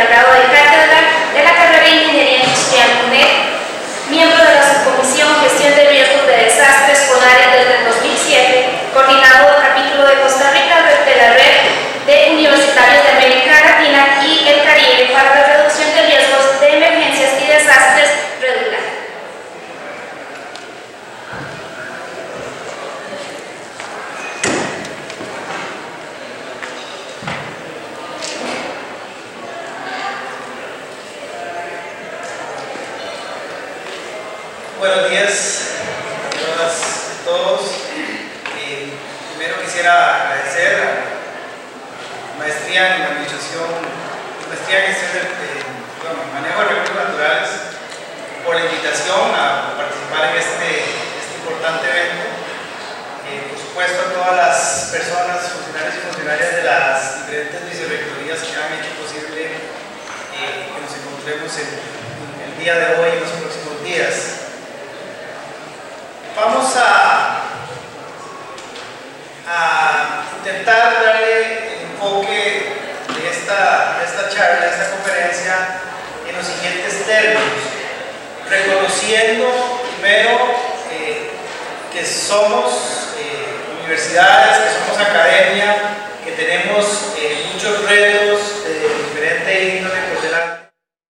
el grado de cátedra de la carrera de Ingeniería Industrial UNED, miembro de la Subcomisión Gestión de Riesgos de Desastres CONARE desde el 2007, coordinador capítulo de Costa Rica de la Red de Universitarios de América Latina y el Caribe para la reducción de riesgos de emergencias y desastres REDULAR. Buenos días a todas y todos. Primero quisiera agradecer a la maestría en administración, maestría en gestión de manejo de recursos naturales por la invitación a participar en este importante evento. Por supuesto a todas las personas, funcionarios y funcionarias de las diferentes vicerrectorías que han hecho posible que nos encontremos el día de hoy y en los próximos días. Vamos a intentar darle el enfoque de esta charla, de esta conferencia, en los siguientes términos, reconociendo primero que somos universidades, que somos academia, que tenemos muchos retos de diferente índole por delante.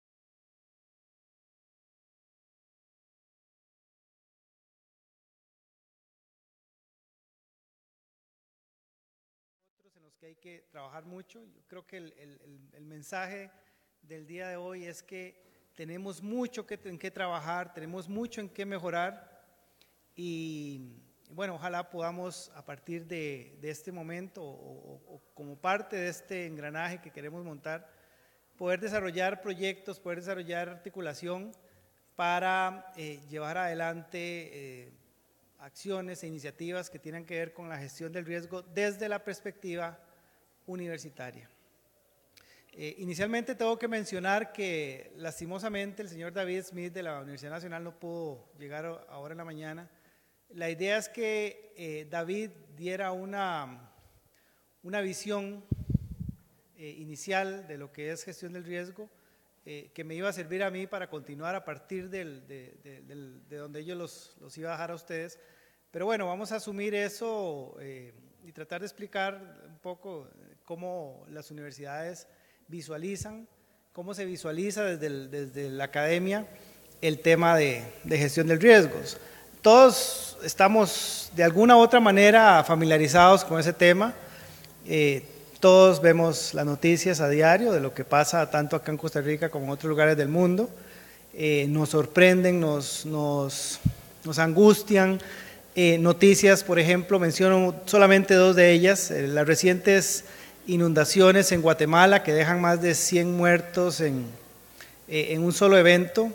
En los que hay que trabajar mucho. Yo creo que el mensaje del día de hoy es que tenemos mucho en qué trabajar, tenemos mucho en qué mejorar y bueno, ojalá podamos a partir de este momento o como parte de este engranaje que queremos montar, poder desarrollar proyectos, poder desarrollar articulación para llevar adelante acciones e iniciativas que tienen que ver con la gestión del riesgo desde la perspectiva universitaria. Inicialmente tengo que mencionar que lastimosamente el señor David Smith de la Universidad Nacional no pudo llegar ahora en la mañana. La idea es que David diera una visión inicial de lo que es gestión del riesgo, que me iba a servir a mí para continuar a partir de donde yo los iba a dejar a ustedes. Pero bueno, vamos a asumir eso y tratar de explicar un poco cómo las universidades visualizan, cómo se visualiza desde la academia el tema de gestión del riesgos. Todos estamos de alguna u otra manera familiarizados con ese tema. Todos vemos las noticias a diario de lo que pasa tanto acá en Costa Rica como en otros lugares del mundo. Nos sorprenden, nos angustian. Noticias, por ejemplo, menciono solamente dos de ellas, las recientes inundaciones en Guatemala que dejan más de 100 muertos en un solo evento.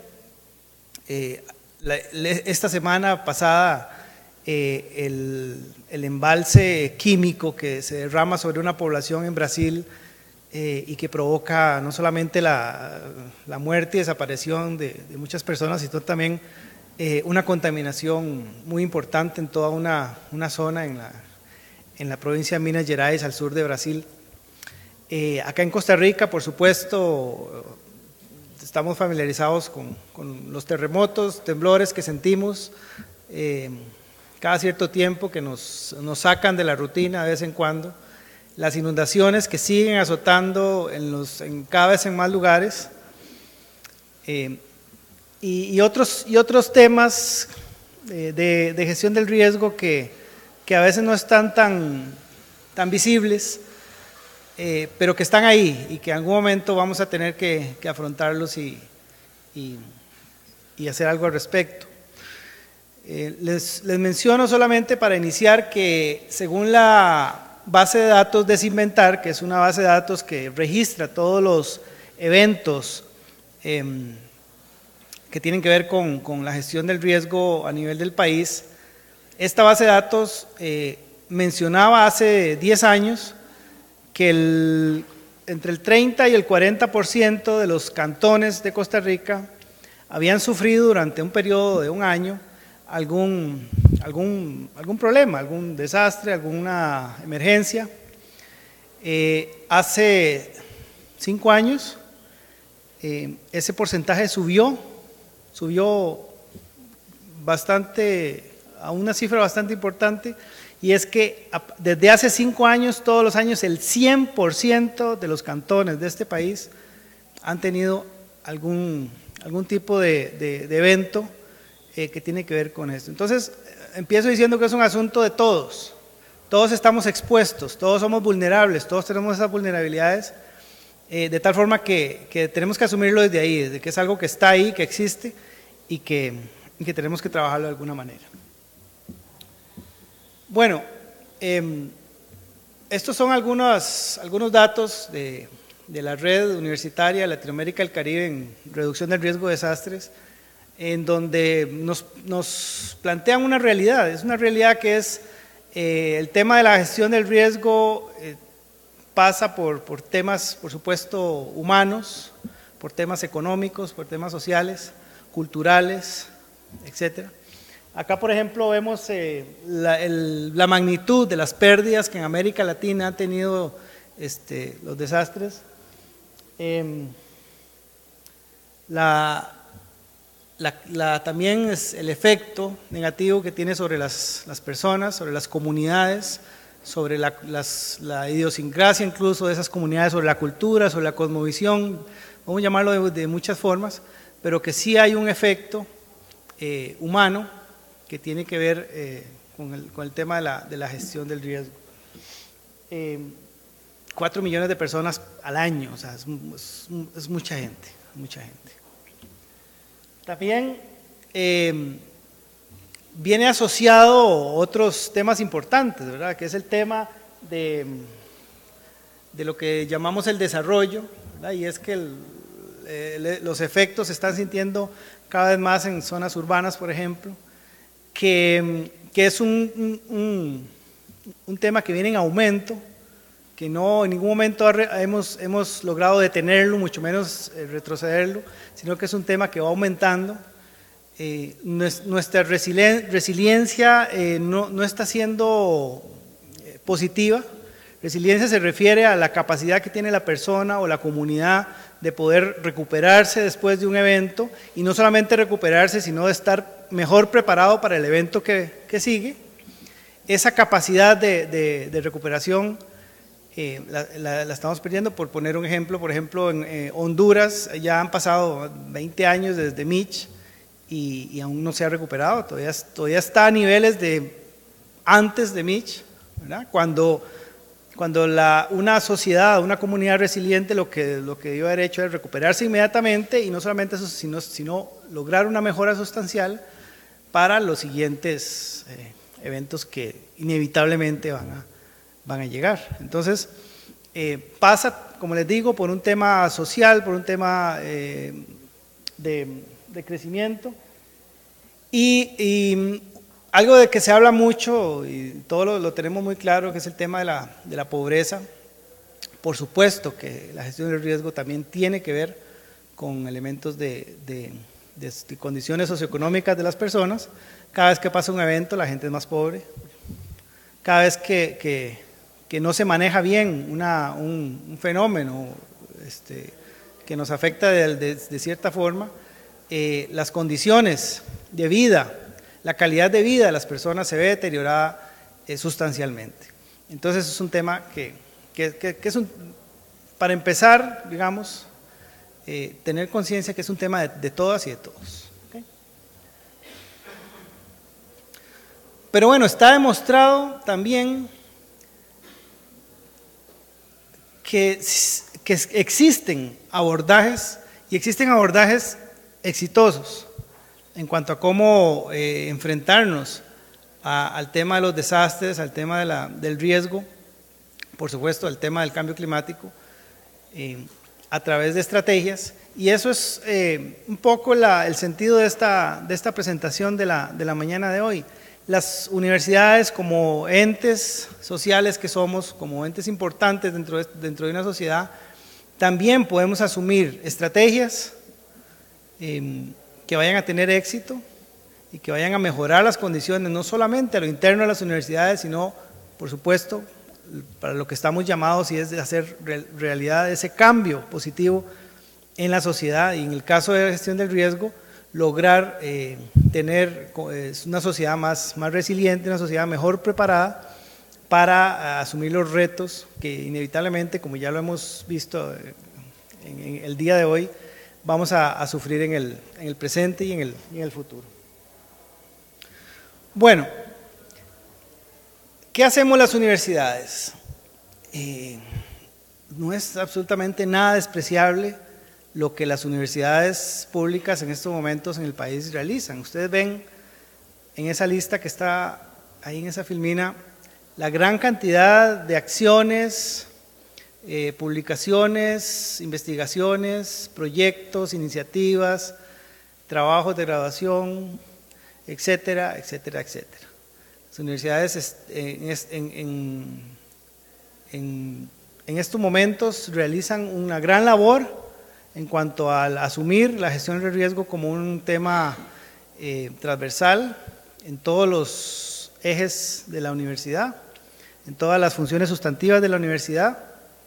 Esta semana pasada el embalse químico que se derrama sobre una población en Brasil y que provoca no solamente la muerte y desaparición de muchas personas, sino también una contaminación muy importante en toda una zona en la provincia de Minas Gerais, al sur de Brasil. Acá en Costa Rica, por supuesto, estamos familiarizados con los terremotos, temblores que sentimos cada cierto tiempo, que nos sacan de la rutina de vez en cuando. Las inundaciones que siguen azotando cada vez en más lugares. Y otros temas de gestión del riesgo que a veces no están tan visibles, pero que están ahí y que en algún momento vamos a tener que afrontarlos y hacer algo al respecto. Les menciono solamente para iniciar que según la base de datos de Desinventar, que es una base de datos que registra todos los eventos que tienen que ver con la gestión del riesgo a nivel del país, esta base de datos mencionaba hace 10 años que entre el 30 y el 40% de los cantones de Costa Rica habían sufrido durante un periodo de un año algún problema, algún desastre, alguna emergencia. Hace 5 años ese porcentaje subió bastante, a una cifra bastante importante, y es que desde hace 5 años, todos los años, el 100% de los cantones de este país han tenido algún tipo de evento que tiene que ver con esto. Entonces, empiezo diciendo que es un asunto de todos. Todos estamos expuestos, todos somos vulnerables, todos tenemos esas vulnerabilidades, de tal forma que tenemos que asumirlo desde ahí, desde que es algo que está ahí, que existe y que tenemos que trabajarlo de alguna manera. Bueno, estos son algunos datos de la red universitaria de Latinoamérica y el Caribe en reducción del riesgo de desastres, en donde nos plantean una realidad. Es una realidad que es el tema de la gestión del riesgo pasa por temas, por supuesto, humanos, por temas económicos, por temas sociales, culturales, etcétera. Acá, por ejemplo, vemos la magnitud de las pérdidas que en América Latina han tenido los desastres. También es el efecto negativo que tiene sobre las personas, sobre las comunidades, sobre la idiosincrasia incluso de esas comunidades, sobre la cultura, sobre la cosmovisión, vamos a llamarlo de muchas formas, pero que sí hay un efecto humano que tiene que ver con el tema de la gestión del riesgo. 4 millones de personas al año, o sea, es mucha gente, mucha gente. También viene asociado otros temas importantes, ¿verdad? Que es el tema de lo que llamamos el desarrollo, ¿verdad? Y es que los efectos se están sintiendo cada vez más en zonas urbanas, por ejemplo, que es un tema que viene en aumento, que no en ningún momento hemos logrado detenerlo, mucho menos retrocederlo, sino que es un tema que va aumentando. Nuestra resiliencia no está siendo positiva. Resiliencia se refiere a la capacidad que tiene la persona o la comunidad de poder recuperarse después de un evento, y no solamente recuperarse, sino de estar mejor preparado para el evento que sigue. Esa capacidad de recuperación la estamos perdiendo. Por poner un ejemplo, por ejemplo, en Honduras ya han pasado 20 años desde Mitch y aún no se ha recuperado, todavía está a niveles de antes de Mitch, ¿verdad? Cuando una sociedad, una comunidad resiliente lo que debió haber hecho es recuperarse inmediatamente, y no solamente eso, sino lograr una mejora sustancial para los siguientes eventos que inevitablemente van a llegar. Entonces, pasa, como les digo, por un tema social, por un tema de crecimiento, y algo de que se habla mucho y todo lo tenemos muy claro, que es el tema de la pobreza. Por supuesto que la gestión del riesgo también tiene que ver con elementos de condiciones socioeconómicas de las personas. Cada vez que pasa un evento, la gente es más pobre. Cada vez que no se maneja bien un fenómeno que nos afecta de cierta forma, las condiciones de vida, la calidad de vida de las personas se ve deteriorada sustancialmente. Entonces es un tema que es para empezar, digamos, tener conciencia que es un tema de todas y de todos. ¿Okay? Pero bueno, está demostrado también que existen abordajes, y existen abordajes exitosos en cuanto a cómo enfrentarnos al tema de los desastres, al tema del riesgo, por supuesto, al tema del cambio climático, a través de estrategias. Y eso es un poco el sentido de esta presentación de la mañana de hoy. Las universidades, como entes sociales que somos, como entes importantes dentro de una sociedad, también podemos asumir estrategias que vayan a tener éxito y que vayan a mejorar las condiciones, no solamente a lo interno de las universidades, sino, por supuesto, para lo que estamos llamados, y es de hacer realidad ese cambio positivo en la sociedad y en el caso de la gestión del riesgo, lograr tener una sociedad más resiliente, una sociedad mejor preparada para asumir los retos que inevitablemente, como ya lo hemos visto en el día de hoy, vamos a sufrir en el presente y en el futuro. Bueno, ¿qué hacemos las universidades? No es absolutamente nada despreciable lo que las universidades públicas en estos momentos en el país realizan. Ustedes ven en esa lista que está ahí en esa filmina la gran cantidad de acciones, publicaciones, investigaciones, proyectos, iniciativas, trabajos de graduación, etcétera, etcétera, etcétera. Las universidades en estos momentos realizan una gran labor en cuanto a asumir la gestión del riesgo como un tema transversal en todos los ejes de la universidad, en todas las funciones sustantivas de la universidad.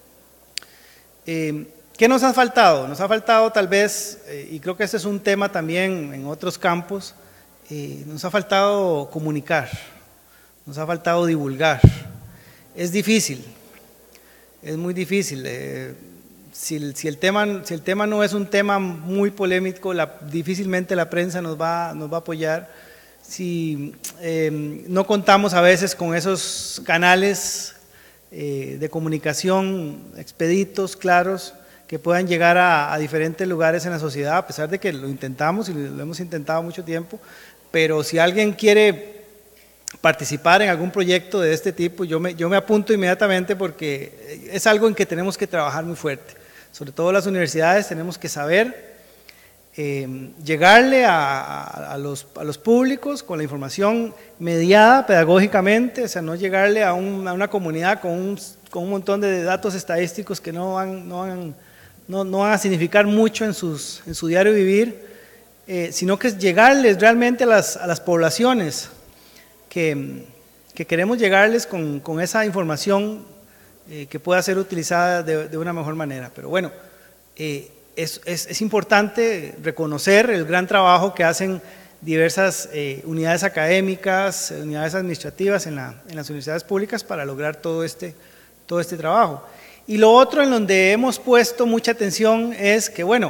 ¿Qué nos ha faltado? Nos ha faltado tal vez, y creo que este es un tema también en otros campos, nos ha faltado comunicar, nos ha faltado divulgar. Es difícil, es muy difícil. Si el tema no es un tema muy polémico, difícilmente la prensa nos va a apoyar. Si no contamos a veces con esos canales de comunicación expeditos, claros, que puedan llegar a diferentes lugares en la sociedad, a pesar de que lo intentamos y lo hemos intentado mucho tiempo, pero si alguien quiere participar en algún proyecto de este tipo, yo me apunto inmediatamente porque es algo en que tenemos que trabajar muy fuerte. Sobre todo las universidades tenemos que saber llegarle a los públicos con la información mediada pedagógicamente, o sea, no llegarle a una comunidad con un montón de datos estadísticos que no van a significar mucho en su diario vivir, sino que es llegarles realmente a las poblaciones que queremos llegarles con esa información que pueda ser utilizada de una mejor manera. Pero bueno, es importante reconocer el gran trabajo que hacen diversas unidades académicas, unidades administrativas en las universidades públicas para lograr todo este trabajo. Y lo otro en donde hemos puesto mucha atención es que, bueno,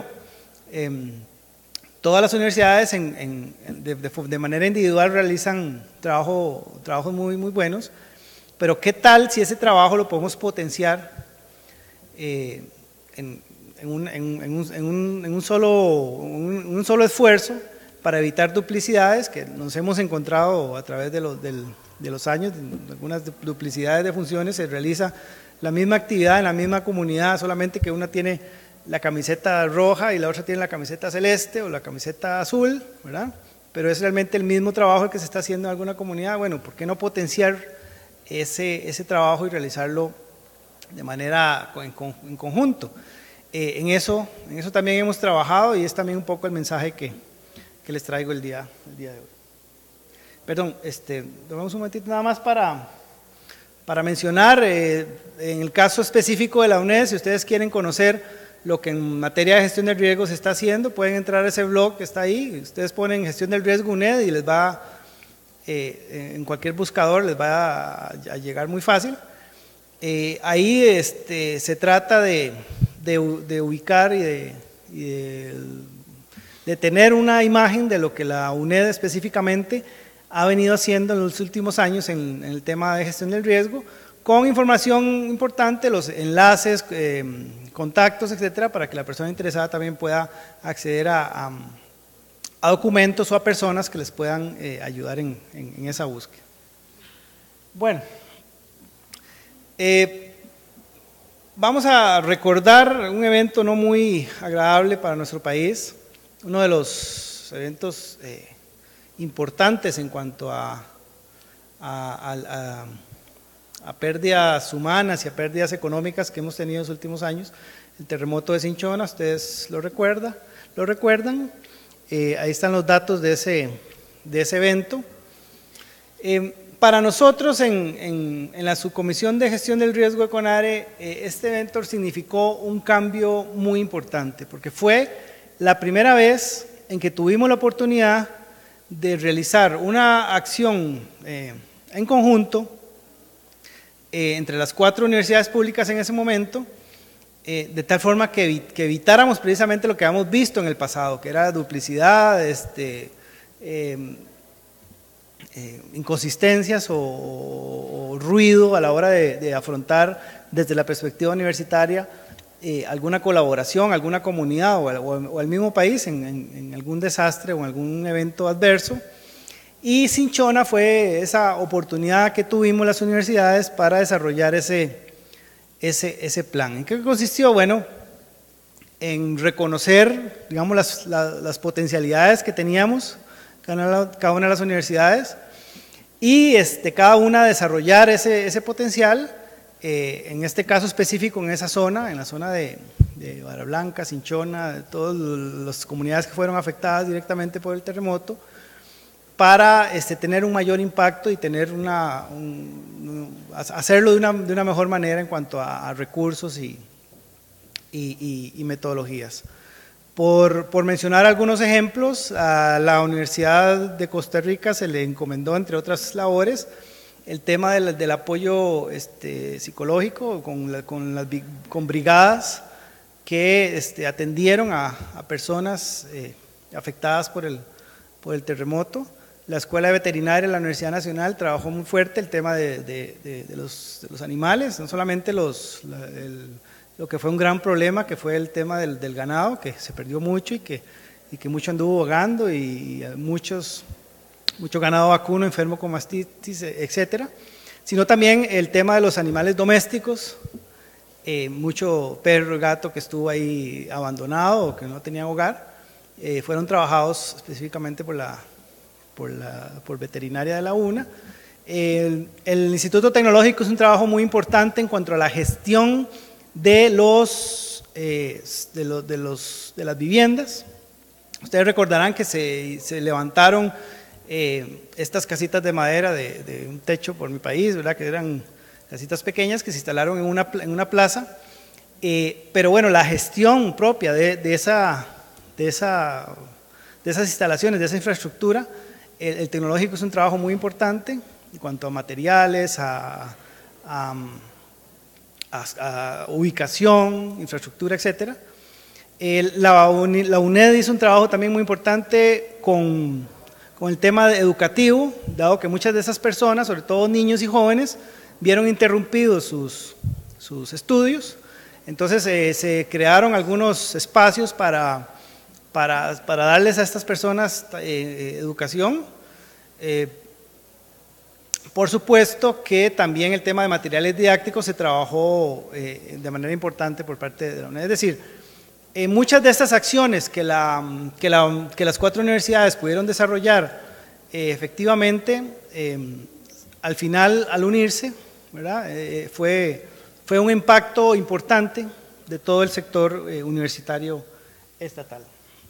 todas las universidades de manera individual realizan trabajos muy buenos, pero ¿qué tal si ese trabajo lo podemos potenciar en un solo esfuerzo para evitar duplicidades que nos hemos encontrado a través de los años, algunas duplicidades de funciones? Se realiza la misma actividad en la misma comunidad, solamente que una tiene la camiseta roja y la otra tiene la camiseta celeste o la camiseta azul, ¿verdad? Pero es realmente el mismo trabajo que se está haciendo en alguna comunidad. Bueno, ¿por qué no potenciar ese trabajo y realizarlo de manera en conjunto? En eso también hemos trabajado y es también un poco el mensaje que les traigo el día de hoy. Perdón, tomamos un momentito nada más para mencionar, en el caso específico de la UNED, si ustedes quieren conocer lo que en materia de gestión del riesgo se está haciendo, pueden entrar a ese blog que está ahí, ustedes ponen gestión del riesgo UNED y les va, en cualquier buscador les va a llegar muy fácil. Ahí se trata de ubicar y de tener una imagen de lo que la UNED específicamente ha venido haciendo en los últimos años en el tema de gestión del riesgo, con información importante, los enlaces, contactos, etcétera, para que la persona interesada también pueda acceder a documentos o a personas que les puedan ayudar en esa búsqueda. Bueno, vamos a recordar un evento no muy agradable para nuestro país, uno de los eventos importantes en cuanto a pérdidas humanas y a pérdidas económicas que hemos tenido en los últimos años, el terremoto de Cinchona. Ustedes lo recuerdan. Ahí están los datos de ese evento. Para nosotros en la subcomisión de gestión del riesgo de CONARE, este evento significó un cambio muy importante, porque fue la primera vez en que tuvimos la oportunidad de realizar una acción en conjunto entre las 4 universidades públicas en ese momento, de tal forma que evitáramos precisamente lo que habíamos visto en el pasado, que era duplicidad, inconsistencias o ruido a la hora de afrontar desde la perspectiva universitaria alguna colaboración, alguna comunidad o al mismo país en algún desastre o en algún evento adverso. Y Cinchona fue esa oportunidad que tuvimos las universidades para desarrollar ese plan. ¿En qué consistió? Bueno, en reconocer, digamos, las potencialidades que teníamos cada una de las universidades y cada una desarrollar ese potencial, en este caso específico en esa zona, en la zona de Barra Blanca, Cinchona, de todas las comunidades que fueron afectadas directamente por el terremoto, para tener un mayor impacto y tener hacerlo de una mejor manera en cuanto a recursos y metodologías. Por mencionar algunos ejemplos, a la Universidad de Costa Rica se le encomendó, entre otras labores, el tema del apoyo psicológico con brigadas que atendieron a personas afectadas por el terremoto. La Escuela de Veterinaria de la Universidad Nacional trabajó muy fuerte el tema de los animales, no solamente lo que fue un gran problema, que fue el tema del ganado, que se perdió mucho y que mucho anduvo vagando y mucho ganado vacuno enfermo con mastitis, etcétera, sino también el tema de los animales domésticos, mucho perro y gato que estuvo ahí abandonado o que no tenía hogar, fueron trabajados específicamente por veterinaria de la UNA. El Instituto Tecnológico es un trabajo muy importante en cuanto a la gestión de las viviendas. Ustedes recordarán que se levantaron estas casitas de madera de un techo por mi país, ¿verdad? Que eran casitas pequeñas que se instalaron en una plaza, pero bueno, la gestión propia de esas instalaciones, de esa infraestructura, el tecnológico es un trabajo muy importante en cuanto a materiales, a ubicación, infraestructura, etcétera. La UNED hizo un trabajo también muy importante con el tema educativo, dado que muchas de esas personas, sobre todo niños y jóvenes, vieron interrumpidos sus estudios. Entonces se crearon algunos espacios para darles a estas personas educación. Por supuesto que también el tema de materiales didácticos se trabajó de manera importante por parte de la UNED. Es decir, muchas de estas acciones que las 4 universidades pudieron desarrollar efectivamente, al final, al unirse, ¿verdad? Fue un impacto importante de todo el sector universitario estatal.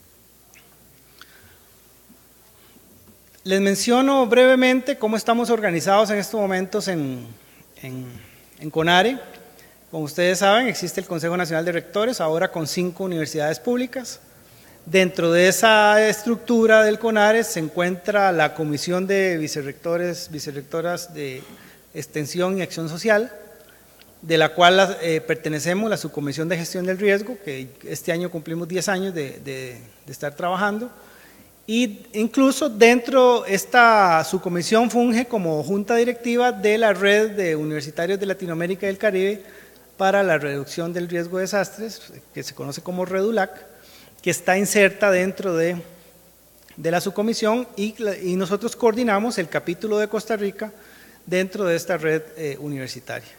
Les menciono brevemente cómo estamos organizados en estos momentos en CONARE. Como ustedes saben, existe el Consejo Nacional de Rectores, ahora con 5 universidades públicas. Dentro de esa estructura del CONARE se encuentra la Comisión de Vicerrectoras de Extensión y Acción Social, de la cual pertenecemos, la Subcomisión de Gestión del Riesgo, que este año cumplimos 10 años de estar trabajando. Y incluso dentro esta subcomisión funge como junta directiva de la red de universitarios de Latinoamérica y el Caribe para la reducción del riesgo de desastres, que se conoce como REDULAC, que está inserta dentro de la subcomisión y nosotros coordinamos el capítulo de Costa Rica dentro de esta red universitaria.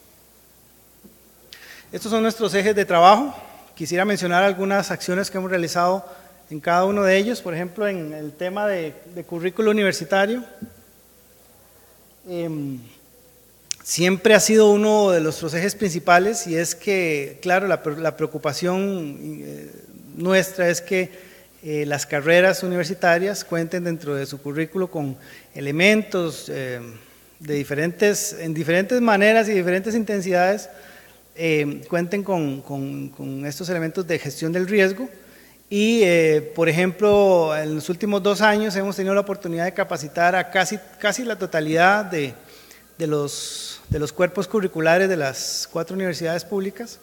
Estos son nuestros ejes de trabajo. Quisiera mencionar algunas acciones que hemos realizado en cada uno de ellos. Por ejemplo, en el tema de currículo universitario, siempre ha sido uno de nuestros ejes principales, y es que, claro, la preocupación nuestra es que las carreras universitarias cuenten dentro de su currículo con elementos en diferentes maneras y diferentes intensidades cuenten con estos elementos de gestión del riesgo. Y, por ejemplo, en los últimos 2 años hemos tenido la oportunidad de capacitar a casi la totalidad de los cuerpos curriculares de las 4 universidades públicas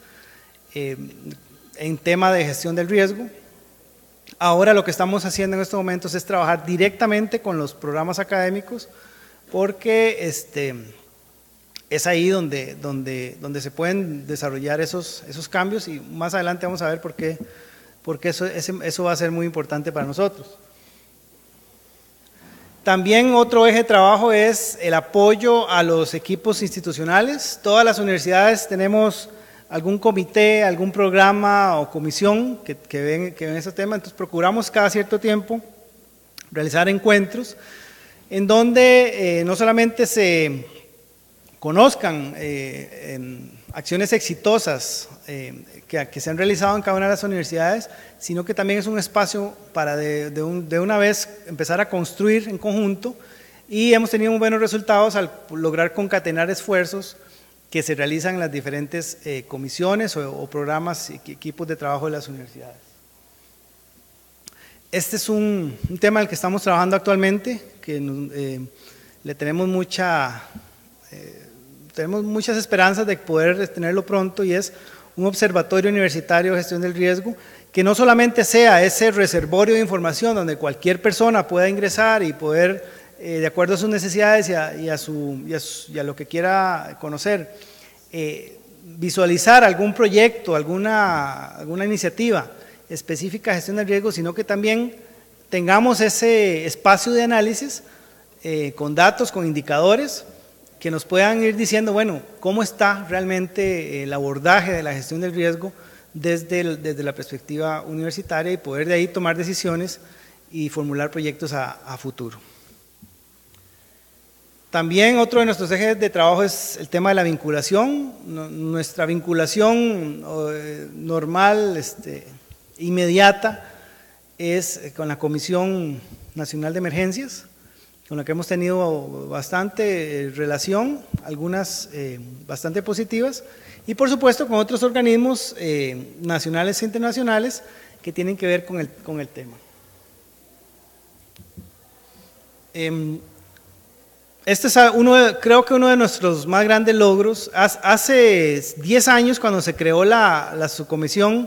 en tema de gestión del riesgo. Ahora lo que estamos haciendo en estos momentos es trabajar directamente con los programas académicos, porque es ahí donde se pueden desarrollar esos cambios, y más adelante vamos a ver por qué eso va a ser muy importante para nosotros. También otro eje de trabajo es el apoyo a los equipos institucionales. Todas las universidades tenemos algún comité, algún programa o comisión que ven ese tema, entonces procuramos cada cierto tiempo realizar encuentros en donde no solamente se conozcan acciones exitosas que se han realizado en cada una de las universidades, sino que también es un espacio para de una vez empezar a construir en conjunto, y hemos tenido muy buenos resultados al lograr concatenar esfuerzos que se realizan en las diferentes comisiones o programas y equipos de trabajo de las universidades. Este es un tema al que estamos trabajando actualmente, que le tenemos muchas esperanzas de poder tenerlo pronto, y es un observatorio universitario de gestión del riesgo, que no solamente sea ese reservorio de información donde cualquier persona pueda ingresar y poder, de acuerdo a sus necesidades y a lo que quiera conocer, visualizar algún proyecto, alguna iniciativa específica de gestión del riesgo, sino que también tengamos ese espacio de análisis con datos, con indicadores, que nos puedan ir diciendo, bueno, cómo está realmente el abordaje de la gestión del riesgo desde la perspectiva universitaria, y poder de ahí tomar decisiones y formular proyectos a futuro. También otro de nuestros ejes de trabajo es el tema de la vinculación. Nuestra vinculación normal, inmediata, es con la Comisión Nacional de Emergencias, con la que hemos tenido bastante relación, algunas bastante positivas, y por supuesto con otros organismos nacionales e internacionales que tienen que ver con el tema. Este es creo que uno de nuestros más grandes logros. Hace 10 años, cuando se creó la subcomisión,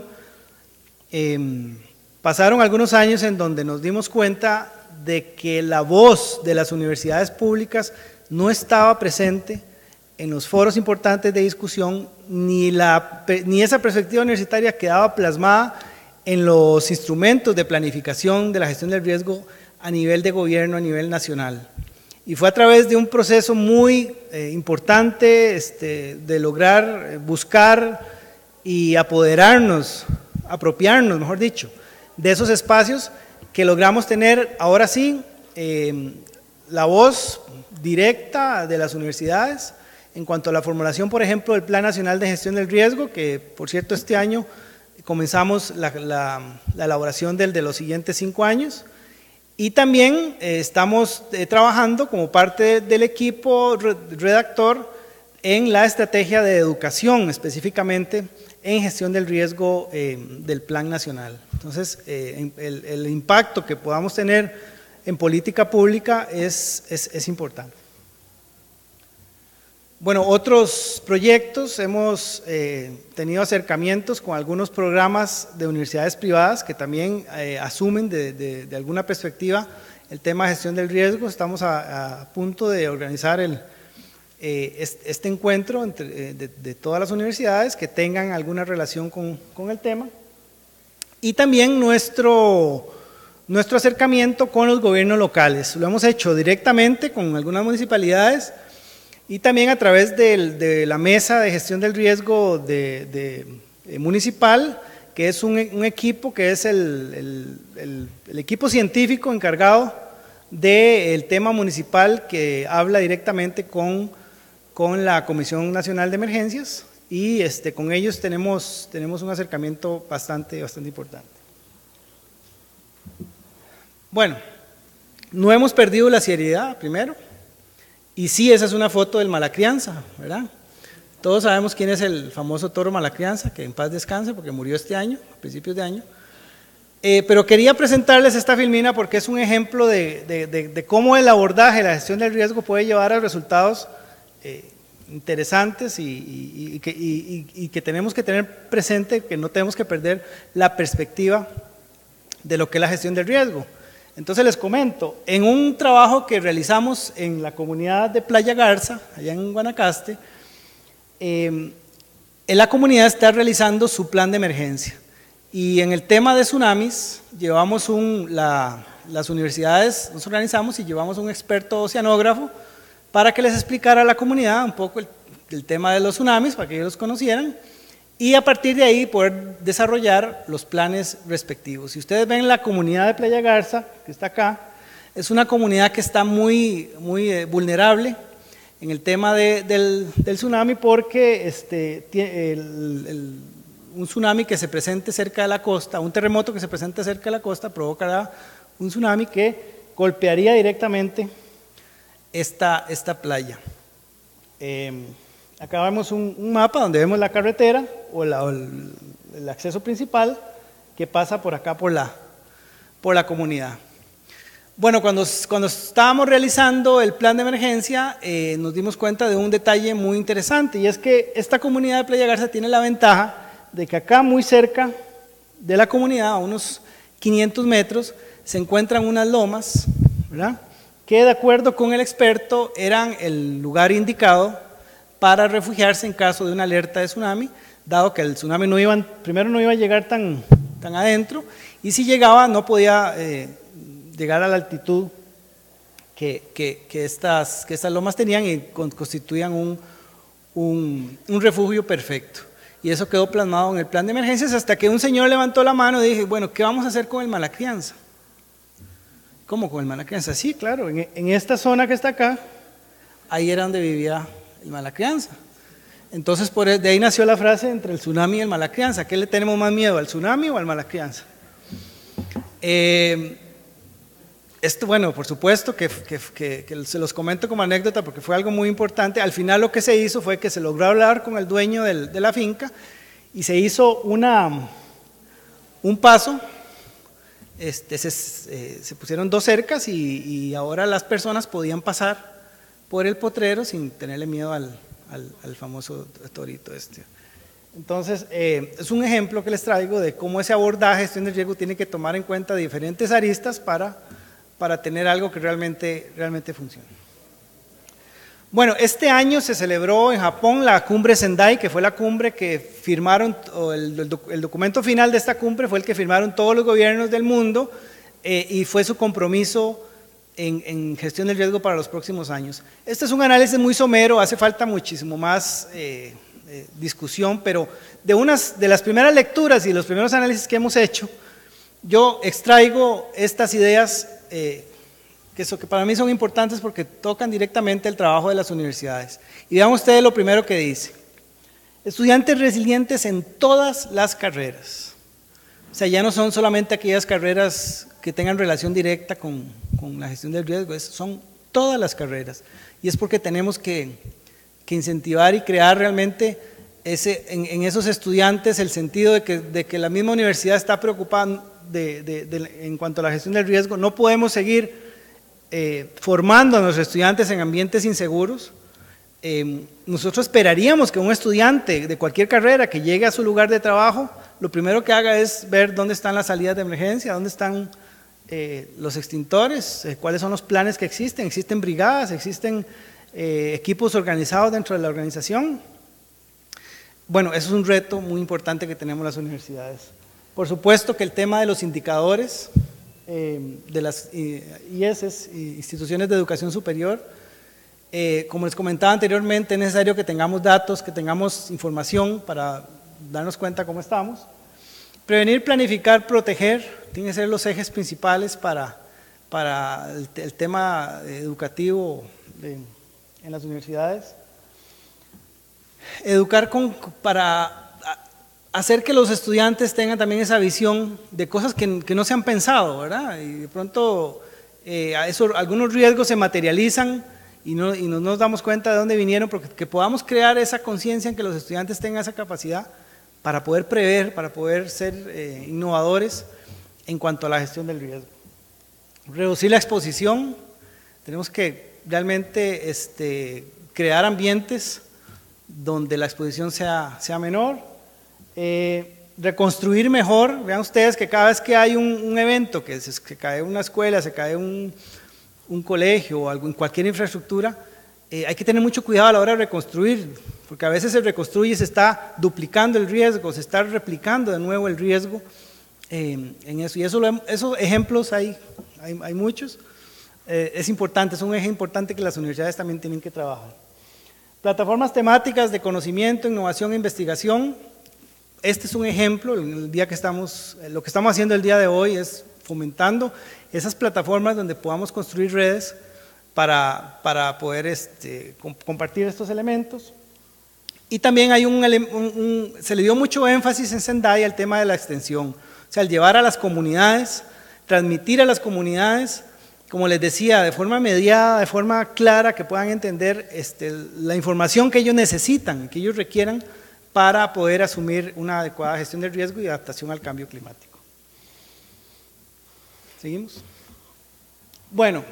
pasaron algunos años en donde nos dimos cuenta de que la voz de las universidades públicas no estaba presente en los foros importantes de discusión, ni esa perspectiva universitaria quedaba plasmada en los instrumentos de planificación de la gestión del riesgo a nivel de gobierno, a nivel nacional. Y fue a través de un proceso muy importante de lograr buscar y apoderarnos, apropiarnos, mejor dicho, de esos espacios, que logramos tener ahora sí la voz directa de las universidades en cuanto a la formulación, por ejemplo, del Plan Nacional de Gestión del Riesgo, que por cierto este año comenzamos la elaboración de los siguientes 5 años, y también estamos trabajando como parte del equipo redactor en la estrategia de educación, específicamente en gestión del riesgo del Plan Nacional. Entonces, el impacto que podamos tener en política pública es importante. Bueno, otros proyectos, hemos tenido acercamientos con algunos programas de universidades privadas que también asumen de alguna perspectiva el tema de gestión del riesgo. Estamos a punto de organizar este encuentro de todas las universidades que tengan alguna relación con el tema, y también nuestro acercamiento con los gobiernos locales. Lo hemos hecho directamente con algunas municipalidades y también a través de la mesa de gestión del riesgo municipal, que es un equipo que es el equipo científico encargado del tema municipal, que habla directamente con la Comisión Nacional de Emergencias, y con ellos tenemos un acercamiento bastante importante. Bueno, no hemos perdido la seriedad, primero, Y sí, esa es una foto del Malacrianza, ¿verdad? Todos sabemos quién es el famoso toro Malacrianza, que en paz descanse porque murió este año, a principios de año. Pero quería presentarles esta filmina porque es un ejemplo de cómo el abordaje, la gestión del riesgo puede llevar a resultados interesantes y que tenemos que tener presente, que no tenemos que perder la perspectiva de lo que es la gestión del riesgo. Entonces les comento, en un trabajo que realizamos en la comunidad de Playa Garza, allá en Guanacaste, la comunidad está realizando su plan de emergencia. Y en el tema de tsunamis, llevamos las universidades, nos organizamos y llevamos un experto oceanógrafo para que les explicara a la comunidad un poco el tema de los tsunamis, para que ellos los conocieran, y a partir de ahí poder desarrollar los planes respectivos. Si ustedes ven la comunidad de Playa Garza, que está acá, es una comunidad que está muy vulnerable en el tema del tsunami porque un tsunami que se presente cerca de la costa, un terremoto que se presente cerca de la costa provocará un tsunami que golpearía directamente esta playa. Acá vemos un mapa donde vemos la carretera o el acceso principal que pasa por acá por la comunidad. Bueno, cuando estábamos realizando el plan de emergencia nos dimos cuenta de un detalle muy interesante y es que esta comunidad de Playa Garza tiene la ventaja de que acá muy cerca de la comunidad, a unos 500 metros, se encuentran unas lomas, ¿verdad?, que de acuerdo con el experto eran el lugar indicado para refugiarse en caso de una alerta de tsunami, dado que el tsunami primero no iba a llegar tan adentro, y si llegaba no podía llegar a la altitud que estas lomas tenían y constituían un refugio perfecto. Y eso quedó plasmado en el plan de emergencias hasta que un señor levantó la mano y dije, bueno, ¿qué vamos a hacer con el Malacrianza? ¿Cómo con el Malacrianza? Sí, claro, en esta zona que está acá, ahí era donde vivía el Malacrianza. Entonces de ahí nació la frase entre el tsunami y el Malacrianza. ¿A qué le tenemos más miedo, al tsunami o al Malacrianza? Esto, bueno, por supuesto que se los comento como anécdota porque fue algo muy importante. Al final lo que se hizo fue que se logró hablar con el dueño de la finca y se hizo un paso, se pusieron dos cercas y ahora las personas podían pasar por el potrero sin tenerle miedo al famoso torito este. Entonces, es un ejemplo que les traigo de cómo ese abordaje de gestión de riesgo tiene que tomar en cuenta diferentes aristas para tener algo que realmente funcione. Bueno, este año se celebró en Japón la cumbre Sendai, que fue la cumbre que firmaron, el documento final de esta cumbre fue el que firmaron todos los gobiernos del mundo y fue su compromiso en gestión del riesgo para los próximos años. Este es un análisis muy somero, hace falta muchísimo más discusión, pero de las primeras lecturas y los primeros análisis que hemos hecho, yo extraigo estas ideas que para mí son importantes porque tocan directamente el trabajo de las universidades. Y vean ustedes lo primero que dice: estudiantes resilientes en todas las carreras. O sea, ya no son solamente aquellas carreras que tengan relación directa con la gestión del riesgo, son todas las carreras. Y es porque tenemos que incentivar y crear realmente en esos estudiantes el sentido de que la misma universidad está preocupada en cuanto a la gestión del riesgo. No podemos seguir formando a nuestros estudiantes en ambientes inseguros. Nosotros esperaríamos que un estudiante de cualquier carrera que llegue a su lugar de trabajo, lo primero que haga es ver dónde están las salidas de emergencia, dónde están los extintores, cuáles son los planes que existen. Existen brigadas, existen equipos organizados dentro de la organización. Bueno, eso es un reto muy importante que tenemos las universidades. Por supuesto que el tema de los indicadores de las IES, instituciones de educación superior, como les comentaba anteriormente, es necesario que tengamos datos, que tengamos información para darnos cuenta cómo estamos. Prevenir, planificar, proteger, tienen que ser los ejes principales para el tema educativo en las universidades. Educar para hacer que los estudiantes tengan también esa visión de cosas que no se han pensado, ¿verdad? Y de pronto algunos riesgos se materializan y no nos damos cuenta de dónde vinieron, porque que podamos crear esa conciencia en que los estudiantes tengan esa capacidad para poder prever, para poder ser innovadores en cuanto a la gestión del riesgo. Reducir la exposición, tenemos que realmente crear ambientes donde la exposición sea menor. Reconstruir mejor, vean ustedes que cada vez que hay un evento, que se cae una escuela, se cae un colegio o en cualquier infraestructura, hay que tener mucho cuidado a la hora de reconstruir, porque a veces se reconstruye y se está duplicando el riesgo, se está replicando de nuevo el riesgo en eso. Y esos ejemplos hay muchos. Es importante, es un eje importante que las universidades también tienen que trabajar. Plataformas temáticas de conocimiento, innovación e investigación. Este es un ejemplo, lo que estamos haciendo el día de hoy es fomentando esas plataformas donde podamos construir redes para poder compartir estos elementos. Y también hay se le dio mucho énfasis en Sendai al tema de la extensión, o sea, el llevar a las comunidades, transmitir a las comunidades, como les decía, de forma mediada, de forma clara, que puedan entender la información que ellos necesitan, que ellos requieran para poder asumir una adecuada gestión del riesgo y adaptación al cambio climático. ¿Seguimos? Bueno,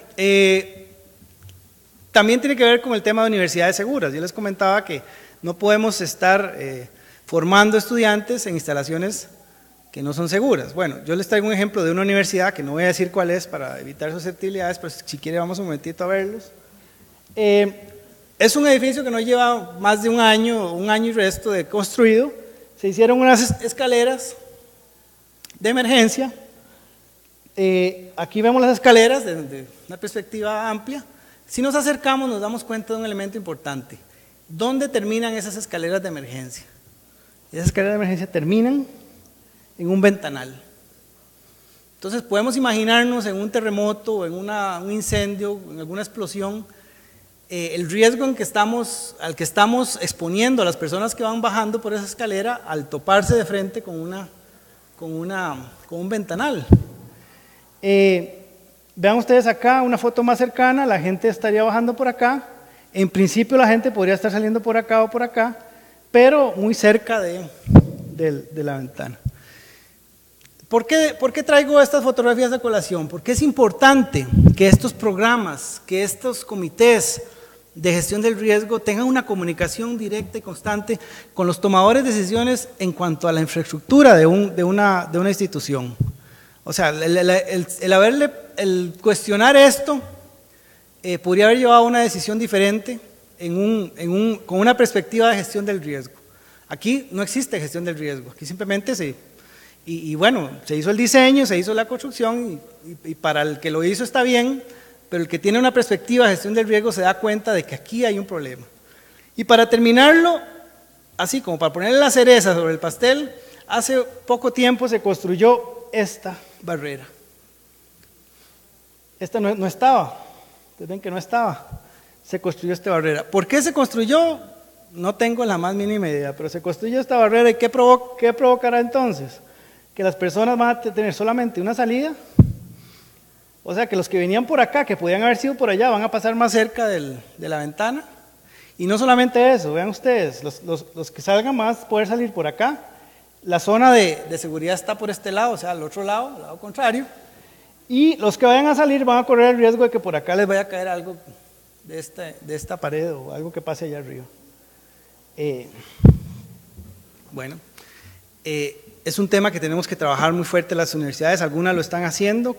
también tiene que ver con el tema de universidades seguras. Yo les comentaba que no podemos estar formando estudiantes en instalaciones que no son seguras. Bueno, yo les traigo un ejemplo de una universidad, que no voy a decir cuál es para evitar susceptibilidades, pero si quiere vamos un momentito a verlos. Es un edificio que no lleva más de un año y resto de construido. Se hicieron unas escaleras de emergencia. Aquí vemos las escaleras desde una perspectiva amplia. Si nos acercamos nos damos cuenta de un elemento importante. ¿Dónde terminan esas escaleras de emergencia? Esas escaleras de emergencia terminan en un ventanal. Entonces podemos imaginarnos en un terremoto, en un incendio, en alguna explosión, el riesgo al que estamos exponiendo a las personas que van bajando por esa escalera al toparse de frente con un ventanal. Vean ustedes acá una foto más cercana, la gente estaría bajando por acá, en principio la gente podría estar saliendo por acá o por acá, pero muy cerca de la ventana. ¿Por qué traigo estas fotografías de colación? Porque es importante que estos programas, que estos comités de gestión del riesgo tengan una comunicación directa y constante con los tomadores de decisiones en cuanto a la infraestructura de una institución. O sea, el cuestionar esto podría haber llevado a una decisión diferente con una perspectiva de gestión del riesgo. Aquí no existe gestión del riesgo, aquí simplemente bueno, se hizo el diseño, se hizo la construcción y para el que lo hizo está bien, pero el que tiene una perspectiva de gestión del riesgo se da cuenta de que aquí hay un problema. Y para terminarlo, así como para ponerle la cereza sobre el pastel, hace poco tiempo se construyó esta barrera. Esta no estaba, ustedes ven que no estaba, se construyó esta barrera. ¿Por qué se construyó? No tengo la más mínima idea, pero se construyó esta barrera y ¿qué provocará entonces? Que las personas van a tener solamente una salida, o sea que los que venían por acá, que podían haber sido por allá, van a pasar más cerca de la ventana. Y no solamente eso, vean ustedes, los que salgan más poder salir por acá, la zona de seguridad está por este lado, o sea al otro lado, al lado contrario, y los que vayan a salir van a correr el riesgo de que por acá les vaya a caer algo de esta pared o algo que pase allá arriba. Bueno, es un tema que tenemos que trabajar muy fuerte en las universidades, algunas lo están haciendo,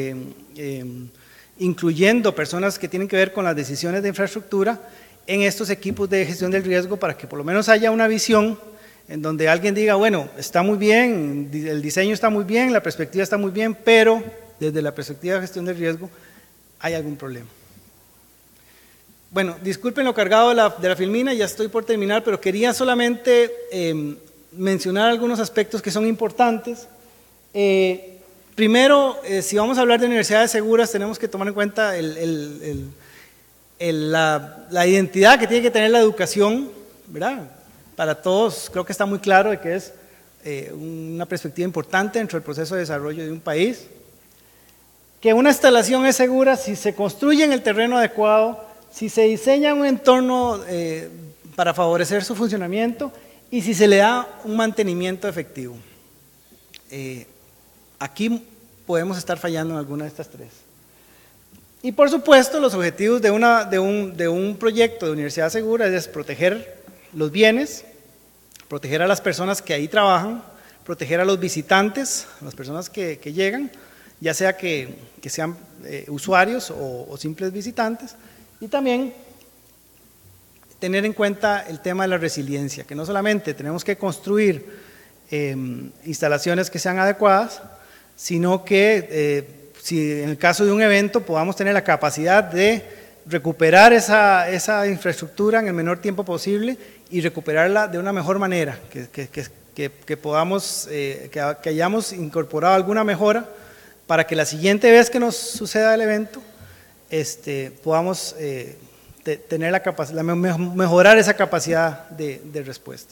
incluyendo personas que tienen que ver con las decisiones de infraestructura en estos equipos de gestión del riesgo para que por lo menos haya una visión en donde alguien diga, bueno, está muy bien, el diseño está muy bien, la perspectiva está muy bien, pero desde la perspectiva de gestión del riesgo hay algún problema. Bueno, disculpen lo cargado de la filmina, ya estoy por terminar, pero quería solamente mencionar algunos aspectos que son importantes. Primero, si vamos a hablar de universidades seguras, tenemos que tomar en cuenta la identidad que tiene que tener la educación, ¿verdad? Para todos creo que está muy claro de que es una perspectiva importante dentro del proceso de desarrollo de un país. Que una instalación es segura si se construye en el terreno adecuado, si se diseña un entorno para favorecer su funcionamiento y si se le da un mantenimiento efectivo. Aquí podemos estar fallando en alguna de estas tres. Y por supuesto, los objetivos de un proyecto de universidad segura es proteger los bienes, proteger a las personas que ahí trabajan, proteger a los visitantes, a las personas que llegan, ya sea que sean usuarios o simples visitantes, y también tener en cuenta el tema de la resiliencia, que no solamente tenemos que construir instalaciones que sean adecuadas, sino que si en el caso de un evento podamos tener la capacidad de recuperar esa infraestructura en el menor tiempo posible y recuperarla de una mejor manera, que podamos, que hayamos incorporado alguna mejora para que la siguiente vez que nos suceda el evento podamos tener la capacidad, mejorar esa capacidad de respuesta.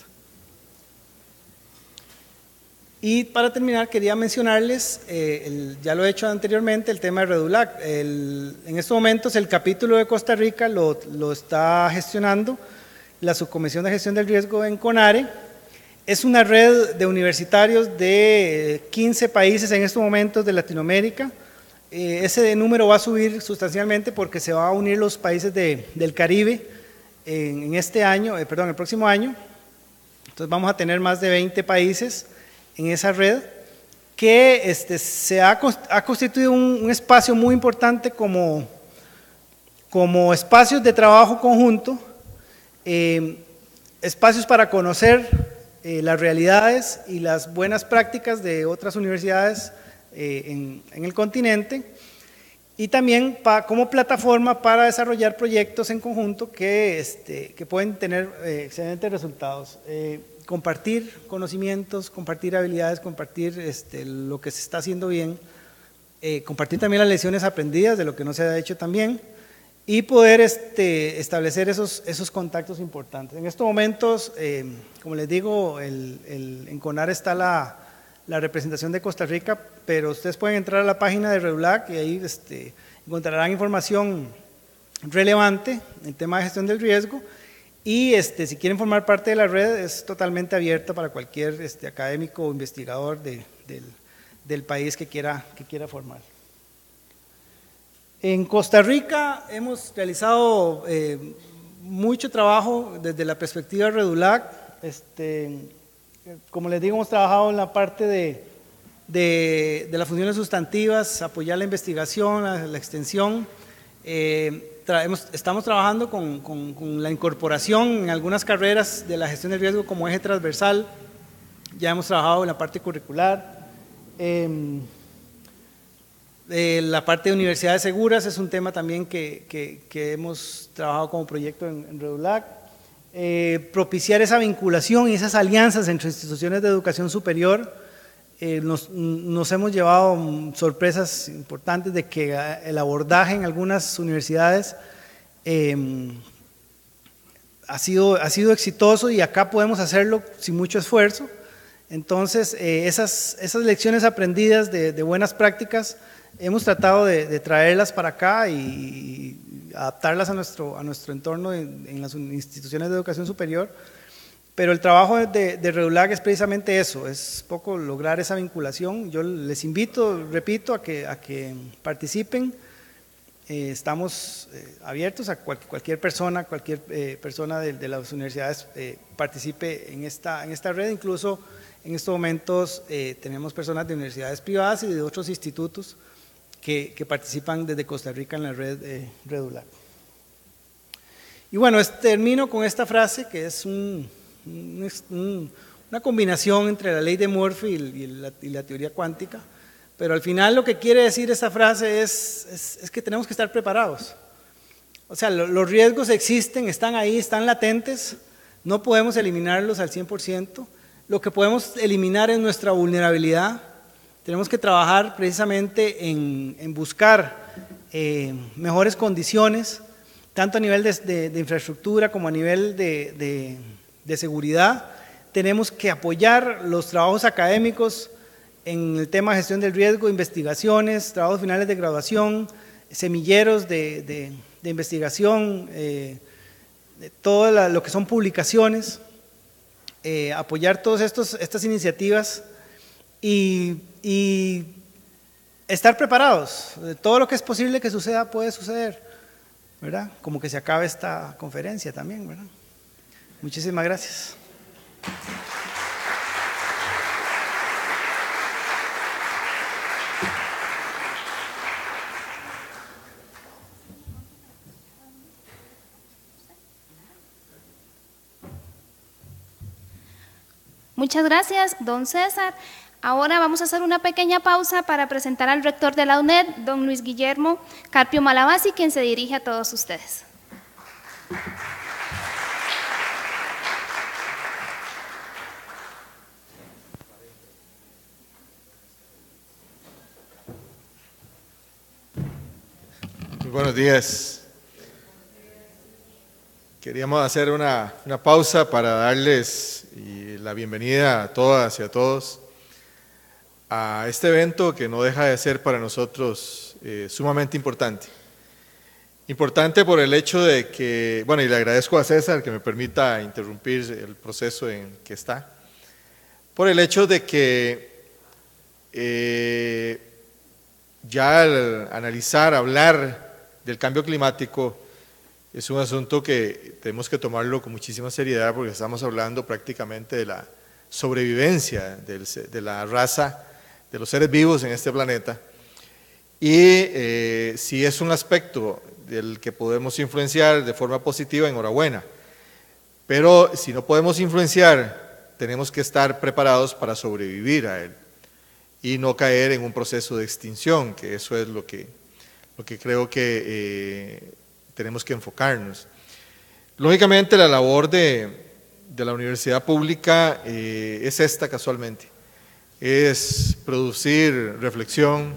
Y para terminar quería mencionarles, ya lo he hecho anteriormente, el tema de Redulac. En estos momentos el capítulo de Costa Rica lo está gestionando la Subcomisión de Gestión del Riesgo en CONARE. Es una red de universitarios de 15 países en estos momentos de Latinoamérica. Ese número va a subir sustancialmente porque se van a unir los países del Caribe en este año, el próximo año. Entonces vamos a tener más de 20 países en esa red, que se ha constituido un espacio muy importante como espacios de trabajo conjunto, espacios para conocer las realidades y las buenas prácticas de otras universidades en el continente, y también como plataforma para desarrollar proyectos en conjunto que pueden tener excelentes resultados. Compartir conocimientos, compartir habilidades, compartir lo que se está haciendo bien, compartir también las lecciones aprendidas de lo que no se ha hecho también, y poder establecer esos contactos importantes. En estos momentos, como les digo, en CONARE está la representación de Costa Rica, pero ustedes pueden entrar a la página de Redulac y ahí encontrarán información relevante en tema de gestión del riesgo. Y si quieren formar parte de la red, es totalmente abierta para cualquier académico o investigador del país que quiera formar. En Costa Rica hemos realizado mucho trabajo desde la perspectiva de Redulac. Como les digo, hemos trabajado en la parte de las funciones sustantivas, apoyar la investigación, la extensión. Estamos trabajando con la incorporación en algunas carreras de la gestión del riesgo como eje transversal. Ya hemos trabajado en la parte curricular. La parte de universidades seguras es un tema también que hemos trabajado como proyecto en Redulac. Propiciar esa vinculación y esas alianzas entre instituciones de educación superior. Nos hemos llevado sorpresas importantes de que el abordaje en algunas universidades ha sido exitoso, y acá podemos hacerlo sin mucho esfuerzo. Entonces esas lecciones aprendidas de buenas prácticas hemos tratado de traerlas para acá y adaptarlas a nuestro entorno en las instituciones de educación superior. Pero el trabajo de Redulac es precisamente eso, es poco lograr esa vinculación. Yo les invito, repito, a que participen. Estamos abiertos a cualquier persona de las universidades participe en esta red. Incluso en estos momentos tenemos personas de universidades privadas y de otros institutos que participan desde Costa Rica en la red Redulac. Y bueno, termino con esta frase que es una combinación entre la ley de Murphy y la teoría cuántica, pero al final lo que quiere decir esta frase es que tenemos que estar preparados. O sea, los riesgos existen, están ahí, están latentes, no podemos eliminarlos al 100%, lo que podemos eliminar es nuestra vulnerabilidad. Tenemos que trabajar precisamente en buscar mejores condiciones, tanto a nivel de infraestructura como a nivel de seguridad. Tenemos que apoyar los trabajos académicos en el tema de gestión del riesgo, investigaciones, trabajos finales de graduación, semilleros de investigación, de todo lo que son publicaciones, apoyar todas estas iniciativas y estar preparados. Todo lo que es posible que suceda puede suceder, ¿verdad? Como que se acabe esta conferencia también, ¿verdad? Muchísimas gracias. Muchas gracias, don César. Ahora vamos a hacer una pequeña pausa para presentar al rector de la UNED, don Luis Guillermo Carpio Malabasi, quien se dirige a todos ustedes. Muy buenos días. Queríamos hacer una pausa para darles la bienvenida a todas y a todos a este evento que no deja de ser para nosotros sumamente importante. Importante por el hecho de que, bueno, y le agradezco a César que me permita interrumpir el proceso en que está, por el hecho de que ya al analizar, hablar del cambio climático es un asunto que tenemos que tomarlo con muchísima seriedad porque estamos hablando prácticamente de la sobrevivencia de la raza, de los seres vivos en este planeta. Y si es un aspecto del que podemos influenciar de forma positiva, enhorabuena. Pero si no podemos influenciar, tenemos que estar preparados para sobrevivir a él y no caer en un proceso de extinción, que eso es lo que creo que tenemos que enfocarnos. Lógicamente la labor de la universidad pública es esta casualmente, es producir reflexión,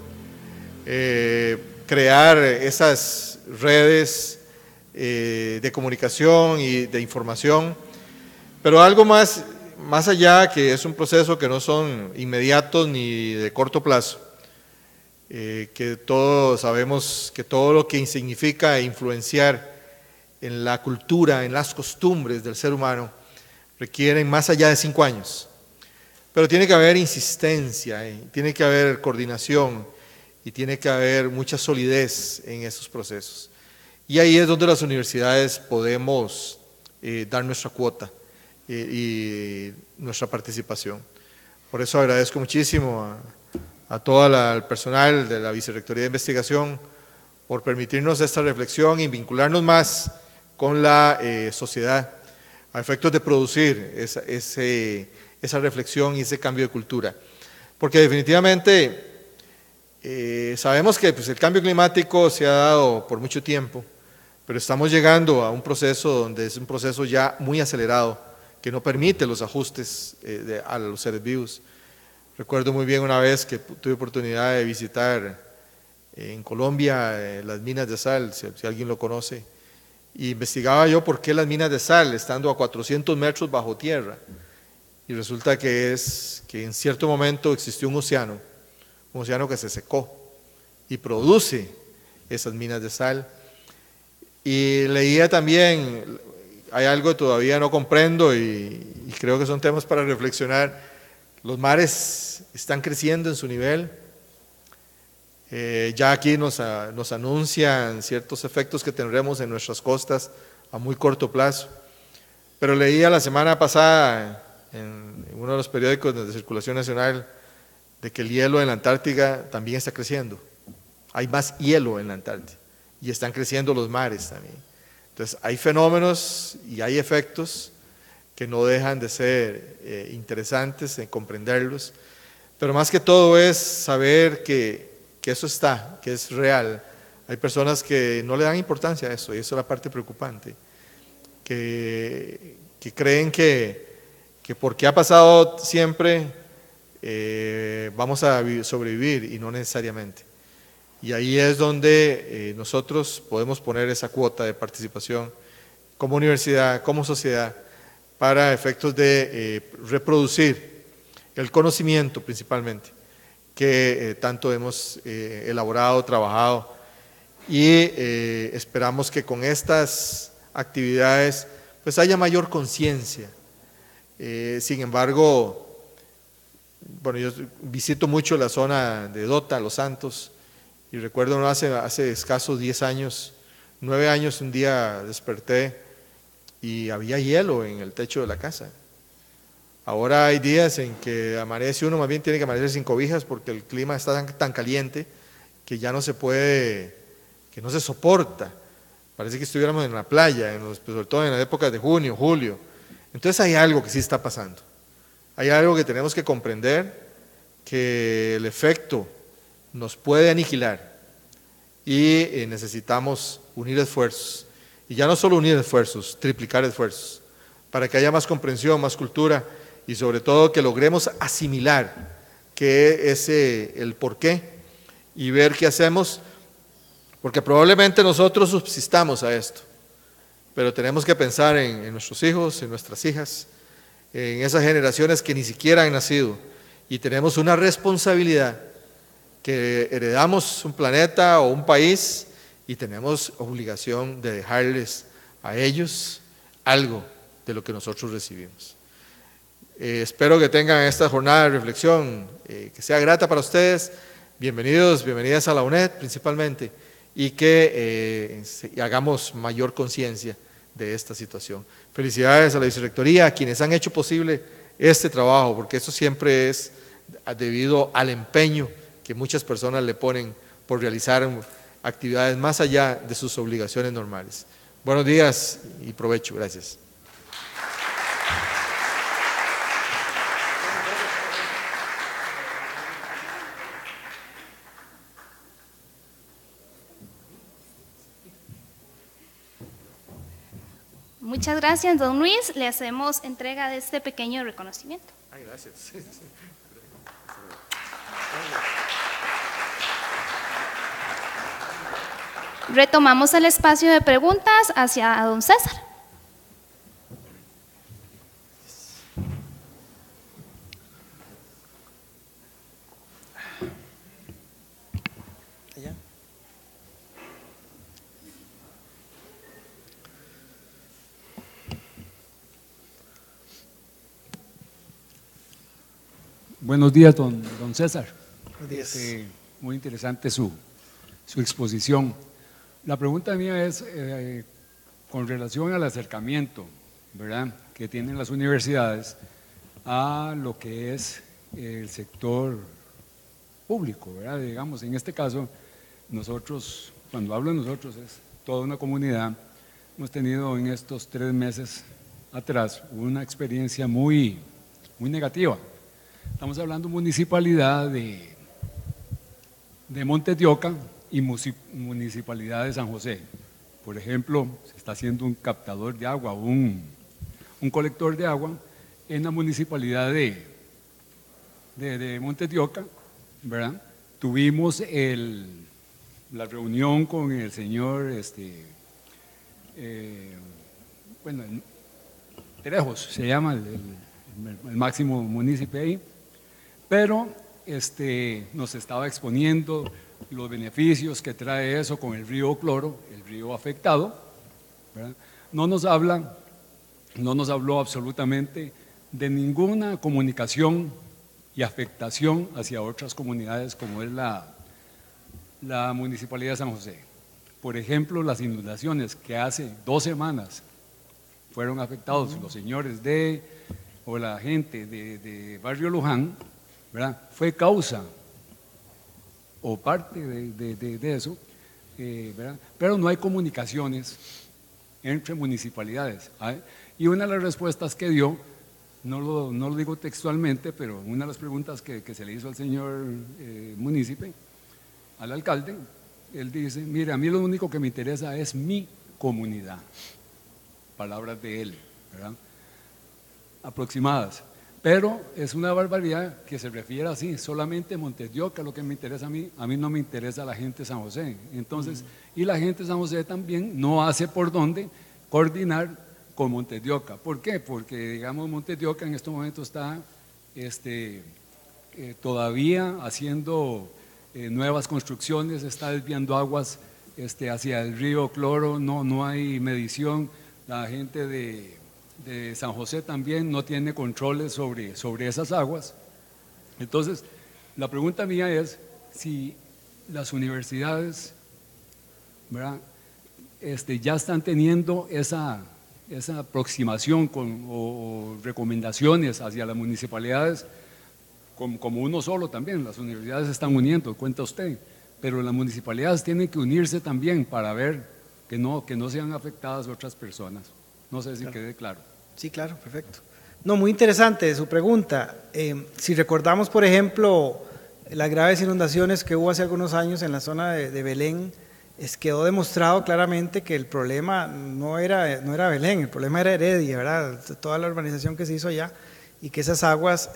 crear esas redes de comunicación y de información, pero algo más allá, que es un proceso que no son inmediatos ni de corto plazo, que todos sabemos que todo lo que significa influenciar en la cultura, en las costumbres del ser humano, requieren más allá de 5 años. Pero tiene que haber insistencia, tiene que haber coordinación y tiene que haber mucha solidez en esos procesos. Y ahí es donde las universidades podemos dar nuestra cuota y nuestra participación. Por eso agradezco muchísimo a todo el personal de la Vicerrectoría de Investigación por permitirnos esta reflexión y vincularnos más con la sociedad a efectos de producir esa reflexión y ese cambio de cultura. Porque definitivamente sabemos que pues, el cambio climático se ha dado por mucho tiempo, pero estamos llegando a un proceso donde es un proceso ya muy acelerado, que no permite los ajustes a los seres vivos. Recuerdo muy bien una vez que tuve oportunidad de visitar en Colombia las minas de sal, si alguien lo conoce, y investigaba yo por qué las minas de sal, estando a 400 metros bajo tierra, y resulta que es que en cierto momento existió un océano que se secó y produce esas minas de sal. Y leía también, hay algo que todavía no comprendo y creo que son temas para reflexionar. Los mares están creciendo en su nivel, ya aquí nos anuncian ciertos efectos que tendremos en nuestras costas a muy corto plazo, pero leía la semana pasada en uno de los periódicos de circulación nacional de que el hielo en la Antártica también está creciendo, hay más hielo en la Antártica y están creciendo los mares también. Entonces hay fenómenos y hay efectos que no dejan de ser interesantes en comprenderlos, pero más que todo es saber que eso está, que es real. Hay personas que no le dan importancia a eso, y eso es la parte preocupante, que creen que porque ha pasado siempre vamos a sobrevivir, y no necesariamente. Y ahí es donde nosotros podemos poner esa cuota de participación como universidad, como sociedad, para efectos de reproducir el conocimiento principalmente, que tanto hemos elaborado, trabajado y esperamos que con estas actividades pues haya mayor conciencia. Sin embargo, bueno, yo visito mucho la zona de Dota, Los Santos, y recuerdo hace escasos 10 años, 9 años, un día desperté y había hielo en el techo de la casa. Ahora hay días en que amanece uno, más bien tiene que amanecer sin cobijas porque el clima está tan caliente que ya no se puede, que no se soporta. Parece que estuviéramos en la playa, sobre todo en la época de junio, julio. Entonces hay algo que sí está pasando. Hay algo que tenemos que comprender, que el efecto nos puede aniquilar y necesitamos unir esfuerzos. Y ya no solo unir esfuerzos, triplicar esfuerzos, para que haya más comprensión, más cultura y sobre todo que logremos asimilar qué es el porqué y ver qué hacemos, porque probablemente nosotros subsistamos a esto, pero tenemos que pensar en nuestros hijos, en nuestras hijas, en esas generaciones que ni siquiera han nacido, y tenemos una responsabilidad, que heredamos un planeta o un país y tenemos obligación de dejarles a ellos algo de lo que nosotros recibimos. Espero que tengan esta jornada de reflexión que sea grata para ustedes. Bienvenidos, bienvenidas a la UNED principalmente, y que hagamos mayor conciencia de esta situación. Felicidades a la Vicerrectoría, a quienes han hecho posible este trabajo, porque eso siempre es debido al empeño que muchas personas le ponen por realizar actividades más allá de sus obligaciones normales. Buenos días y provecho. Gracias. Muchas gracias, don Luis. Le hacemos entrega de este pequeño reconocimiento. Ay, gracias. Retomamos el espacio de preguntas hacia don César. Allá. Buenos días, don César. Buenos días. Muy interesante su exposición. La pregunta mía es con relación al acercamiento, ¿verdad?, que tienen las universidades a lo que es el sector público, ¿verdad? Digamos, en este caso, nosotros, cuando hablo de nosotros, es toda una comunidad. Hemos tenido en estos 3 meses atrás una experiencia muy negativa. Estamos hablando de municipalidad de Montes de Oca y municipalidad de San José. Por ejemplo, se está haciendo un captador de agua, un colector de agua en la municipalidad de Montes de Oca, ¿verdad? Tuvimos la reunión con el señor Terejos, se llama el máximo municipio ahí, pero nos estaba exponiendo los beneficios que trae eso con el río Cloro, el río afectado, ¿verdad? No nos habló absolutamente de ninguna comunicación y afectación hacia otras comunidades como es la Municipalidad de San José. Por ejemplo, las inundaciones que hace 2 semanas fueron afectados los señores o la gente de Barrio Luján, ¿verdad? Fue causa o parte de eso, ¿verdad? Pero no hay comunicaciones entre municipalidades. Y una de las respuestas que dio, no lo digo textualmente, pero una de las preguntas que se le hizo al señor munícipe, al alcalde, él dice: mire, a mí lo único que me interesa es mi comunidad. Palabras de él, ¿verdad?, aproximadas. Pero es una barbaridad que se refiera así, solamente Montes de Oca, lo que me interesa a mí no me interesa la gente de San José. Entonces, y la gente de San José también no hace por dónde coordinar con Montes de Oca. ¿Por qué? Porque, digamos, Montes de Oca en estos momentos está todavía haciendo nuevas construcciones, está desviando aguas hacia el río Cloro no hay medición. La gente de San José también no tiene controles sobre esas aguas. Entonces, la pregunta mía es si las universidades, ¿verdad?, ya están teniendo esa aproximación o recomendaciones hacia las municipalidades, como uno solo también. Las universidades se están uniendo, cuenta usted, pero las municipalidades tienen que unirse también para ver que no sean afectadas otras personas. No sé si quede claro. Sí, claro, perfecto. No, muy interesante su pregunta. Si recordamos, por ejemplo, las graves inundaciones que hubo hace algunos años en la zona de Belén, quedó demostrado claramente que el problema no era Belén, el problema era Heredia, ¿verdad? Toda la urbanización que se hizo allá, y que esas aguas,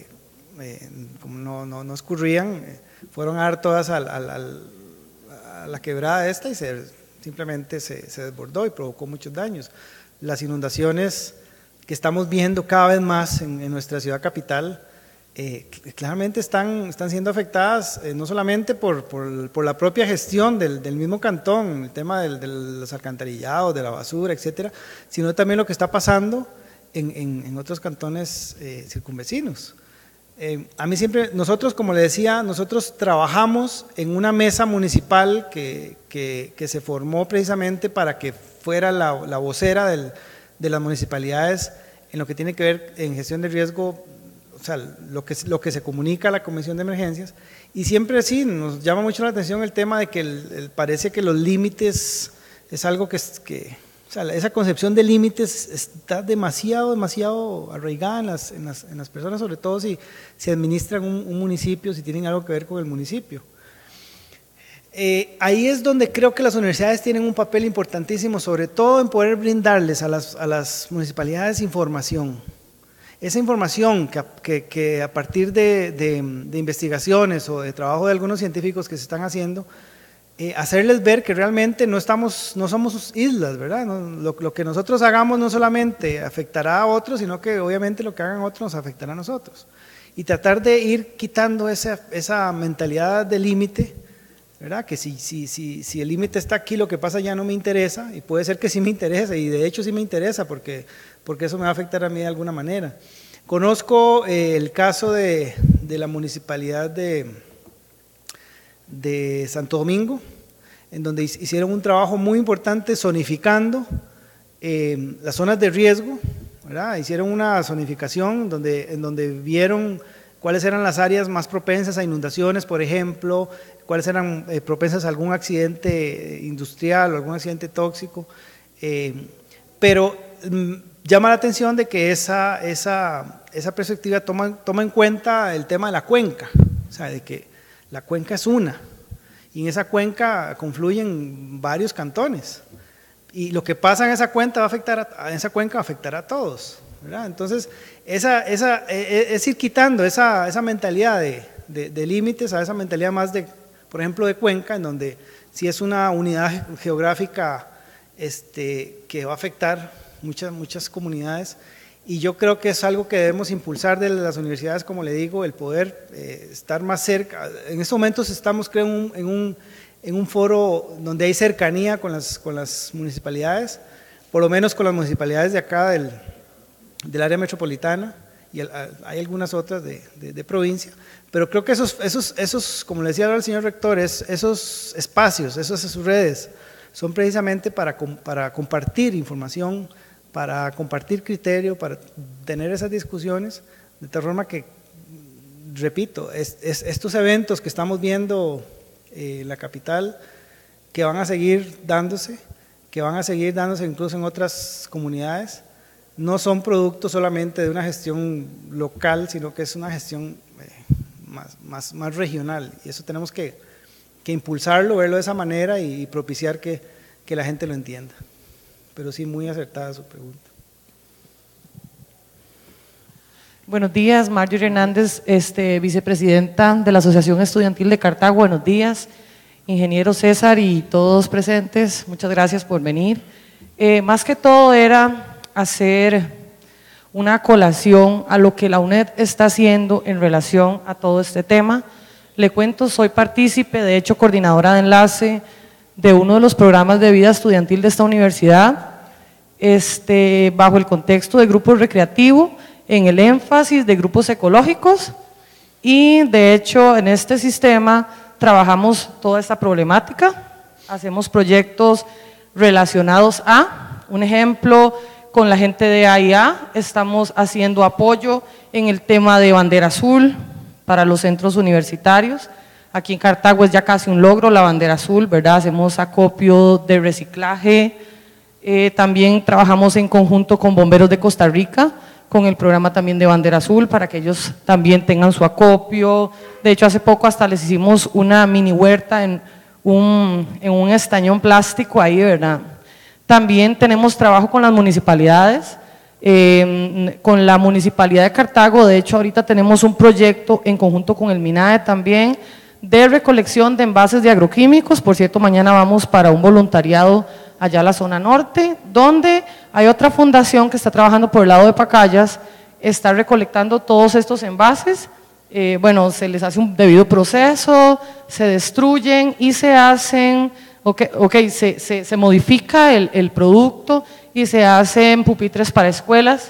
como no escurrían, fueron a dar todas a la quebrada esta y simplemente se desbordó y provocó muchos daños. Las inundaciones que estamos viendo cada vez más en nuestra ciudad capital, claramente están siendo afectadas no solamente por la propia gestión del mismo cantón, el tema de los alcantarillados, de la basura, etcétera, sino también lo que está pasando en otros cantones circunvecinos. A mí siempre, nosotros, como le decía, nosotros trabajamos en una mesa municipal que se formó precisamente para que fuera la vocera de las municipalidades en lo que tiene que ver en gestión de riesgo, o sea, lo que se comunica a la Comisión de Emergencias, y siempre sí, nos llama mucho la atención el tema de que parece que los límites es algo que o sea, esa concepción de límites está demasiado arraigada en las personas, sobre todo si administran un municipio, si tienen algo que ver con el municipio. Ahí es donde creo que las universidades tienen un papel importantísimo, sobre todo en poder brindarles a las municipalidades información. Esa información que a partir de investigaciones o de trabajo de algunos científicos que se están haciendo, hacerles ver que realmente no somos islas, ¿verdad? Lo que nosotros hagamos no solamente afectará a otros, sino que obviamente lo que hagan otros nos afectará a nosotros. Y tratar de ir quitando esa mentalidad de límite, ¿verdad? Que si el límite está aquí, lo que pasa ya no me interesa, y puede ser que sí me interese, y de hecho sí me interesa, porque eso me va a afectar a mí de alguna manera. Conozco el caso de la municipalidad de Santo Domingo, en donde hicieron un trabajo muy importante zonificando las zonas de riesgo, ¿verdad? Hicieron una zonificación en donde vieron cuáles eran las áreas más propensas a inundaciones, por ejemplo, cuáles eran propensas a algún accidente industrial o algún accidente tóxico, pero llama la atención de que esa perspectiva toma en cuenta el tema de la cuenca, o sea, de que la cuenca es una, y en esa cuenca confluyen varios cantones, y lo que pasa en esa cuenca va a afectar a todos, ¿verdad? Entonces, es ir quitando esa mentalidad de límites a esa mentalidad más por ejemplo, de cuenca, en donde si es una unidad geográfica que va a afectar muchas comunidades, y yo creo que es algo que debemos impulsar de las universidades, como le digo, el poder estar más cerca. En estos momentos estamos, creo, en un foro donde hay cercanía con las municipalidades, por lo menos con las municipalidades de acá del área metropolitana, y hay algunas otras de provincia, pero creo que esos, como le decía ahora el señor rector, esos espacios, esas redes, son precisamente para compartir información, para compartir criterio, para tener esas discusiones, de tal forma que, repito, estos eventos que estamos viendo en la capital, que van a seguir dándose incluso en otras comunidades, no son producto solamente de una gestión local, sino que es una gestión más regional, y eso tenemos que impulsarlo, verlo de esa manera y propiciar que la gente lo entienda. Pero sí, muy acertada su pregunta. Buenos días, Marjorie Hernández, vicepresidenta de la Asociación Estudiantil de Cartago. Buenos días, ingeniero César y todos presentes, muchas gracias por venir. Más que todo era hacer una colación a lo que la UNED está haciendo en relación a todo este tema. Le cuento, soy partícipe, de hecho coordinadora de enlace de uno de los programas de vida estudiantil de esta universidad, bajo el contexto de grupos recreativos, en el énfasis de grupos ecológicos, y de hecho en este sistema trabajamos toda esta problemática, hacemos proyectos relacionados a, un ejemplo, con la gente de AIA estamos haciendo apoyo en el tema de bandera azul para los centros universitarios. Aquí en Cartago es ya casi un logro la bandera azul, ¿verdad? Hacemos acopio de reciclaje. También trabajamos en conjunto con Bomberos de Costa Rica, con el programa también de bandera azul, para que ellos también tengan su acopio. De hecho, hace poco hasta les hicimos una mini huerta en un estañón plástico ahí, ¿verdad? También tenemos trabajo con las municipalidades, con la Municipalidad de Cartago. De hecho, ahorita tenemos un proyecto en conjunto con el MINAE también, de recolección de envases de agroquímicos. Por cierto, mañana vamos para un voluntariado allá a la zona norte, donde hay otra fundación que está trabajando por el lado de Pacayas, está recolectando todos estos envases. Bueno, se les hace un debido proceso, se destruyen y se hacen, se modifica el producto y se hacen pupitres para escuelas,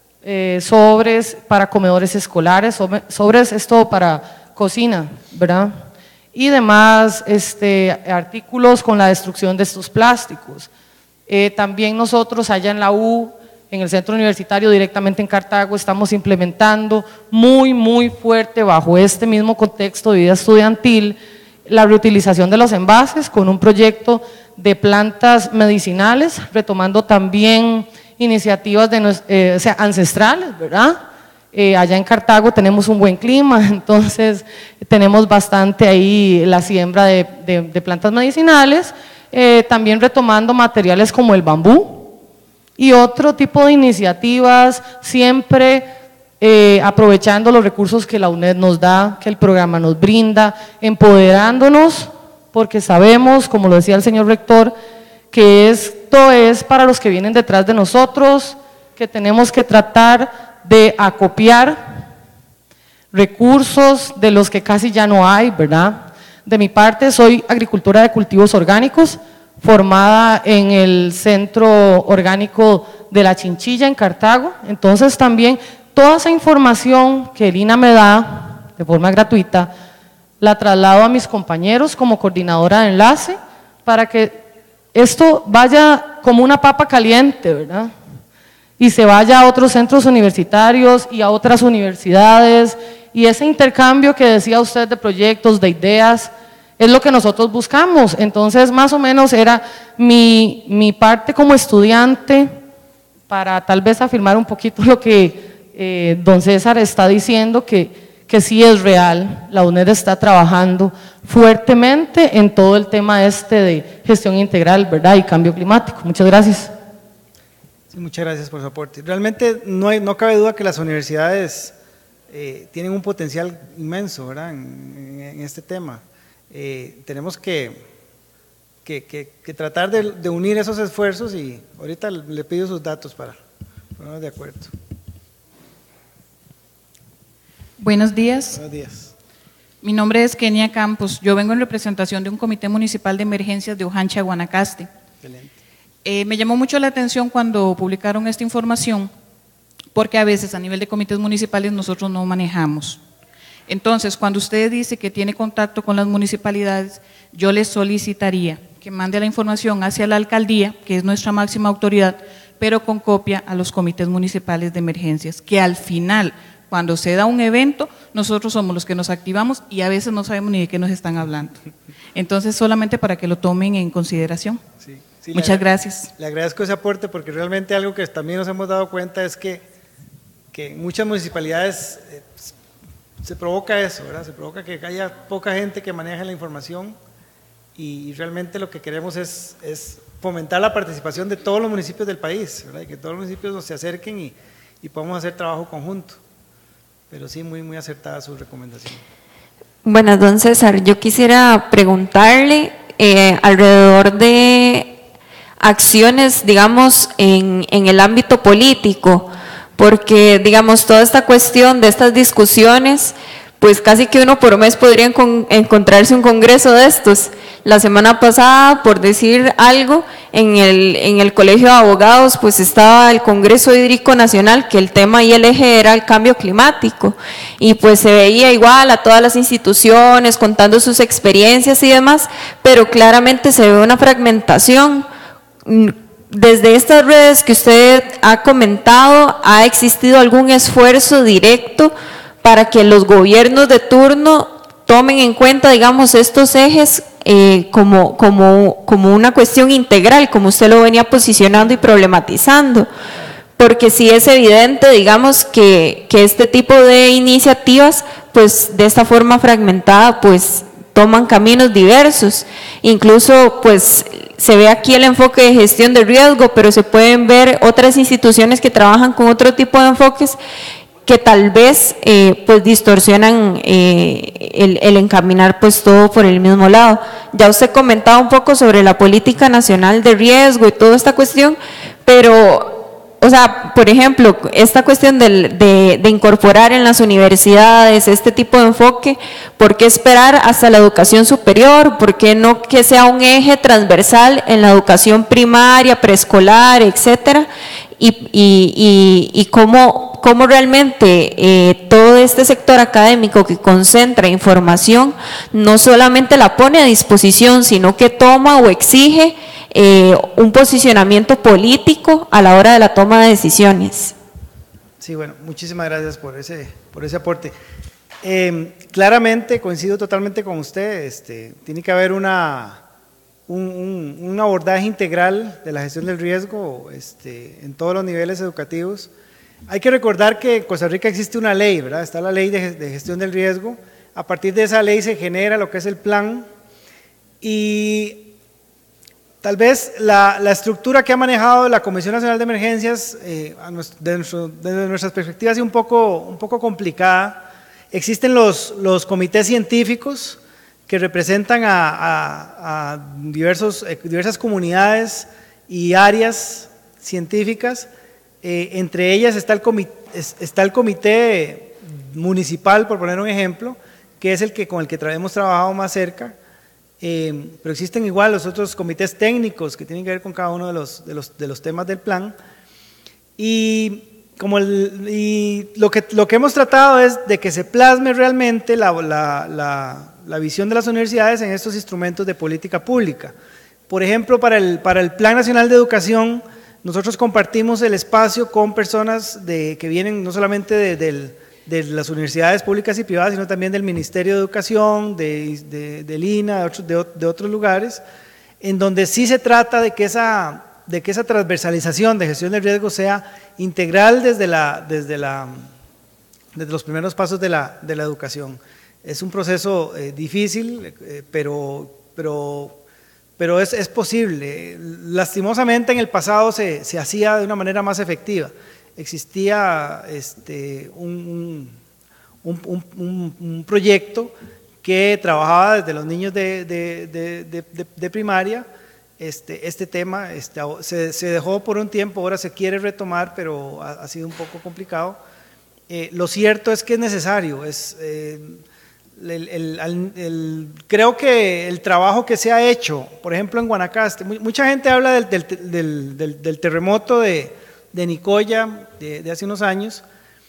sobres para comedores escolares, sobres esto para cocina, ¿verdad? Y demás artículos con la destrucción de estos plásticos. También nosotros allá en la U, en el centro universitario directamente en Cartago, estamos implementando muy fuerte bajo este mismo contexto de vida estudiantil la reutilización de los envases con un proyecto de plantas medicinales, retomando también iniciativas ancestrales, ¿verdad? Allá en Cartago tenemos un buen clima, entonces tenemos bastante ahí la siembra de plantas medicinales, también retomando materiales como el bambú y otro tipo de iniciativas, siempre aprovechando los recursos que la UNED nos da, que el programa nos brinda, empoderándonos, porque sabemos, como lo decía el señor rector, que esto es para los que vienen detrás de nosotros, que tenemos que tratar de acopiar recursos de los que casi ya no hay, ¿verdad? De mi parte, soy agricultora de cultivos orgánicos, formada en el Centro Orgánico de la Chinchilla en Cartago. Entonces también toda esa información que el INA me da de forma gratuita, la traslado a mis compañeros como coordinadora de enlace para que esto vaya como una papa caliente, ¿verdad? Y se vaya a otros centros universitarios y a otras universidades, y ese intercambio que decía usted de proyectos, de ideas, es lo que nosotros buscamos. Entonces, más o menos era mi parte como estudiante, para tal vez afirmar un poquito lo que don César está diciendo, que sí es real, la UNED está trabajando fuertemente en todo el tema de gestión integral, ¿verdad? Y cambio climático. Muchas gracias. Sí, muchas gracias por su aporte. Realmente no cabe duda que las universidades tienen un potencial inmenso, ¿verdad? En este tema. Tenemos que tratar de unir esos esfuerzos, y ahorita le pido sus datos para ponernos de acuerdo. Buenos días. Buenos días. Mi nombre es Kenia Campos. Yo vengo en representación de un comité municipal de emergencias de Ojancha, Guanacaste. Excelente. Me llamó mucho la atención cuando publicaron esta información, porque a veces a nivel de comités municipales nosotros no manejamos. Entonces, cuando usted dice que tiene contacto con las municipalidades, yo les solicitaría que mande la información hacia la alcaldía, que es nuestra máxima autoridad, pero con copia a los comités municipales de emergencias, que al final, cuando se da un evento, nosotros somos los que nos activamos y a veces no sabemos ni de qué nos están hablando. Entonces, solamente para que lo tomen en consideración. Sí, muchas gracias. Le agradezco ese aporte, porque realmente algo que también nos hemos dado cuenta es que en muchas municipalidades se provoca eso, ¿verdad? Se provoca que haya poca gente que maneje la información, y realmente lo que queremos es fomentar la participación de todos los municipios del país, ¿verdad? Y que todos los municipios se acerquen y podamos hacer trabajo conjunto. Pero sí, muy acertada su recomendación. Bueno, don César, yo quisiera preguntarle alrededor de acciones, digamos, en el ámbito político, porque, digamos, toda esta cuestión de estas discusiones, pues casi que uno por mes podría encontrarse un congreso de estos. La semana pasada, por decir algo, en el Colegio de Abogados pues estaba el Congreso Hídrico Nacional, que el tema y el eje era el cambio climático, y pues se veía igual a todas las instituciones contando sus experiencias y demás, pero claramente se ve una fragmentación. Desde estas redes que usted ha comentado, ¿ha existido algún esfuerzo directo para que los gobiernos de turno tomen en cuenta, digamos, estos ejes como una cuestión integral, como usted lo venía posicionando y problematizando? Porque sí es evidente, digamos, que este tipo de iniciativas, pues de esta forma fragmentada, pues toman caminos diversos. Incluso, pues se ve aquí el enfoque de gestión de riesgo, pero se pueden ver otras instituciones que trabajan con otro tipo de enfoques que tal vez pues distorsionan el encaminar pues todo por el mismo lado. Ya usted comentaba un poco sobre la política nacional de riesgo y toda esta cuestión, pero, o sea, por ejemplo, esta cuestión de incorporar en las universidades este tipo de enfoque, ¿por qué esperar hasta la educación superior? ¿Por qué no que sea un eje transversal en la educación primaria, preescolar, etcétera? Y cómo realmente todo este sector académico que concentra información no solamente la pone a disposición, sino que toma o exige un posicionamiento político a la hora de la toma de decisiones. Sí, bueno, muchísimas gracias por ese aporte. Claramente coincido totalmente con usted, tiene que haber un abordaje integral de la gestión del riesgo en todos los niveles educativos. Hay que recordar que en Costa Rica existe una ley, ¿verdad? Está la ley de gestión del riesgo. A partir de esa ley se genera lo que es el plan, y tal vez la estructura que ha manejado la Comisión Nacional de Emergencias desde nuestras perspectivas es un poco complicada. Existen los comités científicos que representan a diversas comunidades y áreas científicas. Entre ellas está el comité municipal, por poner un ejemplo, que es con el que hemos trabajado más cerca, pero existen igual los otros comités técnicos que tienen que ver con cada uno de los temas del plan, y lo que hemos tratado es de que se plasme realmente la visión de las universidades en estos instrumentos de política pública. Por ejemplo, para el Plan Nacional de Educación, nosotros compartimos el espacio con personas que vienen no solamente de las universidades públicas y privadas, sino también del Ministerio de Educación, del INA, de otros lugares, en donde sí se trata de que esa transversalización de gestión del riesgo sea integral desde los primeros pasos de la educación. Es un proceso difícil, pero es posible. Lastimosamente en el pasado se hacía de una manera más efectiva. Existía un proyecto que trabajaba desde los niños de primaria. Este tema se dejó por un tiempo, ahora se quiere retomar, pero ha sido un poco complicado. Lo cierto es que es necesario. Creo que el trabajo que se ha hecho, por ejemplo en Guanacaste, mucha gente habla del terremoto de Nicoya de hace unos años,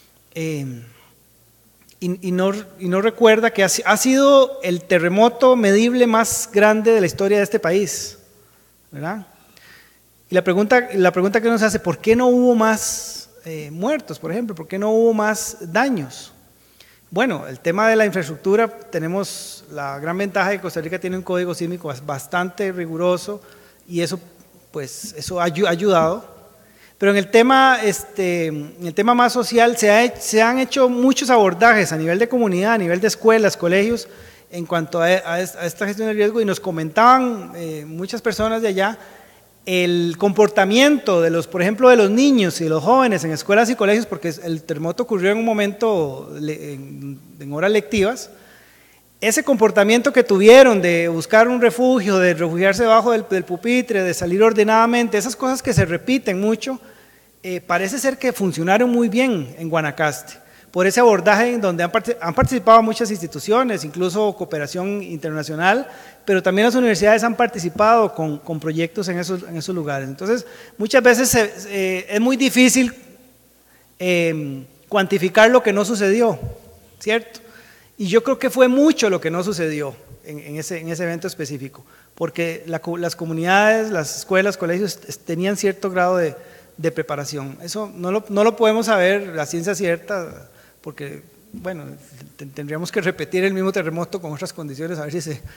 y no recuerda que ha sido el terremoto medible más grande de la historia de este país, ¿verdad? Y la pregunta que nos hace, ¿por qué no hubo más muertos, por ejemplo? ¿Por qué no hubo más daños? Bueno, el tema de la infraestructura, tenemos la gran ventaja de que Costa Rica tiene un código sísmico bastante riguroso, y eso ha ayudado. Pero en el tema más social se han hecho muchos abordajes a nivel de comunidad, a nivel de escuelas, colegios, en cuanto a esta gestión del riesgo, y nos comentaban muchas personas de allá el comportamiento por ejemplo, de los niños y los jóvenes en escuelas y colegios, porque el terremoto ocurrió en un momento en horas lectivas. Ese comportamiento que tuvieron de buscar un refugio, de refugiarse debajo del pupitre, de salir ordenadamente, esas cosas que se repiten mucho, parece ser que funcionaron muy bien en Guanacaste. por ese abordaje en donde han participado muchas instituciones, incluso cooperación internacional, pero también las universidades han participado con proyectos en esos lugares. Entonces, muchas veces es muy difícil cuantificar lo que no sucedió, ¿cierto? Y yo creo que fue mucho lo que no sucedió en ese evento específico, porque las comunidades, las escuelas, colegios tenían cierto grado de preparación. Eso no lo podemos saber, la ciencia cierta, porque, bueno, tendríamos que repetir el mismo terremoto con otras condiciones a ver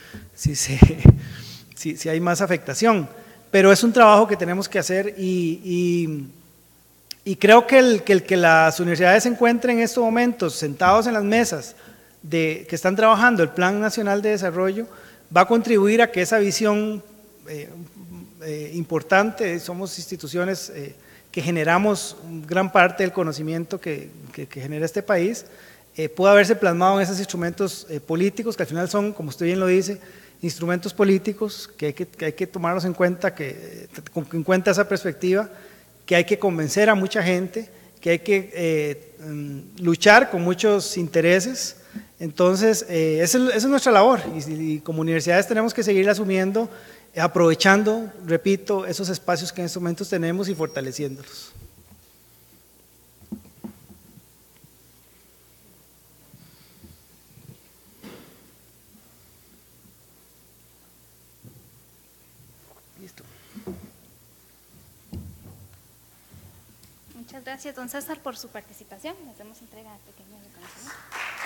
si hay más afectación. Pero es un trabajo que tenemos que hacer y creo que las universidades se encuentren en estos momentos sentados en las mesas que están trabajando el Plan Nacional de Desarrollo va a contribuir a que esa visión importante, somos instituciones que generamos gran parte del conocimiento que genera este país, pueda verse plasmado en esos instrumentos políticos que al final son, como usted bien lo dice, instrumentos políticos que hay que tomarlos en cuenta, en cuenta esa perspectiva, que hay que convencer a mucha gente, que hay que luchar con muchos intereses. Entonces, esa es nuestra labor y como universidades tenemos que seguir asumiendo, aprovechando, repito, esos espacios que en estos momentos tenemos y fortaleciéndolos. Listo. Muchas gracias, don César, por su participación. Le hacemos entrega de pequeños reconocimientos.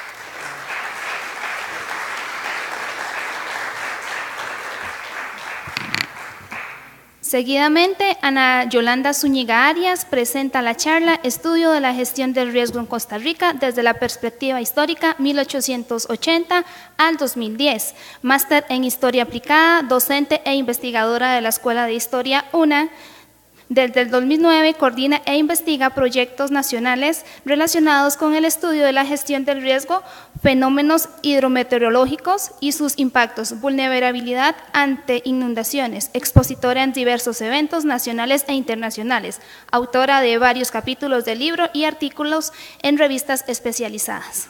Seguidamente, Ana Yolanda Zúñiga Arias presenta la charla Estudio de la gestión del riesgo en Costa Rica desde la perspectiva histórica 1880 al 2010, máster en Historia Aplicada, docente e investigadora de la Escuela de Historia UNA. Desde el 2009 coordina e investiga proyectos nacionales relacionados con el estudio de la gestión del riesgo, fenómenos hidrometeorológicos y sus impactos, vulnerabilidad ante inundaciones, expositora en diversos eventos nacionales e internacionales, autora de varios capítulos de libro y artículos en revistas especializadas.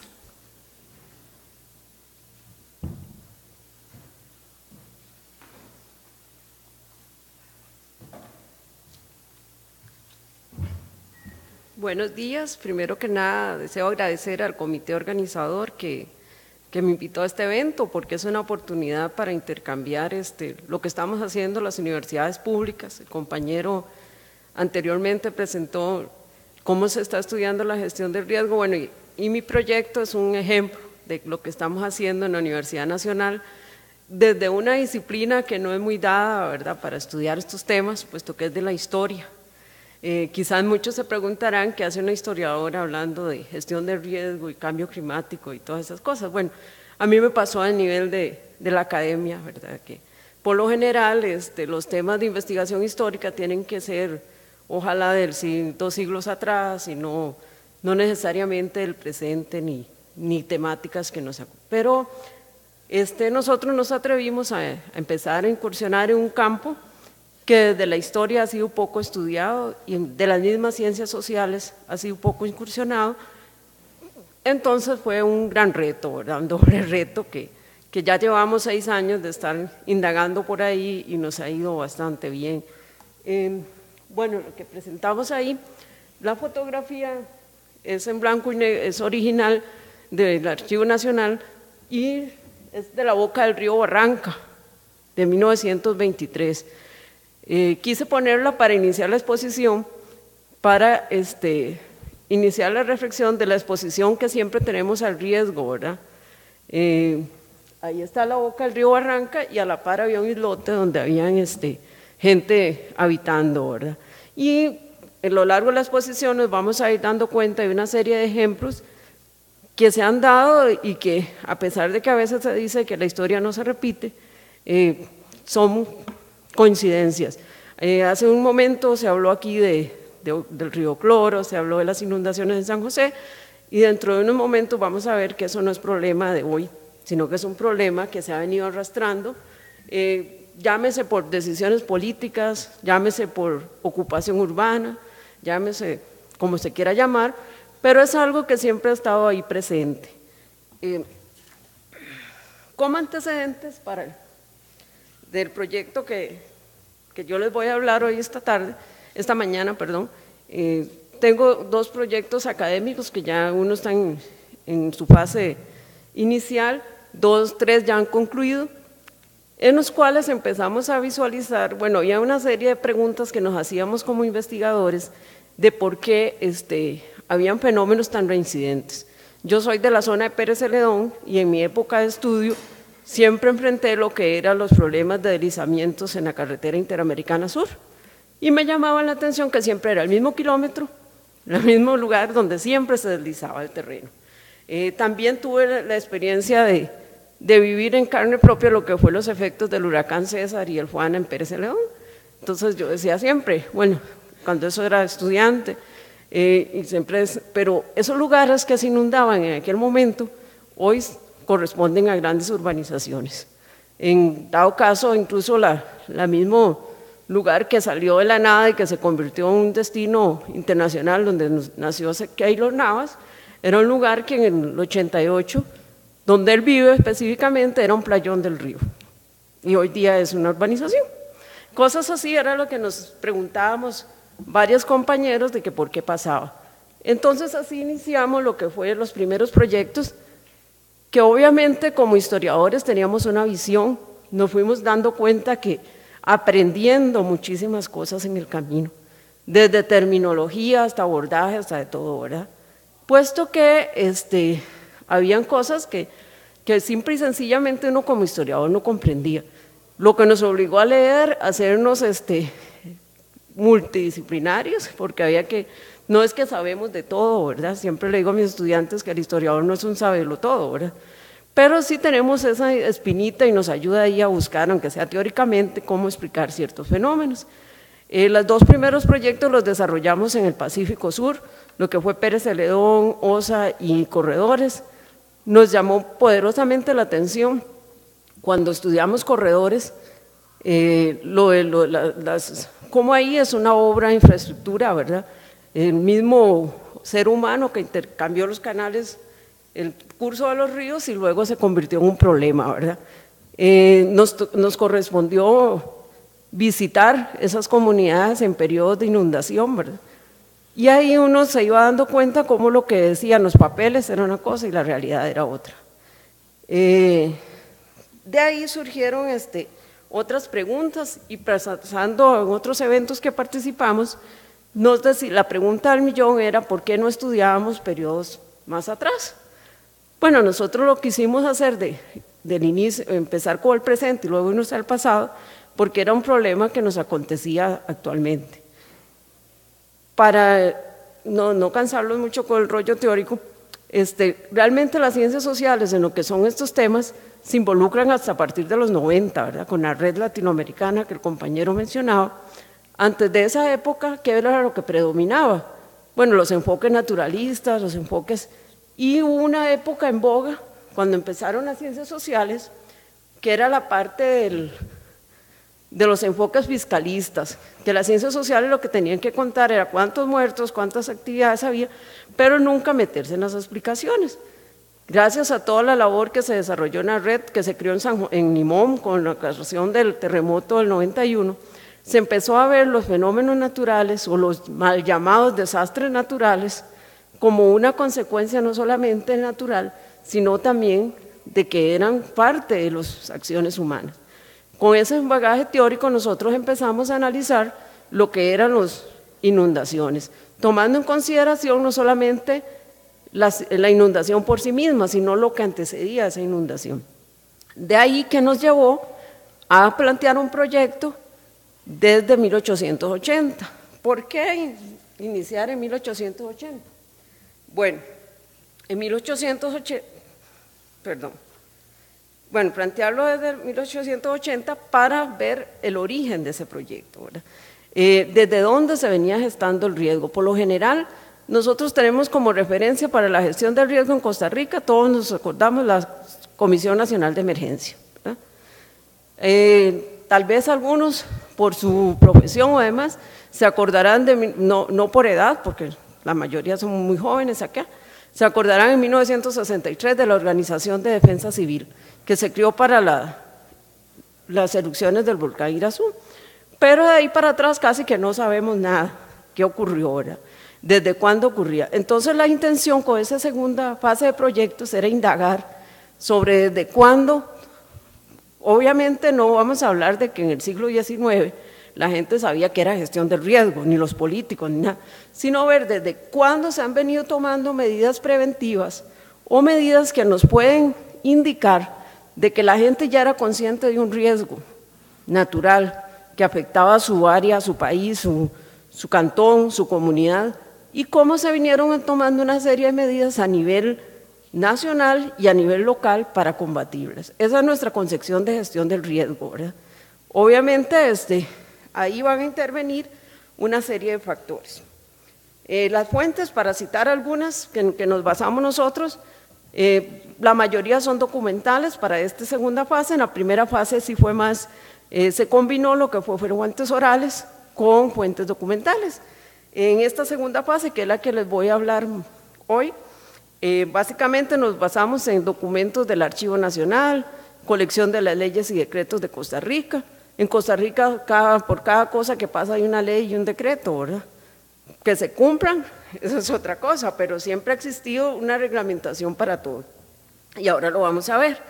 Buenos días. Primero que nada, deseo agradecer al comité organizador que me invitó a este evento, porque es una oportunidad para intercambiar lo que estamos haciendo las universidades públicas. El compañero anteriormente presentó cómo se está estudiando la gestión del riesgo. Bueno, y mi proyecto es un ejemplo de lo que estamos haciendo en la Universidad Nacional, desde una disciplina que no es muy dada, ¿verdad?, para estudiar estos temas, puesto que es de la historia. Quizás muchos se preguntarán qué hace una historiadora hablando de gestión del riesgo y cambio climático y todas esas cosas. Bueno, a mí me pasó a nivel de la academia, ¿verdad?, que por lo general los temas de investigación histórica tienen que ser, ojalá, de 2 siglos atrás y no necesariamente del presente ni temáticas que no se... Pero nosotros nos atrevimos a empezar a incursionar en un campo que desde la historia ha sido poco estudiado y de las mismas ciencias sociales ha sido poco incursionado. Entonces fue un gran reto, ¿verdad?, un doble reto que ya llevamos 6 años de estar indagando por ahí y nos ha ido bastante bien. Bueno, lo que presentamos ahí, la fotografía es en blanco y negro, es original del Archivo Nacional y es de la boca del río Barranca, de 1923. Quise ponerla para iniciar la exposición, para iniciar la reflexión de la exposición que siempre tenemos al riesgo, ¿verdad? Ahí está la boca del río Barranca y a la par había un islote donde habían gente habitando, ¿verdad? Y a lo largo de la exposición nos vamos a ir dando cuenta de una serie de ejemplos que se han dado y que, a pesar de que a veces se dice que la historia no se repite, son coincidencias. Hace un momento se habló aquí del río Cloro, se habló de las inundaciones en San José, y dentro de unos momentos vamos a ver que eso no es problema de hoy, sino que es un problema que se ha venido arrastrando, llámese por decisiones políticas, llámese por ocupación urbana, llámese como se quiera llamar, pero es algo que siempre ha estado ahí presente. Como antecedentes del proyecto que yo les voy a hablar hoy esta mañana, tengo 2 proyectos académicos que ya uno está en su fase inicial, 3 ya han concluido, en los cuales empezamos a visualizar, bueno, había una serie de preguntas que nos hacíamos como investigadores de por qué habían fenómenos tan reincidentes. Yo soy de la zona de Pérez Celedón y en mi época de estudio siempre enfrenté lo que eran los problemas de deslizamientos en la carretera Interamericana Sur y me llamaba la atención que siempre era el mismo kilómetro, el mismo lugar donde siempre se deslizaba el terreno. También tuve la experiencia de vivir en carne propia lo que fue los efectos del huracán César y el Juana en Pérez Celedón. Entonces yo decía siempre, bueno, cuando eso era estudiante, pero esos lugares que se inundaban en aquel momento, hoy corresponden a grandes urbanizaciones. En dado caso, incluso la mismo lugar que salió de la nada y que se convirtió en un destino internacional donde nació Keylor Navas, era un lugar que en el 88, donde él vive específicamente, era un playón del río y hoy día es una urbanización. Cosas así era lo que nos preguntábamos varios compañeros de que por qué pasaba. Entonces así iniciamos lo que fue los primeros proyectos, que obviamente como historiadores teníamos una visión, nos fuimos dando cuenta que aprendiendo muchísimas cosas en el camino, desde terminología hasta abordaje, hasta de todo, ¿verdad? Puesto que habían cosas que simple y sencillamente uno como historiador no comprendía, lo que nos obligó a leer, a hacernos multidisciplinarios, porque no es que sabemos de todo, ¿verdad? Siempre le digo a mis estudiantes que el historiador no es un saberlo todo, ¿verdad? Pero sí tenemos esa espinita y nos ayuda ahí a buscar, aunque sea teóricamente, cómo explicar ciertos fenómenos. Los 2 primeros proyectos los desarrollamos en el Pacífico Sur, lo que fue Pérez Celedón, Osa y Corredores. Nos llamó poderosamente la atención cuando estudiamos corredores, cómo ahí es una obra de infraestructura, ¿verdad? El mismo ser humano que intercambió los canales, el curso de los ríos y luego se convirtió en un problema, ¿verdad? Nos correspondió visitar esas comunidades en periodos de inundación, ¿verdad? Y ahí uno se iba dando cuenta cómo lo que decían los papeles era una cosa y la realidad era otra. De ahí surgieron otras preguntas y pasando en otros eventos que participamos, la pregunta del millón era ¿por qué no estudiábamos periodos más atrás? Bueno, nosotros lo quisimos hacer del inicio, empezar con el presente y luego irnos al pasado, porque era un problema que nos acontecía actualmente. Para no cansarlos mucho con el rollo teórico, realmente las ciencias sociales en lo que son estos temas se involucran hasta a partir de los 90, ¿verdad? Con la red latinoamericana que el compañero mencionaba. Antes de esa época, ¿qué era lo que predominaba? Bueno, los enfoques naturalistas, y hubo una época en boga, cuando empezaron las ciencias sociales, que era la parte de los enfoques fiscalistas, que las ciencias sociales lo que tenían que contar era cuántos muertos, cuántas actividades había, pero nunca meterse en las explicaciones. Gracias a toda la labor que se desarrolló en la red, que se creó en Limón con la ocasión del terremoto del 91, se empezó a ver los fenómenos naturales o los mal llamados desastres naturales como una consecuencia no solamente natural, sino también de que eran parte de las acciones humanas. Con ese bagaje teórico nosotros empezamos a analizar lo que eran las inundaciones, tomando en consideración no solamente la inundación por sí misma, sino lo que antecedía a esa inundación. De ahí que nos llevó a plantear un proyecto desde 1880. ¿Por qué iniciar en 1880? Bueno, en 1880, plantearlo desde 1880 para ver el origen de ese proyecto, ¿verdad? Desde dónde se venía gestando el riesgo. Por lo general, nosotros tenemos como referencia para la gestión del riesgo en Costa Rica, todos nos acordamos la Comisión Nacional de Emergencia, ¿verdad? Tal vez algunos por su profesión o demás se acordarán de, no por edad, porque la mayoría son muy jóvenes acá, se acordarán en 1963 de la Organización de Defensa Civil, que se creó para las erupciones del volcán Irazú. Pero de ahí para atrás casi que no sabemos nada, qué ocurrió ahora, desde cuándo ocurría. Entonces la intención con esa segunda fase de proyectos era indagar sobre desde cuándo. Obviamente no vamos a hablar de que en el siglo XIX la gente sabía que era gestión del riesgo, ni los políticos, ni nada, sino ver desde cuándo se han venido tomando medidas preventivas o medidas que nos pueden indicar de que la gente ya era consciente de un riesgo natural que afectaba a su área, a su país, su cantón, su comunidad, y cómo se vinieron tomando una serie de medidas a nivel nacional y a nivel local para combatirlas. Esa es nuestra concepción de gestión del riesgo, ¿verdad? Obviamente ahí van a intervenir una serie de factores. Las fuentes, para citar algunas que nos basamos nosotros, la mayoría son documentales para esta segunda fase. En la primera fase sí fue más, se combinó lo que fueron fuentes orales con fuentes documentales. En esta segunda fase, que es la que les voy a hablar hoy, básicamente nos basamos en documentos del Archivo Nacional, colección de las leyes y decretos de Costa Rica. En Costa Rica, por cada cosa que pasa hay una ley y un decreto, ¿verdad? Que se cumplan, eso es otra cosa, pero siempre ha existido una reglamentación para todo. Y ahora lo vamos a ver.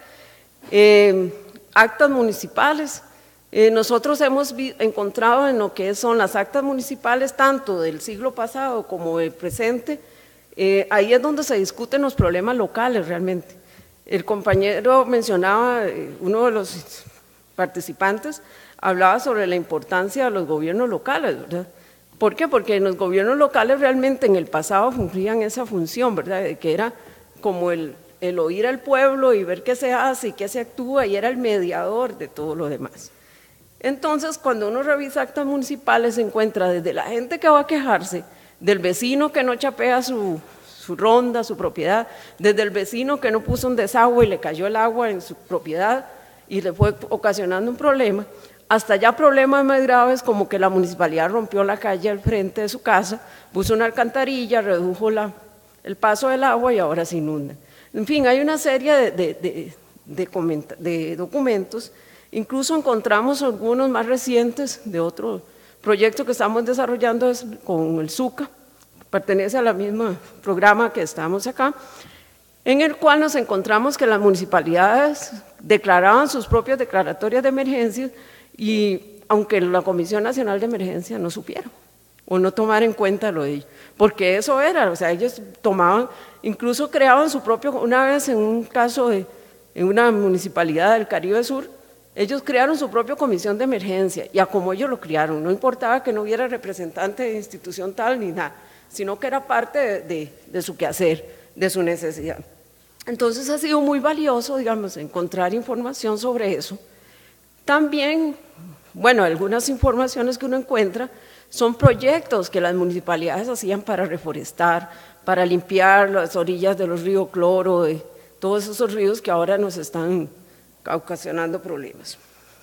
Actas municipales. Nosotros hemos encontrado en lo que son las actas municipales, tanto del siglo pasado como del presente, ahí es donde se discuten los problemas locales realmente. El compañero mencionaba, uno de los participantes, hablaba sobre la importancia de los gobiernos locales, ¿verdad? ¿Por qué? Porque en los gobiernos locales realmente en el pasado cumplían esa función, ¿verdad? De que era como el oír al pueblo y ver qué se hace y qué se actúa, y era el mediador de todo lo demás. Entonces, cuando uno revisa actas municipales, se encuentra desde la gente que va a quejarse, del vecino que no chapea su ronda, su propiedad, desde el vecino que no puso un desagüe y le cayó el agua en su propiedad y le fue ocasionando un problema, hasta ya problemas más graves como que la municipalidad rompió la calle al frente de su casa, puso una alcantarilla, redujo el paso del agua y ahora se inunda. En fin, hay una serie de documentos. Incluso encontramos algunos más recientes de otro proyecto que estamos desarrollando con el SUCA, pertenece al mismo programa que estamos acá, en el cual nos encontramos que las municipalidades declaraban sus propias declaratorias de emergencia, y aunque la Comisión Nacional de Emergencia no supiera o no tomara en cuenta lo de ellos, porque eso era, o sea, ellos tomaban, incluso creaban su propio, una vez en un caso en una municipalidad del Caribe Sur, ellos crearon su propia comisión de emergencia, y a como ellos lo crearon, no importaba que no hubiera representante de institución tal ni nada, sino que era parte de su quehacer, de su necesidad. Entonces ha sido muy valioso, digamos, encontrar información sobre eso. También, bueno, algunas informaciones que uno encuentra son proyectos que las municipalidades hacían para reforestar, para limpiar las orillas de los ríos Cloro, de todos esos ríos que ahora nos están ocasionando problemas.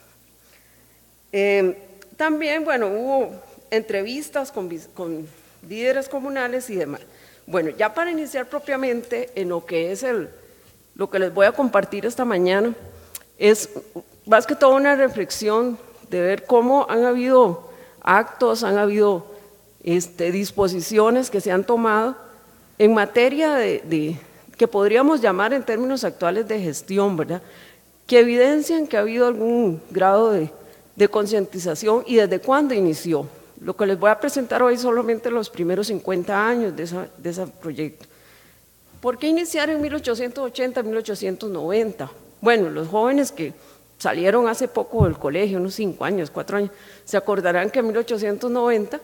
También, bueno, hubo entrevistas con líderes comunales y demás. Bueno, ya para iniciar propiamente en lo que es lo que les voy a compartir esta mañana, es más que todo una reflexión de ver cómo han habido actos, han habido disposiciones que se han tomado en materia que podríamos llamar en términos actuales de gestión, ¿verdad? Que evidencian que ha habido algún grado de concientización y desde cuándo inició. Lo que les voy a presentar hoy solamente los primeros 50 años de ese proyecto. ¿Por qué iniciar en 1880, 1890? Bueno, los jóvenes que salieron hace poco del colegio, unos 5 años, 4 años, se acordarán que en 1890,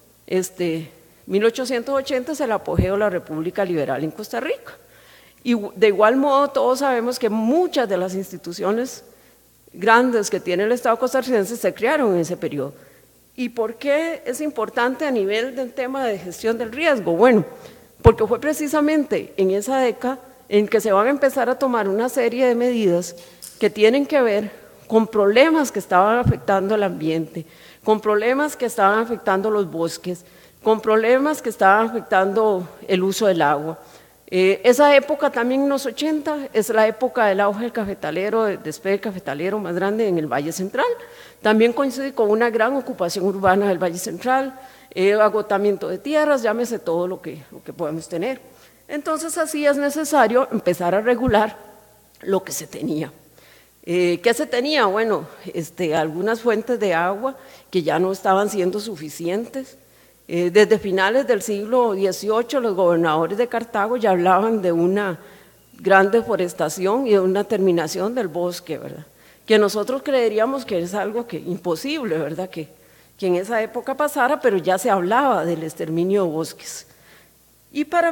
1880 es el apogeo de la República Liberal en Costa Rica. Y de igual modo todos sabemos que muchas de las instituciones grandes que tiene el Estado costarricense se crearon en ese periodo. ¿Y por qué es importante a nivel del tema de gestión del riesgo? Bueno, porque fue precisamente en esa década en que se van a empezar a tomar una serie de medidas que tienen que ver con problemas que estaban afectando el ambiente, con problemas que estaban afectando los bosques, con problemas que estaban afectando el uso del agua. Esa época también en los 80 es la época del auge del cafetalero, del despegue cafetalero más grande en el Valle Central. También coincide con una gran ocupación urbana del Valle Central, agotamiento de tierras, llámese todo lo que podemos tener. Entonces así es necesario empezar a regular lo que se tenía. ¿Qué se tenía? Bueno, algunas fuentes de agua que ya no estaban siendo suficientes. Desde finales del siglo XVIII los gobernadores de Cartago ya hablaban de una gran deforestación y de una terminación del bosque, ¿verdad? Que nosotros creeríamos que es algo imposible, ¿verdad? Que en esa época pasara, pero ya se hablaba del exterminio de bosques. Y para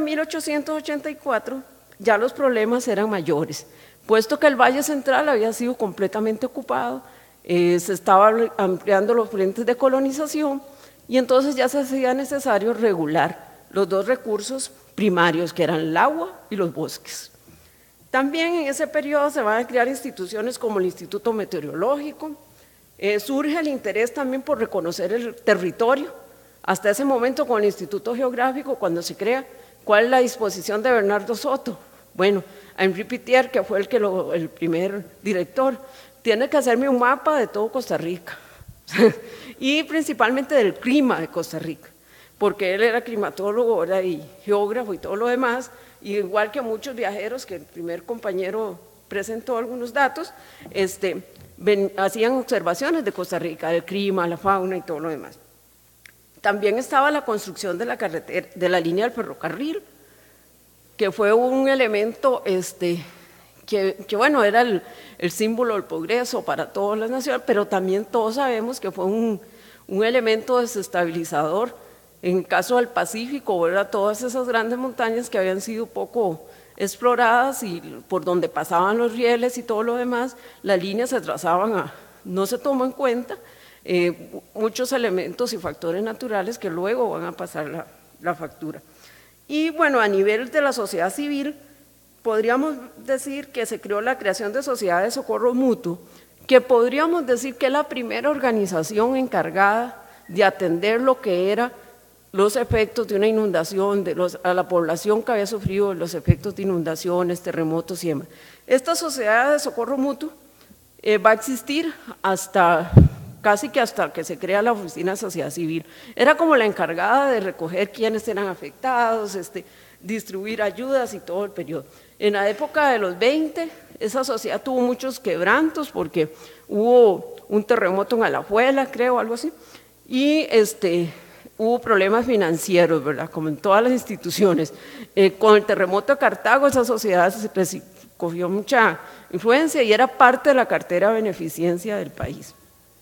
1884 ya los problemas eran mayores, puesto que el Valle Central había sido completamente ocupado, se estaban ampliando los frentes de colonización, y entonces ya se hacía necesario regular los dos recursos primarios, que eran el agua y los bosques. También en ese periodo se van a crear instituciones como el Instituto Meteorológico, surge el interés también por reconocer el territorio. Hasta ese momento con el Instituto Geográfico, cuando se crea, ¿cuál es la disposición de Bernardo Soto? Bueno, a Henri Pittier, que fue el primer director, tiene que hacerme un mapa de todo Costa Rica. Y principalmente del clima de Costa Rica, porque él era climatólogo, ¿verdad? Y geógrafo y todo lo demás, y igual que muchos viajeros, que el primer compañero presentó algunos datos, hacían observaciones de Costa Rica, del clima, la fauna y todo lo demás. También estaba la construcción de la carretera, de la línea del ferrocarril, que fue un elemento que bueno, era el símbolo del progreso para todas las naciones, pero también todos sabemos que fue un elemento desestabilizador. En el caso del Pacífico, ¿verdad? Todas esas grandes montañas que habían sido poco exploradas y por donde pasaban los rieles y todo lo demás, las líneas se trazaban no se tomó en cuenta muchos elementos y factores naturales que luego van a pasar la factura. Y bueno, a nivel de la sociedad civil, podríamos decir que se creó la creación de sociedades de socorro mutuo, que podríamos decir que es la primera organización encargada de atender lo que era los efectos de una inundación, a la población que había sufrido los efectos de inundaciones, terremotos y demás. Esta sociedad de socorro mutuo va a existir casi que hasta que se crea la Oficina de Sociedad Civil. Era como la encargada de recoger quiénes eran afectados, distribuir ayudas y todo el periodo. En la época de los 20, esa sociedad tuvo muchos quebrantos porque hubo un terremoto en Alajuela, creo, algo así, y hubo problemas financieros, ¿verdad? Como en todas las instituciones. Con el terremoto de Cartago, esa sociedad cogió mucha influencia y era parte de la cartera de beneficencia del país.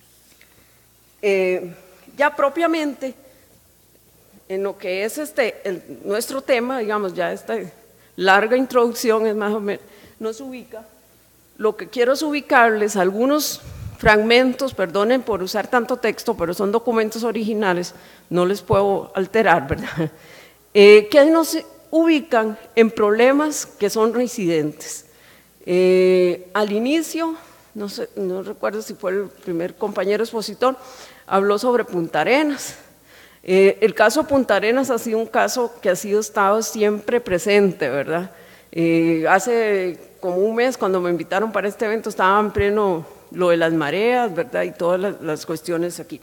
Ya propiamente, en lo que es nuestro tema, digamos, ya esta larga introducción es más o menos, nos ubica. Lo que quiero es ubicarles algunos fragmentos, perdonen por usar tanto texto, pero son documentos originales, no les puedo alterar, ¿verdad? Que nos ubican en problemas que son reincidentes. Al inicio, no recuerdo si fue el primer compañero expositor, habló sobre Punta Arenas. El caso Punta Arenas ha sido un caso que ha estado siempre presente, ¿verdad? Hace como un mes, cuando me invitaron para este evento, estaba en pleno lo de las mareas, ¿verdad? Y todas las cuestiones aquí.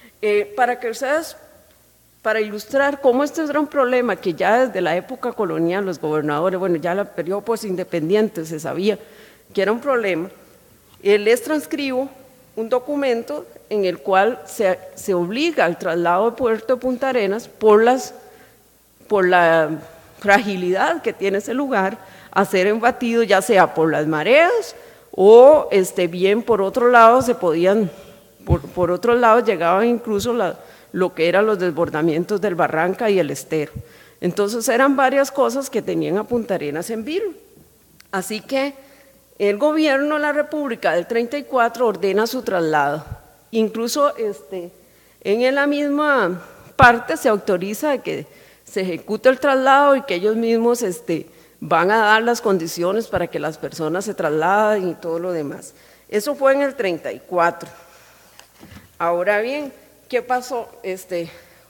Para ilustrar cómo este era un problema que ya desde la época colonial los gobernadores, bueno, ya en el periodo posindependiente se sabía que era un problema, les transcribo un documento en el cual se obliga al traslado de Puerto de Punta Arenas por la fragilidad que tiene ese lugar a ser embatido, ya sea por las mareas o bien por otro lado se podían, por otro lado llegaban incluso lo que eran los desbordamientos del Barranca y el Estero. Entonces eran varias cosas que tenían a Punta Arenas en vilo. Así que el gobierno de la República del 34 ordena su traslado. Incluso en la misma parte se autoriza que se ejecute el traslado y que ellos mismos van a dar las condiciones para que las personas se trasladen y todo lo demás. Eso fue en el 34. Ahora bien, ¿qué pasó?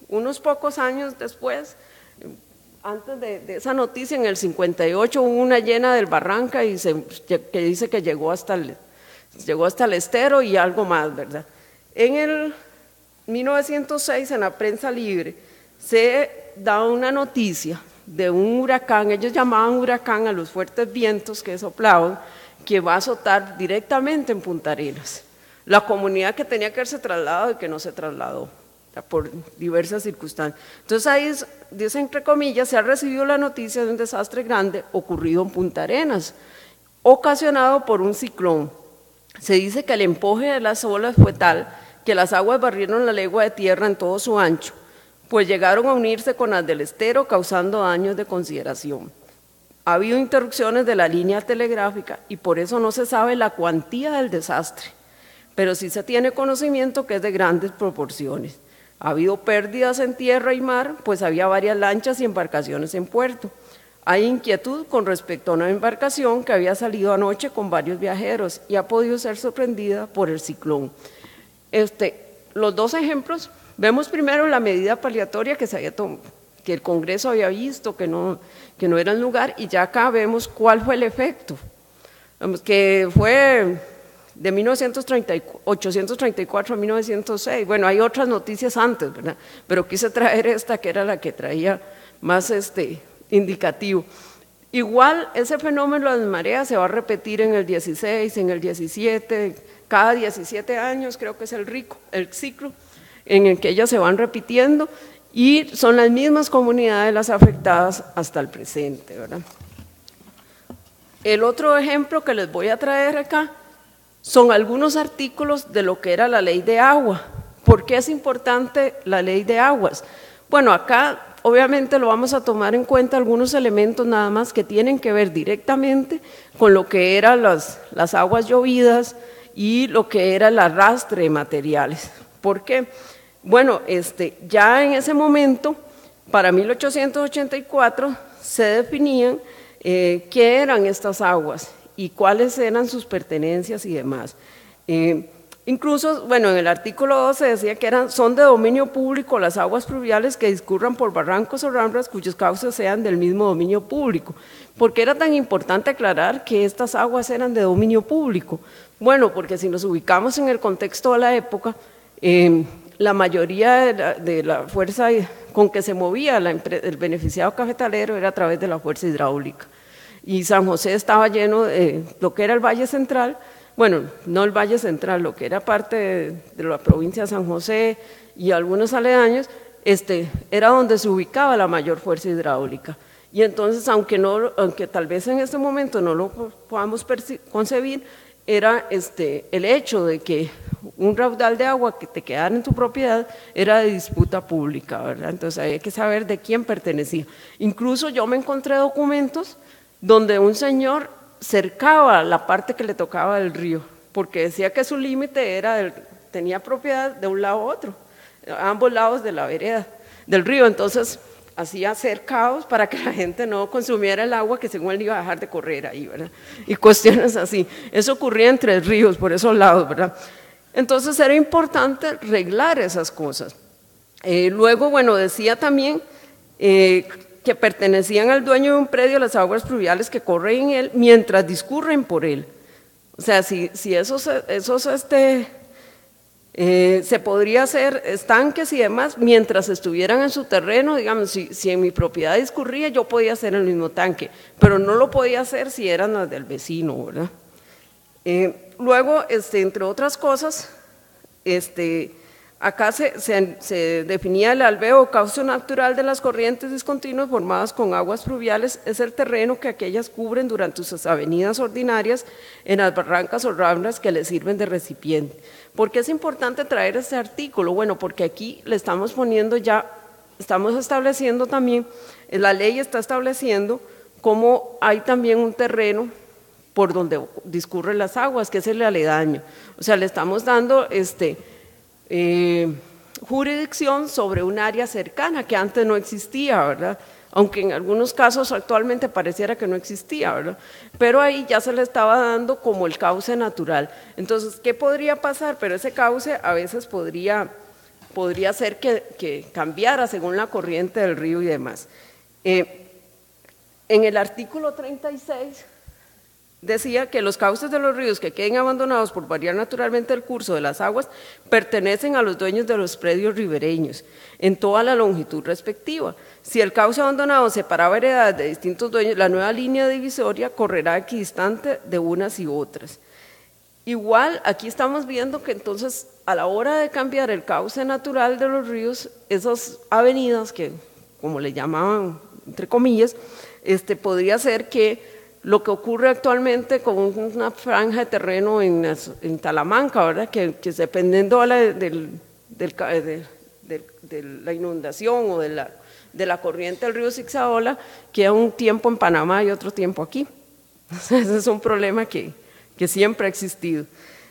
Unos pocos años después, antes de esa noticia, en el 58 hubo una llena del Barranca que dice que llegó hasta el estero y algo más, ¿verdad? En el 1906, en la prensa libre, se da una noticia de un huracán, ellos llamaban huracán a los fuertes vientos que soplaban, que va a azotar directamente en Punta Arenas. La comunidad que tenía que haberse trasladado y que no se trasladó por diversas circunstancias. Entonces ahí dice entre comillas, se ha recibido la noticia de un desastre grande ocurrido en Punta Arenas, ocasionado por un ciclón. Se dice que el empuje de las olas fue tal que las aguas barrieron la legua de tierra en todo su ancho, pues llegaron a unirse con las del estero, causando daños de consideración. Ha habido interrupciones de la línea telegráfica y por eso no se sabe la cuantía del desastre, pero sí se tiene conocimiento que es de grandes proporciones. Ha habido pérdidas en tierra y mar, pues había varias lanchas y embarcaciones en puerto. Hay inquietud con respecto a una embarcación que había salido anoche con varios viajeros y ha podido ser sorprendida por el ciclón. Los dos ejemplos, vemos primero la medida paliatoria que el Congreso había visto, que no era el lugar, y ya acá vemos cuál fue el efecto, que fue de 1834 a 1906, bueno, hay otras noticias antes, ¿verdad? Pero quise traer esta que era la que traía más indicativo. Igual ese fenómeno de las mareas se va a repetir en el 16, en el 17, cada 17 años creo que es el ciclo en el que ellas se van repitiendo y son las mismas comunidades las afectadas hasta el presente, ¿verdad? El otro ejemplo que les voy a traer acá son algunos artículos de lo que era la ley de agua. ¿Por qué es importante la ley de aguas? Bueno, acá obviamente lo vamos a tomar en cuenta algunos elementos nada más que tienen que ver directamente con lo que eran las aguas llovidas y lo que era el arrastre de materiales. ¿Por qué? Bueno, ya en ese momento, para 1884, se definían qué eran estas aguas y cuáles eran sus pertenencias y demás. Incluso, bueno, en el artículo 12 decía que son de dominio público las aguas pluviales que discurran por barrancos o ramblas cuyos cauces sean del mismo dominio público. ¿Por qué era tan importante aclarar que estas aguas eran de dominio público? Bueno, porque si nos ubicamos en el contexto de la época, la mayoría de la fuerza con que se movía el beneficiado cafetalero era a través de la fuerza hidráulica. Y San José estaba lleno de lo que era el Valle Central, bueno, no el Valle Central, lo que era parte de la provincia de San José y algunos aledaños, era donde se ubicaba la mayor fuerza hidráulica. Y entonces, aunque tal vez en este momento no lo podamos concebir, era el hecho de que un raudal de agua que te quedara en tu propiedad era de disputa pública, ¿verdad? Entonces había que saber de quién pertenecía. Incluso yo me encontré documentos donde un señor cercaba la parte que le tocaba del río, porque decía que su límite tenía propiedad de un lado a otro, a ambos lados de la vereda, del río. Entonces hacía cercados para que la gente no consumiera el agua que según él iba a dejar de correr ahí, ¿verdad? Y cuestiones así. Eso ocurría entre ríos, por esos lados, ¿verdad? Entonces era importante arreglar esas cosas. Luego, bueno, decía también que pertenecían al dueño de un predio las aguas pluviales que corren en él mientras discurren por él. O sea, si esos se podría hacer estanques y demás mientras estuvieran en su terreno, digamos, si en mi propiedad discurría yo podía hacer el mismo tanque, pero no lo podía hacer si eran las del vecino, ¿verdad? Luego, entre otras cosas, acá se definía el alveo o cauce natural de las corrientes discontinuas formadas con aguas pluviales, es el terreno que aquellas cubren durante sus avenidas ordinarias en las barrancas o ramblas que les sirven de recipiente. ¿Por qué es importante traer este artículo? Bueno, porque aquí le estamos poniendo estamos estableciendo también, la ley está estableciendo cómo hay también un terreno por donde discurren las aguas, que es el aledaño. O sea, le estamos dando jurisdicción sobre un área cercana que antes no existía, ¿verdad? Aunque en algunos casos actualmente pareciera que no existía, ¿verdad? Pero ahí ya se le estaba dando como el cauce natural. Entonces, ¿qué podría pasar? Pero ese cauce a veces podría podría ser que cambiara según la corriente del río y demás. En el artículo 36 decía que los cauces de los ríos que queden abandonados por variar naturalmente el curso de las aguas pertenecen a los dueños de los predios ribereños en toda la longitud respectiva. Si el cauce abandonado separaba heredades de distintos dueños, la nueva línea divisoria correrá equidistante de unas y otras. Igual, aquí estamos viendo que entonces a la hora de cambiar el cauce natural de los ríos, esas avenidas que, como le llamaban, entre comillas, podría ser que lo que ocurre actualmente con una franja de terreno en Talamanca, ¿verdad? Que dependiendo de la inundación o de la corriente del río Zixaola, queda un tiempo en Panamá y otro tiempo aquí. Ese es un problema que siempre ha existido.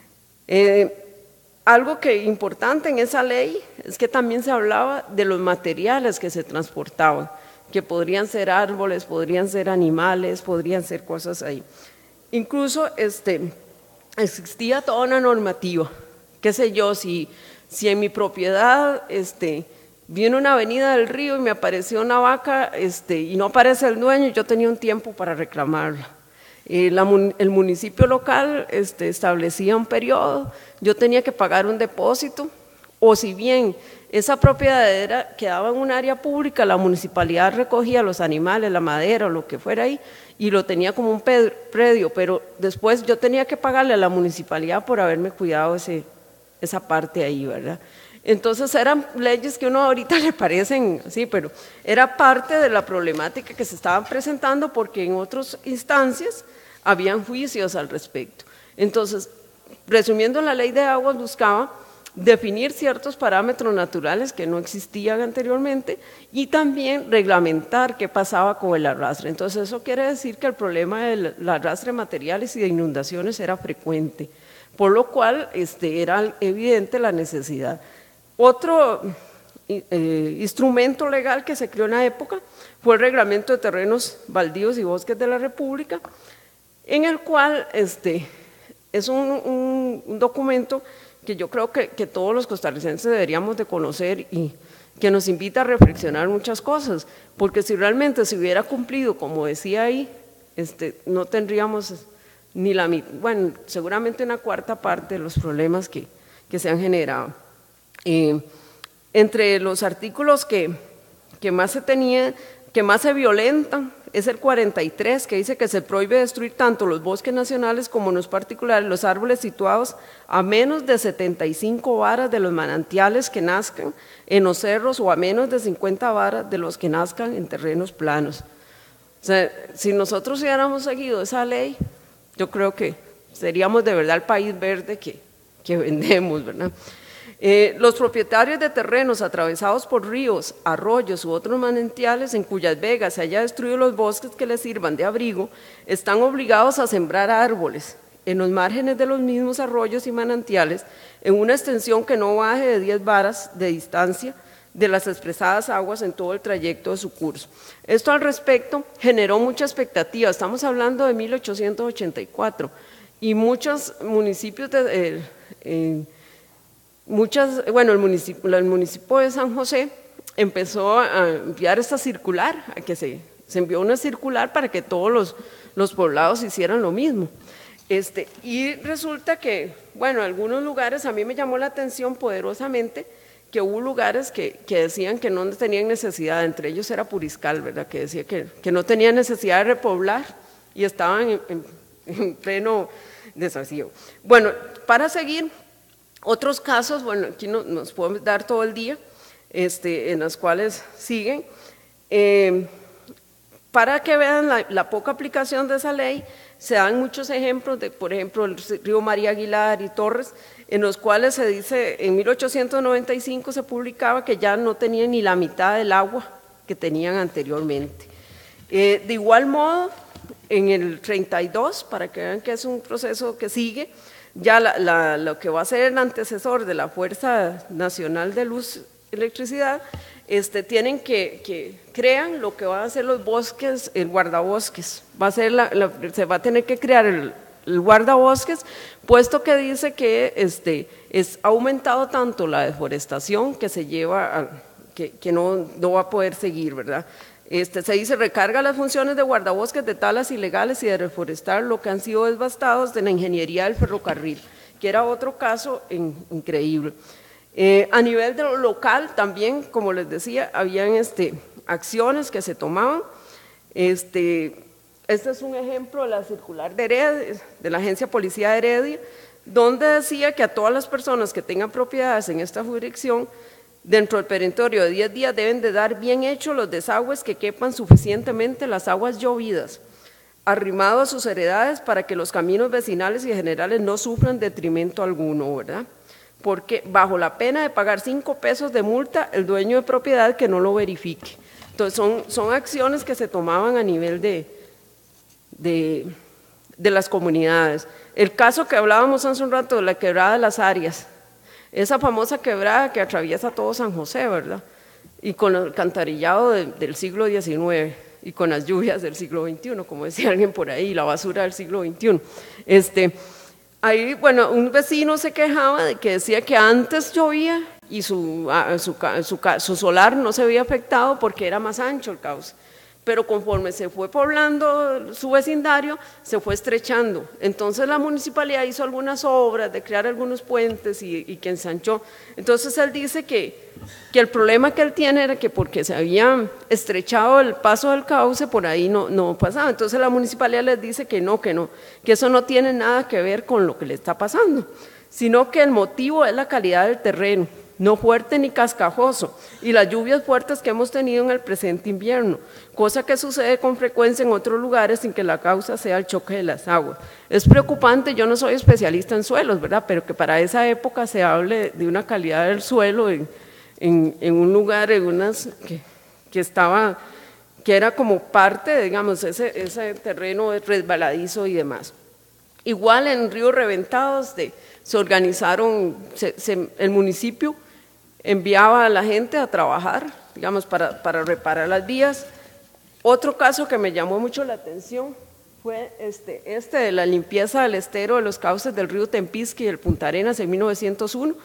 Algo importante en esa ley es que también se hablaba de los materiales que se transportaban, que podrían ser árboles, podrían ser animales, podrían ser cosas ahí. Incluso existía toda una normativa, qué sé yo, si en mi propiedad viene una avenida del río y me apareció una vaca y no aparece el dueño, yo tenía un tiempo para reclamarla. El municipio local establecía un periodo, yo tenía que pagar un depósito, o si bien esa propiedad quedaba en un área pública, la municipalidad recogía los animales, la madera o lo que fuera ahí, y lo tenía como un predio, pero después yo tenía que pagarle a la municipalidad por haberme cuidado esa parte ahí, ¿verdad? Entonces eran leyes que a uno ahorita le parecen así, pero era parte de la problemática que se estaban presentando porque en otras instancias habían juicios al respecto. Entonces, resumiendo, la ley de aguas buscaba definir ciertos parámetros naturales que no existían anteriormente y también reglamentar qué pasaba con el arrastre. Entonces eso quiere decir que el problema del arrastre de materiales y de inundaciones era frecuente, por lo cual era evidente la necesidad. Otro instrumento legal que se creó en la época fue el Reglamento de Terrenos Baldíos y Bosques de la República, en el cual es un documento que yo creo que todos los costarricenses deberíamos de conocer y que nos invita a reflexionar muchas cosas, porque si realmente se hubiera cumplido, como decía ahí, no tendríamos ni la mitad, bueno, seguramente una cuarta parte de los problemas que se han generado. Entre los artículos que más se violentan es el 43, que dice que se prohíbe destruir tanto los bosques nacionales como en los particulares los árboles situados a menos de 75 varas de los manantiales que nazcan en los cerros o a menos de 50 varas de los que nazcan en terrenos planos. O sea, si nosotros hubiéramos seguido esa ley, yo creo que seríamos de verdad el país verde que vendemos, ¿verdad? Los propietarios de terrenos atravesados por ríos, arroyos u otros manantiales en cuyas vegas se haya destruido los bosques que les sirvan de abrigo, están obligados a sembrar árboles en los márgenes de los mismos arroyos y manantiales en una extensión que no baje de 10 varas de distancia de las expresadas aguas en todo el trayecto de su curso. Esto al respecto generó mucha expectativa, estamos hablando de 1884, y muchos municipios el municipio de San José empezó a enviar esta circular, a que se envió una circular para que todos los poblados hicieran lo mismo. Y resulta que, bueno, algunos lugares, a mí me llamó la atención poderosamente que hubo lugares que decían que no tenían necesidad, entre ellos era Puriscal, ¿verdad? Que decía que no tenía necesidad de repoblar y estaban en pleno desafío. Bueno, para seguir, otros casos, bueno, aquí nos podemos dar todo el día, en los cuales siguen. Para que vean la poca aplicación de esa ley, se dan muchos ejemplos de, por ejemplo, el río María Aguilar y Torres, en los cuales se dice, en 1895 se publicaba que ya no tenían ni la mitad del agua que tenían anteriormente. De igual modo, en el 32, para que vean que es un proceso que sigue, ya lo que va a ser el antecesor de la Fuerza Nacional de Luz y Electricidad, tienen que crean lo que van a ser los bosques, el guardabosques, se va a tener que crear el guardabosques, puesto que dice que ha aumentado tanto la deforestación que se lleva que no va a poder seguir, ¿verdad? Se dice, recarga las funciones de guardabosques de talas ilegales y de reforestar lo que han sido devastados de la ingeniería del ferrocarril, que era otro caso increíble. A nivel de lo local también, como les decía, habían acciones que se tomaban. Este es un ejemplo de la circular de Heredia, de la Agencia Policía de Heredia, donde decía que a todas las personas que tengan propiedades en esta jurisdicción, dentro del peritorio de 10 días deben de dar bien hechos los desagües que quepan suficientemente las aguas llovidas, arrimado a sus heredades para que los caminos vecinales y generales no sufran detrimento alguno, ¿verdad? Porque bajo la pena de pagar 5 pesos de multa, el dueño de propiedad que no lo verifique. Entonces son acciones que se tomaban a nivel de las comunidades. El caso que hablábamos hace un rato de la quebrada de las Arias, esa famosa quebrada que atraviesa todo San José, ¿verdad? Y con el alcantarillado del siglo XIX y con las lluvias del siglo XXI, como decía alguien por ahí, la basura del siglo XXI. Ahí, bueno, un vecino se quejaba de que decía que antes llovía y su solar no se veía afectado porque era más ancho el cauce. Pero conforme se fue poblando su vecindario, se fue estrechando. Entonces la municipalidad hizo algunas obras de crear algunos puentes y que ensanchó. Entonces él dice que el problema que él tiene era que porque se había estrechado el paso del cauce, por ahí no pasaba. Entonces la municipalidad les dice que eso no tiene nada que ver con lo que le está pasando, sino que el motivo es la calidad del terreno, no fuerte ni cascajoso, y las lluvias fuertes que hemos tenido en el presente invierno, cosa que sucede con frecuencia en otros lugares sin que la causa sea el choque de las aguas. Es preocupante, yo no soy especialista en suelos, ¿verdad?, pero que para esa época se hable de una calidad del suelo en un lugar, que era como parte, digamos, ese terreno resbaladizo y demás. Igual en ríos reventados se organizaron, el municipio enviaba a la gente a trabajar, digamos, para reparar las vías. Otro caso que me llamó mucho la atención fue de la limpieza del estero de los cauces del río Tempisque y el Punta Arenas en 1901.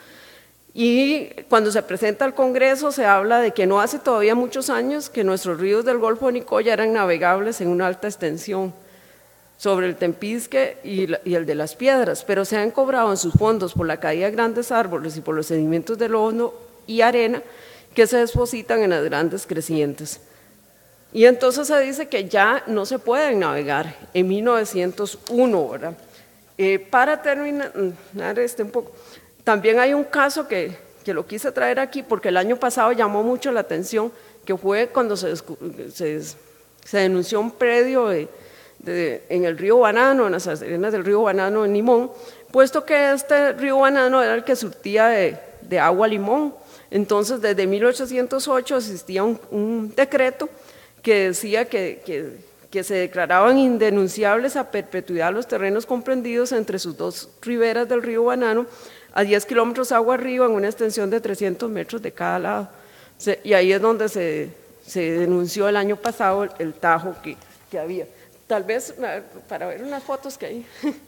Y cuando se presenta al Congreso se habla de que no hace todavía muchos años que nuestros ríos del Golfo de Nicoya eran navegables en una alta extensión sobre el Tempisque y el de las Piedras, pero se han cobrado en sus fondos por la caída de grandes árboles y por los sedimentos de lodo y arena que se depositan en las grandes crecientes. Y entonces se dice que ya no se pueden navegar en 1901, ¿verdad? Para terminar un poco, también hay un caso que lo quise traer aquí porque el año pasado llamó mucho la atención, que fue cuando se denunció un predio en el río Banano, en las arenas del río Banano en Limón, puesto que este río Banano era el que surtía de agua a Limón. Entonces desde 1808 existía un decreto que decía que se declaraban indenunciables a perpetuidad los terrenos comprendidos entre sus dos riberas del río Banano a 10 kilómetros agua arriba en una extensión de 300 metros de cada lado. Y ahí es donde se denunció el año pasado el tajo que había. Tal vez para ver unas fotos que hay.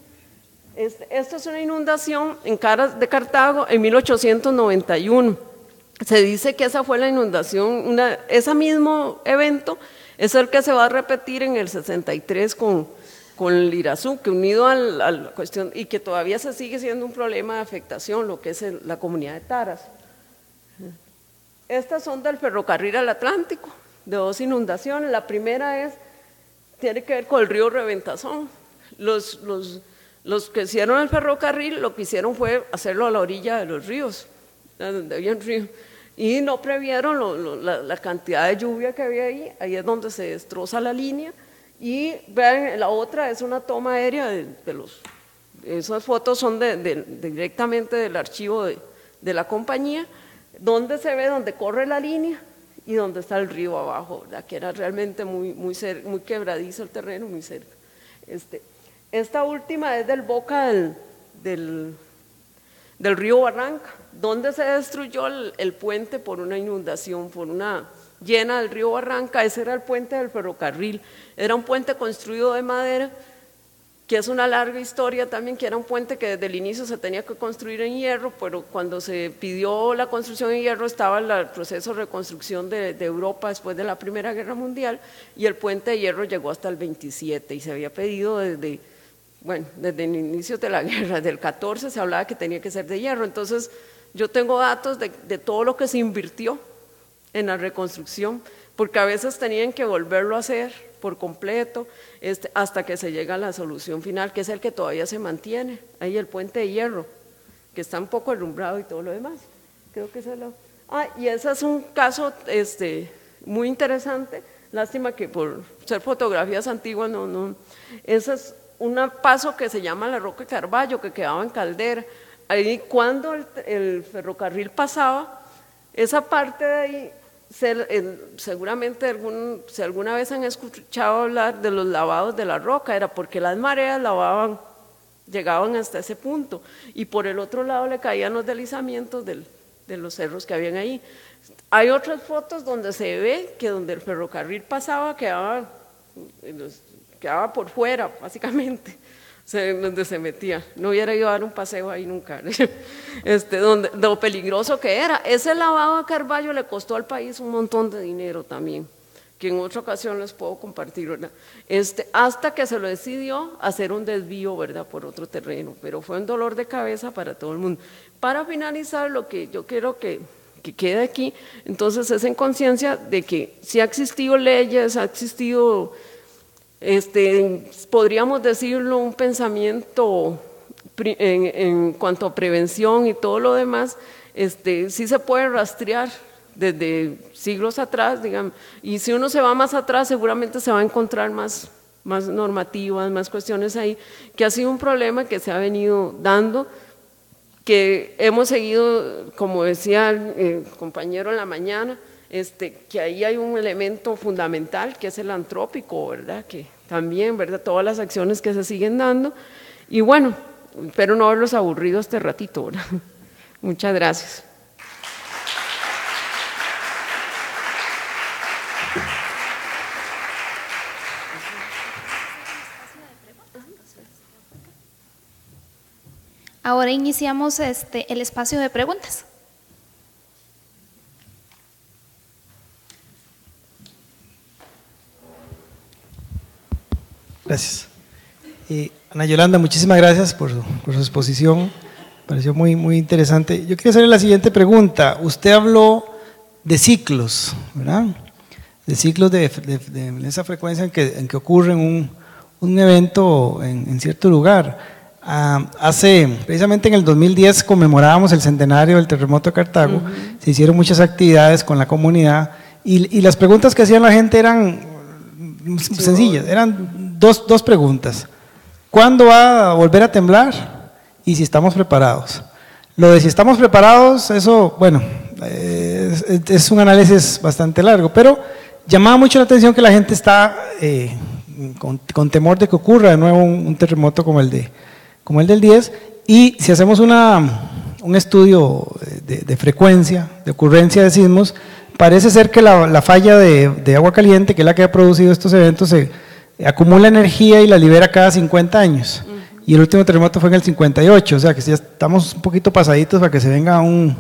Esto es una inundación en Caras de Cartago en 1891. Se dice que esa fue la inundación, ese mismo evento es el que se va a repetir en el 63 con el Irazú, que unido a la cuestión, y que todavía se sigue siendo un problema de afectación, lo que es la comunidad de Taras. Estas son del ferrocarril al Atlántico, de 2 inundaciones. La primera tiene que ver con el río Reventazón. Los que hicieron el ferrocarril lo que hicieron fue hacerlo a la orilla de los ríos, donde había un río, y no previeron la cantidad de lluvia que había ahí es donde se destroza la línea. Y vean, la otra es una toma aérea esas fotos son directamente del archivo de la compañía, donde se ve donde corre la línea y donde está el río abajo, ¿verdad?, que era realmente muy quebradizo el terreno, muy cerca. Esta última es del boca del río Barranca, donde se destruyó el puente por una inundación, por una llena del río Barranca. Ese era el puente del ferrocarril, era un puente construido de madera que es una larga historia también, que era un puente que desde el inicio se tenía que construir en hierro, pero cuando se pidió la construcción en hierro estaba el proceso de reconstrucción de Europa después de la Primera Guerra Mundial, y el puente de hierro llegó hasta el 27 y se había pedido desde el inicio de la guerra, del 14 se hablaba que tenía que ser de hierro. Entonces yo tengo datos de todo lo que se invirtió en la reconstrucción, porque a veces tenían que volverlo a hacer por completo, hasta que se llega a la solución final, que es el que todavía se mantiene, ahí el puente de hierro, que está un poco alumbrado y todo lo demás. Creo que ese es y ese es un caso muy interesante, lástima que por ser fotografías antiguas ese es un paso que se llama la Roca de Carballo, que quedaba en Caldera. Ahí cuando el ferrocarril pasaba, esa parte de ahí, seguramente si alguna vez han escuchado hablar de los lavados de la roca, era porque las mareas llegaban hasta ese punto, y por el otro lado le caían los deslizamientos de los cerros que habían ahí. Hay otras fotos donde se ve que donde el ferrocarril pasaba quedaba por fuera, básicamente, donde se metía. No hubiera ido a dar un paseo ahí nunca. Lo peligroso que era. Ese lavado a Carballo le costó al país un montón de dinero también, que en otra ocasión les puedo compartir, ¿verdad? Hasta que se lo decidió hacer un desvío, ¿verdad?, por otro terreno, pero fue un dolor de cabeza para todo el mundo. Para finalizar, lo que yo quiero que quede aquí, entonces, es en conciencia de que sí ha existido leyes, ha existido podríamos decirlo, un pensamiento en cuanto a prevención y todo lo demás, sí se puede rastrear desde siglos atrás, digamos, y si uno se va más atrás seguramente se va a encontrar más normativas, más cuestiones ahí, que ha sido un problema que se ha venido dando, que hemos seguido, como decía el compañero en la mañana, que ahí hay un elemento fundamental que es el antrópico, ¿verdad? Que también, ¿verdad? Todas las acciones que se siguen dando, y bueno, espero no haberlos aburrido este ratito, ¿verdad? Muchas gracias. Ahora iniciamos el espacio de preguntas. Gracias. Ana Yolanda, muchísimas gracias por su exposición, me pareció muy, muy interesante. Yo quería hacerle la siguiente pregunta. Usted habló de ciclos, ¿verdad? De ciclos de esa frecuencia en que ocurre un evento en cierto lugar. Precisamente en el 2010 conmemorábamos el centenario del terremoto de Cartago, se hicieron muchas actividades con la comunidad y las preguntas que hacían la gente eran sencillas, eran dos preguntas. ¿Cuándo va a volver a temblar? Y si estamos preparados. Lo de si estamos preparados, eso, bueno, es un análisis bastante largo, pero llamaba mucho la atención que la gente está con temor de que ocurra de nuevo un terremoto como el del 10, y si hacemos un estudio de frecuencia, de ocurrencia de sismos, parece ser que la falla de agua caliente, que es la que ha producido estos eventos, se acumula energía y la libera cada 50 años. Y el último terremoto fue en el 58, o sea que ya estamos un poquito pasaditos para que se venga un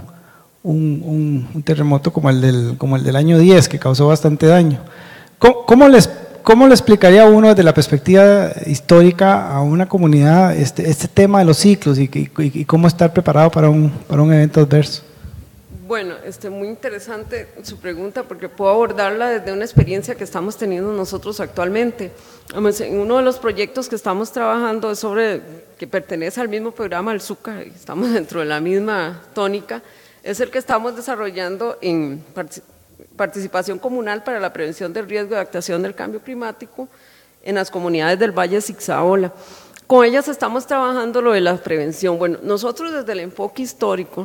terremoto como el del año 10, que causó bastante daño. ¿Cómo le explicaría uno desde la perspectiva histórica a una comunidad este tema de los ciclos y cómo estar preparado para un evento adverso? Bueno, muy interesante su pregunta porque puedo abordarla desde una experiencia que estamos teniendo nosotros actualmente. Uno de los proyectos que estamos trabajando es que pertenece al mismo programa del ZUCA, estamos dentro de la misma tónica, es el que estamos desarrollando en participación comunal para la prevención del riesgo de adaptación del cambio climático en las comunidades del Valle de Zigzaola. Con ellas estamos trabajando lo de la prevención. Bueno, nosotros desde el enfoque histórico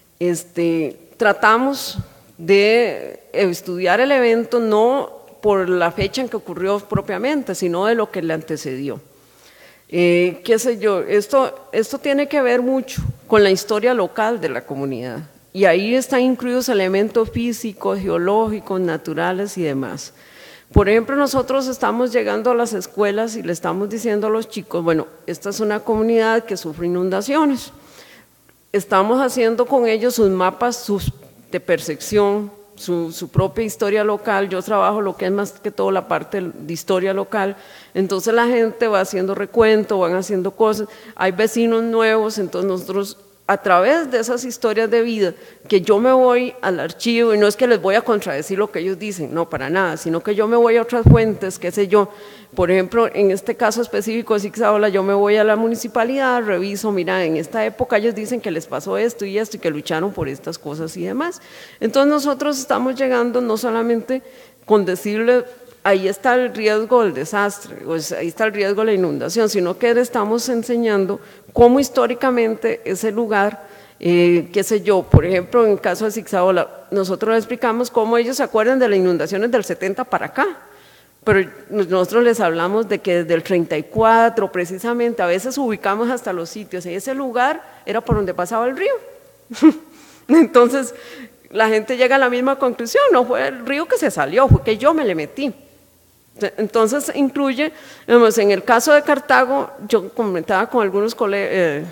tratamos de estudiar el evento no por la fecha en que ocurrió propiamente, sino de lo que le antecedió. Qué sé yo, esto tiene que ver mucho con la historia local de la comunidad, y ahí están incluidos elementos físicos, geológicos, naturales y demás. Por ejemplo, nosotros estamos llegando a las escuelas y le estamos diciendo a los chicos, bueno, esta es una comunidad que sufre inundaciones. Estamos haciendo con ellos sus mapas de percepción, su propia historia local. Yo trabajo lo que es más que todo la parte de historia local, entonces la gente va haciendo recuento, van haciendo cosas, hay vecinos nuevos, entonces nosotros a través de esas historias de vida, que yo me voy al archivo, y no es que les voy a contradecir lo que ellos dicen, no, para nada, sino que yo me voy a otras fuentes, qué sé yo. Por ejemplo, en este caso específico de Zixaola, yo me voy a la municipalidad, reviso, mira, en esta época ellos dicen que les pasó esto y esto, y que lucharon por estas cosas y demás. Entonces nosotros estamos llegando no solamente con decirle, ahí está el riesgo del desastre, ahí está el riesgo de la inundación, sino que le estamos enseñando cómo históricamente ese lugar, qué sé yo, por ejemplo, en el caso de Zixaola, nosotros les explicamos cómo ellos se acuerdan de las inundaciones del 70 para acá, pero nosotros les hablamos de que desde el 34 precisamente, a veces ubicamos hasta los sitios, y ese lugar era por donde pasaba el río. Entonces, la gente llega a la misma conclusión, no fue el río que se salió, fue que yo me le metí. Entonces incluye, digamos, en el caso de Cartago, yo comentaba con algunos colegas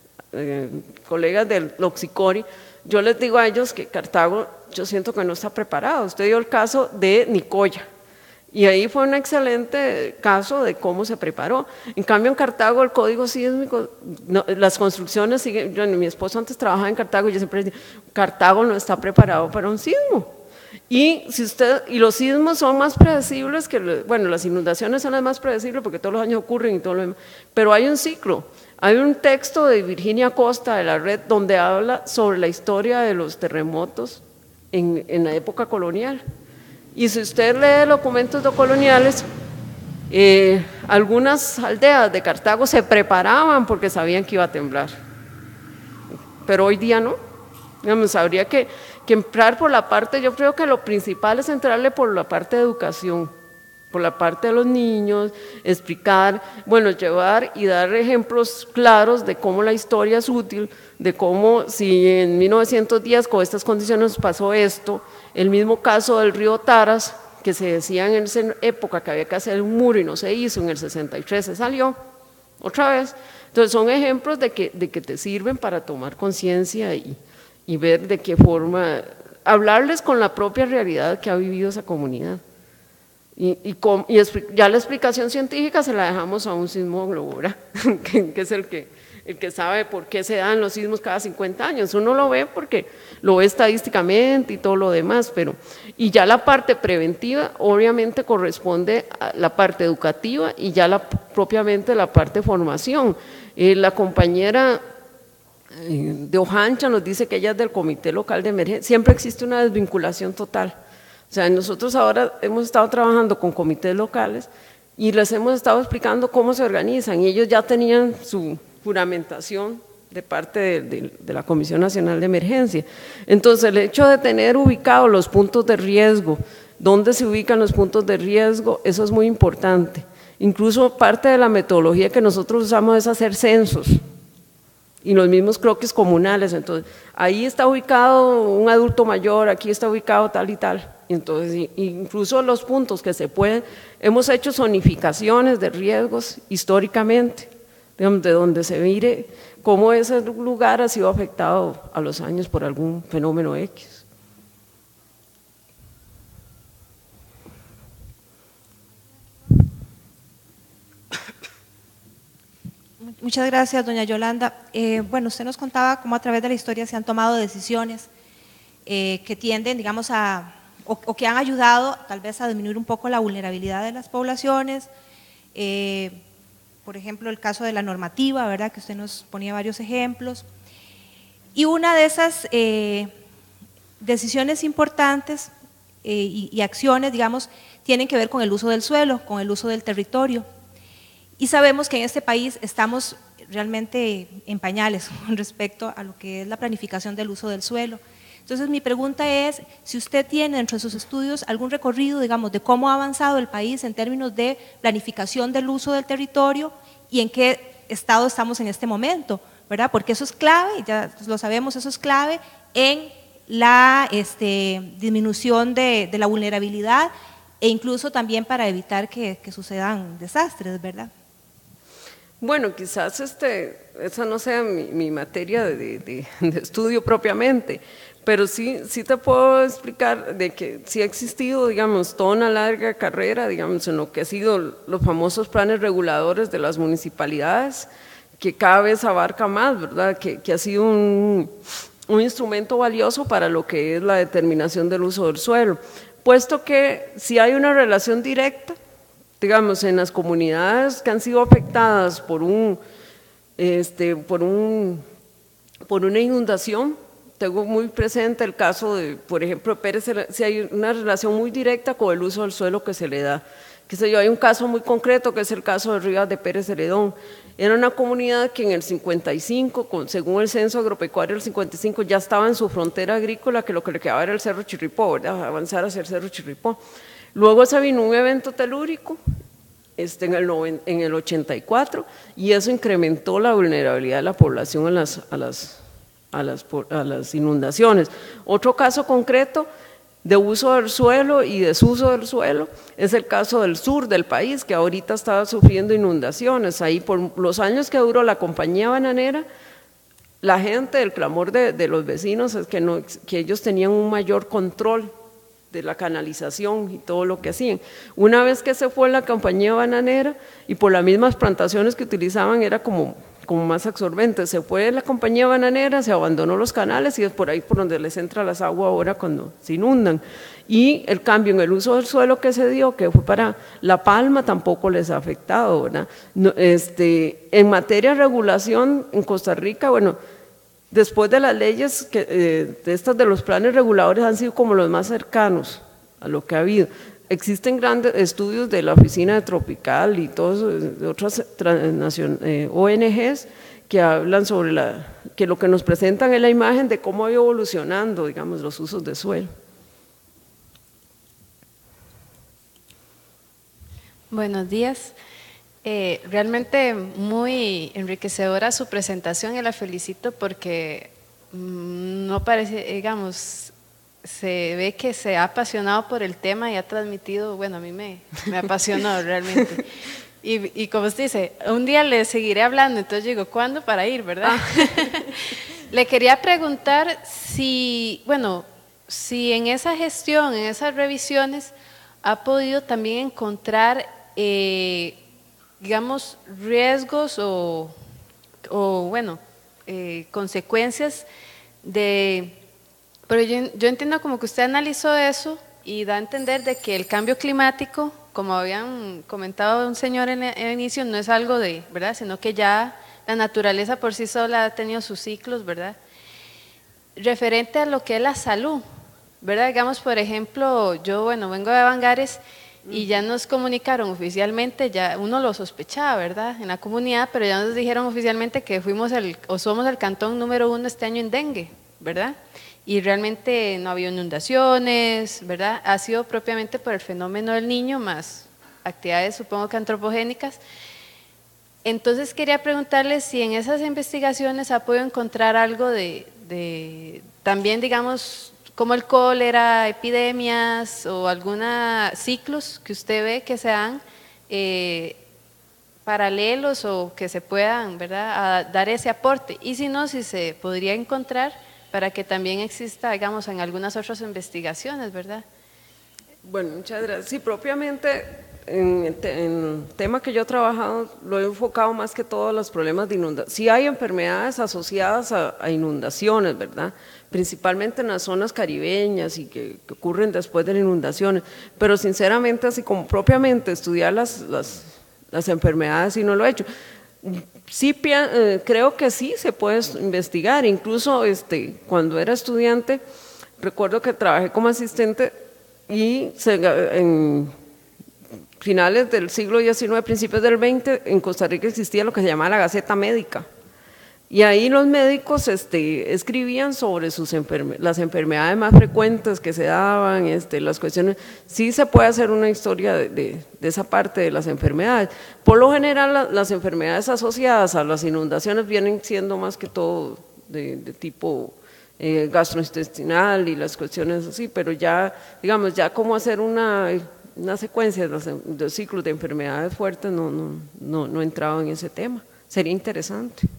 del Loxicori, yo les digo a ellos que Cartago, yo siento que no está preparado. Usted dio el caso de Nicoya, y ahí fue un excelente caso de cómo se preparó. En cambio, en Cartago, el código sísmico, no, las construcciones siguen. Mi esposo antes trabajaba en Cartago y yo siempre decía, Cartago no está preparado para un sismo. Y los sismos son más predecibles que, bueno, las inundaciones son las más predecibles porque todos los años ocurren y todo lo demás, pero hay un ciclo. Hay un texto de Virginia Costa de la Red donde habla sobre la historia de los terremotos en la época colonial. Y si usted lee documentos coloniales, algunas aldeas de Cartago se preparaban porque sabían que iba a temblar, pero hoy día no. Digamos, habría que entrar por la parte, yo creo que lo principal es entrarle por la parte de educación, por la parte de los niños, explicar, bueno, llevar y dar ejemplos claros de cómo la historia es útil, de cómo si en 1910 con estas condiciones pasó esto, el mismo caso del río Taras, que se decía en esa época que había que hacer un muro y no se hizo, en el 63 se salió, otra vez. Entonces son ejemplos de que te sirven para tomar conciencia y ver de qué forma, hablarles con la propia realidad que ha vivido esa comunidad. Y ya la explicación científica se la dejamos a un sismólogo, ¿verdad? que es el que sabe por qué se dan los sismos cada 50 años. Uno lo ve porque lo ve estadísticamente y todo lo demás, y ya la parte preventiva obviamente corresponde a la parte educativa y ya propiamente la parte de formación. La compañera de Ojancha nos dice que ella es del Comité Local de Emergencia. Siempre existe una desvinculación total. O sea, nosotros ahora hemos estado trabajando con comités locales y les hemos estado explicando cómo se organizan, y ellos ya tenían su juramentación de parte de la Comisión Nacional de Emergencia. Entonces, el hecho de tener ubicados los puntos de riesgo, dónde se ubican los puntos de riesgo, eso es muy importante. Incluso parte de la metodología que nosotros usamos es hacer censos, y los mismos croquis comunales. Entonces, ahí está ubicado un adulto mayor, aquí está ubicado tal y tal. Entonces, incluso los puntos que se pueden, hemos hecho zonificaciones de riesgos históricamente, digamos, de donde se mire cómo ese lugar ha sido afectado a los años por algún fenómeno X. Muchas gracias, doña Yolanda. Bueno, usted nos contaba cómo a través de la historia se han tomado decisiones que tienden, digamos, o que han ayudado tal vez a disminuir un poco la vulnerabilidad de las poblaciones. Por ejemplo, el caso de la normativa, ¿verdad?, que usted nos ponía varios ejemplos. Y una de esas decisiones importantes y acciones, digamos, tienen que ver con el uso del suelo, con el uso del territorio. Y sabemos que en este país estamos realmente en pañales con respecto a lo que es la planificación del uso del suelo. Entonces, mi pregunta es si usted tiene dentro de sus estudios algún recorrido, digamos, de cómo ha avanzado el país en términos de planificación del uso del territorio y en qué estado estamos en este momento, ¿verdad? Porque eso es clave, ya lo sabemos, eso es clave en la disminución de la vulnerabilidad e incluso también para evitar que sucedan desastres, ¿verdad? Bueno, quizás esa no sea mi materia de estudio propiamente, pero sí te puedo explicar de que sí ha existido, digamos, toda una larga carrera, digamos, en lo que ha sido los famosos planes reguladores de las municipalidades, que cada vez abarca más, ¿verdad? Que ha sido un instrumento valioso para lo que es la determinación del uso del suelo, puesto que si hay una relación directa, digamos, en las comunidades que han sido afectadas por una inundación. Tengo muy presente el caso de, por ejemplo, Pérez, si hay una relación muy directa con el uso del suelo que se le da. Qué sé yo, hay un caso muy concreto que es el caso de Rivas de Pérez Celedón. Era una comunidad que en el 55, según el censo agropecuario del 55, ya estaba en su frontera agrícola, que lo que le quedaba era el Cerro Chirripó, ¿verdad? Avanzar hacia el Cerro Chirripó. Luego se vino un evento telúrico en el 84 y eso incrementó la vulnerabilidad de la población a las inundaciones. Otro caso concreto de uso del suelo y desuso del suelo es el caso del sur del país, que ahorita está sufriendo inundaciones. Ahí por los años que duró la compañía bananera, la gente, el clamor de los vecinos es que ellos tenían un mayor control de la canalización y todo lo que hacían. Una vez que se fue la compañía bananera y por las mismas plantaciones que utilizaban era como más absorbente, se fue la compañía bananera, se abandonó los canales y es por ahí por donde les entra las aguas ahora cuando se inundan. Y el cambio en el uso del suelo que se dio, que fue para la palma, tampoco les ha afectado, ¿verdad? En materia de regulación en Costa Rica, bueno, después de las leyes, de estas de los planes reguladores han sido como los más cercanos a lo que ha habido. Existen grandes estudios de la Oficina de Tropical y todos de otras ONGs que hablan sobre que lo que nos presentan es la imagen de cómo ha ido evolucionando, digamos, los usos de suelo. Buenos días. Realmente muy enriquecedora su presentación y la felicito porque no parece, digamos, se ve que se ha apasionado por el tema y ha transmitido, bueno, a mí me apasionó realmente. Y como usted dice, un día le seguiré hablando, entonces digo, ¿cuándo para ir, verdad? Le quería preguntar si en esa gestión, en esas revisiones, ha podido también encontrar digamos, riesgos o consecuencias pero yo entiendo como que usted analizó eso y da a entender de que el cambio climático, como habían comentado un señor en el inicio, no es algo ¿verdad? Sino que ya la naturaleza por sí sola ha tenido sus ciclos, ¿verdad? Referente a lo que es la salud, ¿verdad? Digamos, por ejemplo, yo, vengo de Bangares y ya nos comunicaron oficialmente, ya uno lo sospechaba, ¿verdad? En la comunidad, pero ya nos dijeron oficialmente que somos el cantón número 1 este año en dengue, ¿verdad? Y realmente no había inundaciones, ¿verdad? Ha sido propiamente por el fenómeno del Niño, más actividades supongo que antropogénicas. Entonces quería preguntarle si en esas investigaciones ha podido encontrar algo también, digamos, como el cólera, epidemias o algunos ciclos que usted ve que se dan paralelos o que se puedan, ¿verdad?, dar ese aporte. Y si no, si se podría encontrar para que también exista, digamos, en algunas otras investigaciones, ¿verdad? Bueno, muchas gracias. Sí, propiamente en el tema que yo he trabajado lo he enfocado más que todo a los problemas de inundación. Sí hay enfermedades asociadas a inundaciones, ¿verdad? Principalmente en las zonas caribeñas y que ocurren después de las inundaciones, pero sinceramente así como propiamente estudiar las enfermedades sí no lo he hecho. Sí, creo que sí se puede investigar, incluso cuando era estudiante recuerdo que trabajé como asistente y en finales del siglo XIX, principios del XX, en Costa Rica existía lo que se llamaba la Gaceta Médica. Y ahí los médicos escribían sobre las enfermedades más frecuentes que se daban, las cuestiones. Sí se puede hacer una historia de esa parte de las enfermedades. Por lo general, las enfermedades asociadas a las inundaciones vienen siendo más que todo de tipo gastrointestinal y las cuestiones así, pero ya, digamos, ya cómo hacer una secuencia de los ciclos de enfermedades fuertes, no he entrado en ese tema. Sería interesante.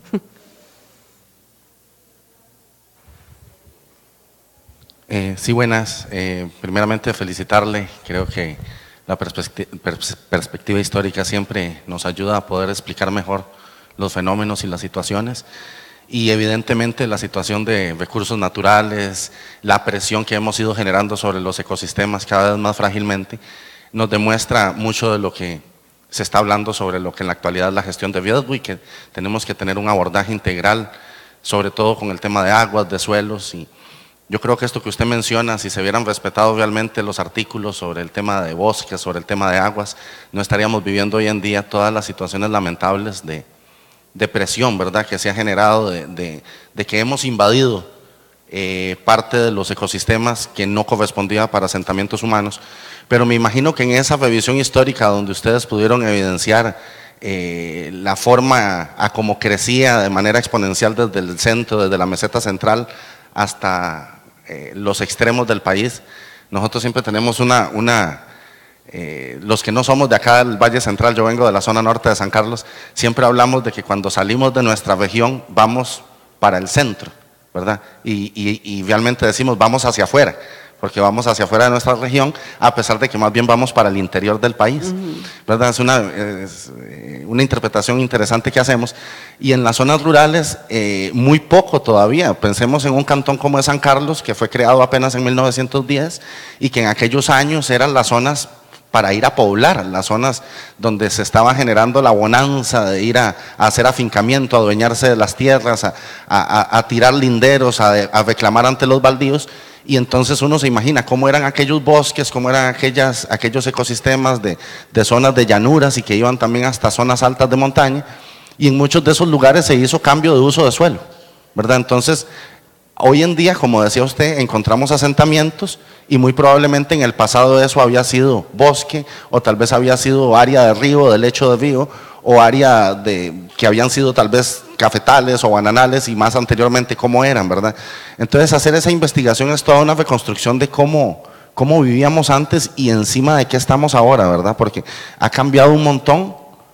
Sí, buenas. Primeramente felicitarle, creo que la perspectiva histórica siempre nos ayuda a poder explicar mejor los fenómenos y las situaciones, y evidentemente la situación de recursos naturales, la presión que hemos ido generando sobre los ecosistemas cada vez más frágilmente, nos demuestra mucho de lo que se está hablando sobre lo que en la actualidad es la gestión de riesgo, y que tenemos que tener un abordaje integral, sobre todo con el tema de aguas, de suelos. Y yo creo que esto que usted menciona, si se hubieran respetado realmente los artículos sobre el tema de bosques, sobre el tema de aguas, no estaríamos viviendo hoy en día todas las situaciones lamentables de presión, ¿verdad?, que se ha generado, de que hemos invadido parte de los ecosistemas que no correspondía para asentamientos humanos. Pero me imagino que en esa revisión histórica donde ustedes pudieron evidenciar la forma a cómo crecía de manera exponencial desde el centro, desde la meseta central hasta los extremos del país, nosotros siempre tenemos los que no somos de acá del Valle Central, yo vengo de la zona norte de San Carlos, siempre hablamos de que cuando salimos de nuestra región vamos para el centro, ¿verdad? Y realmente decimos vamos hacia afuera, porque vamos hacia afuera de nuestra región, a pesar de que más bien vamos para el interior del país, ¿verdad? Es una interpretación interesante que hacemos. Y en las zonas rurales, muy poco todavía. Pensemos en un cantón como de San Carlos, que fue creado apenas en 1910, y que en aquellos años eran las zonas para ir a poblar, las zonas donde se estaba generando la bonanza de ir a hacer afincamiento, a adueñarse de las tierras, a tirar linderos, a reclamar ante los baldíos. Y entonces uno se imagina cómo eran aquellos bosques, cómo eran aquellos ecosistemas de zonas de llanuras, y que iban también hasta zonas altas de montaña, y en muchos de esos lugares se hizo cambio de uso de suelo, ¿verdad? Entonces, hoy en día, como decía usted, encontramos asentamientos, y muy probablemente en el pasado eso había sido bosque, o tal vez había sido área de río, de lecho de río, o área que habían sido tal vez cafetales o bananales, y más anteriormente cómo eran, ¿verdad? Entonces hacer esa investigación es toda una reconstrucción de cómo vivíamos antes y encima de qué estamos ahora, ¿verdad? Porque ha cambiado un montón,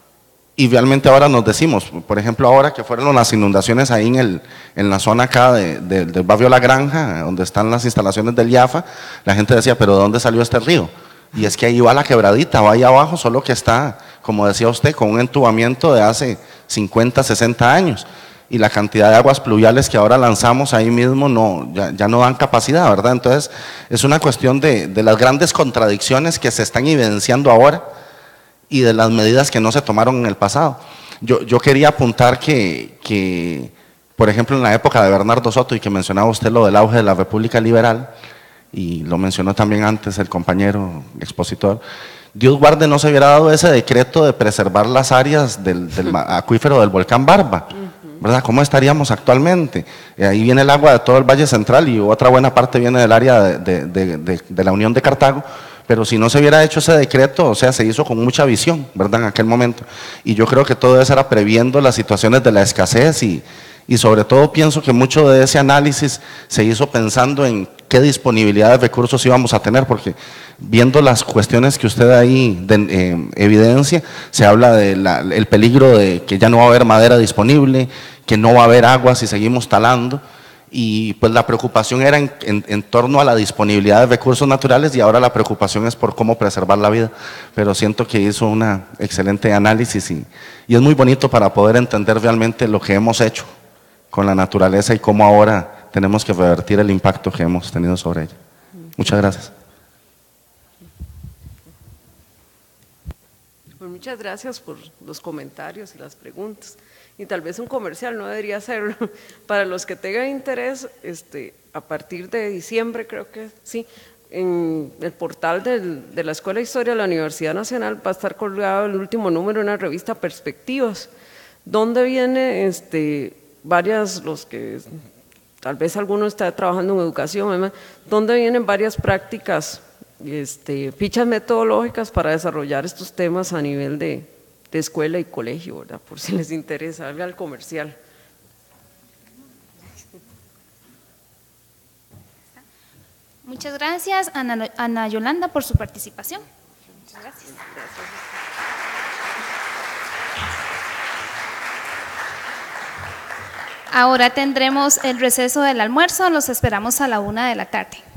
y realmente ahora nos decimos, por ejemplo, ahora que fueron las inundaciones ahí en la zona acá del barrio La Granja, donde están las instalaciones del IAFA, la gente decía, pero ¿de dónde salió este río? Y es que ahí va la quebradita, va ahí abajo, solo que está, como decía usted, con un entubamiento de hace 50, 60 años. Y la cantidad de aguas pluviales que ahora lanzamos ahí mismo ya no dan capacidad, ¿verdad? Entonces es una cuestión de las grandes contradicciones que se están evidenciando ahora, y de las medidas que no se tomaron en el pasado. Yo quería apuntar que, por ejemplo, en la época de Bernardo Soto, y que mencionaba usted lo del auge de la República Liberal, y lo mencionó también antes el compañero expositor, Dios guarde no se hubiera dado ese decreto de preservar las áreas del acuífero del volcán Barba, ¿verdad? ¿Cómo estaríamos actualmente? Ahí viene el agua de todo el Valle Central, y otra buena parte viene del área de la Unión de Cartago. Pero si no se hubiera hecho ese decreto, o sea, se hizo con mucha visión, ¿verdad?, en aquel momento. Y yo creo que todo eso era previendo las situaciones de la escasez, y sobre todo pienso que mucho de ese análisis se hizo pensando en qué disponibilidad de recursos íbamos a tener, porque viendo las cuestiones que usted ahí evidencia, se habla del peligro de que ya no va a haber madera disponible, que no va a haber agua si seguimos talando. Y pues la preocupación era en torno a la disponibilidad de recursos naturales, y ahora la preocupación es por cómo preservar la vida. Pero siento que hizo un excelente análisis, y es muy bonito para poder entender realmente lo que hemos hecho con la naturaleza y cómo ahora tenemos que revertir el impacto que hemos tenido sobre ella. Muchas gracias. Pues muchas gracias por los comentarios y las preguntas. Y tal vez un comercial, no debería serlo, para los que tengan interés, a partir de diciembre, creo que sí, en el portal de la Escuela de Historia de la Universidad Nacional va a estar colgado el último número de una revista Perspectivas, donde viene los que tal vez alguno está trabajando en educación, además, donde vienen varias prácticas, fichas metodológicas para desarrollar estos temas a nivel de escuela y colegio, ¿verdad? Por si les interesa, algo al comercial. Muchas gracias, Ana Yolanda, por su participación. Gracias. Ahora tendremos el receso del almuerzo, los esperamos a la 1 de la tarde.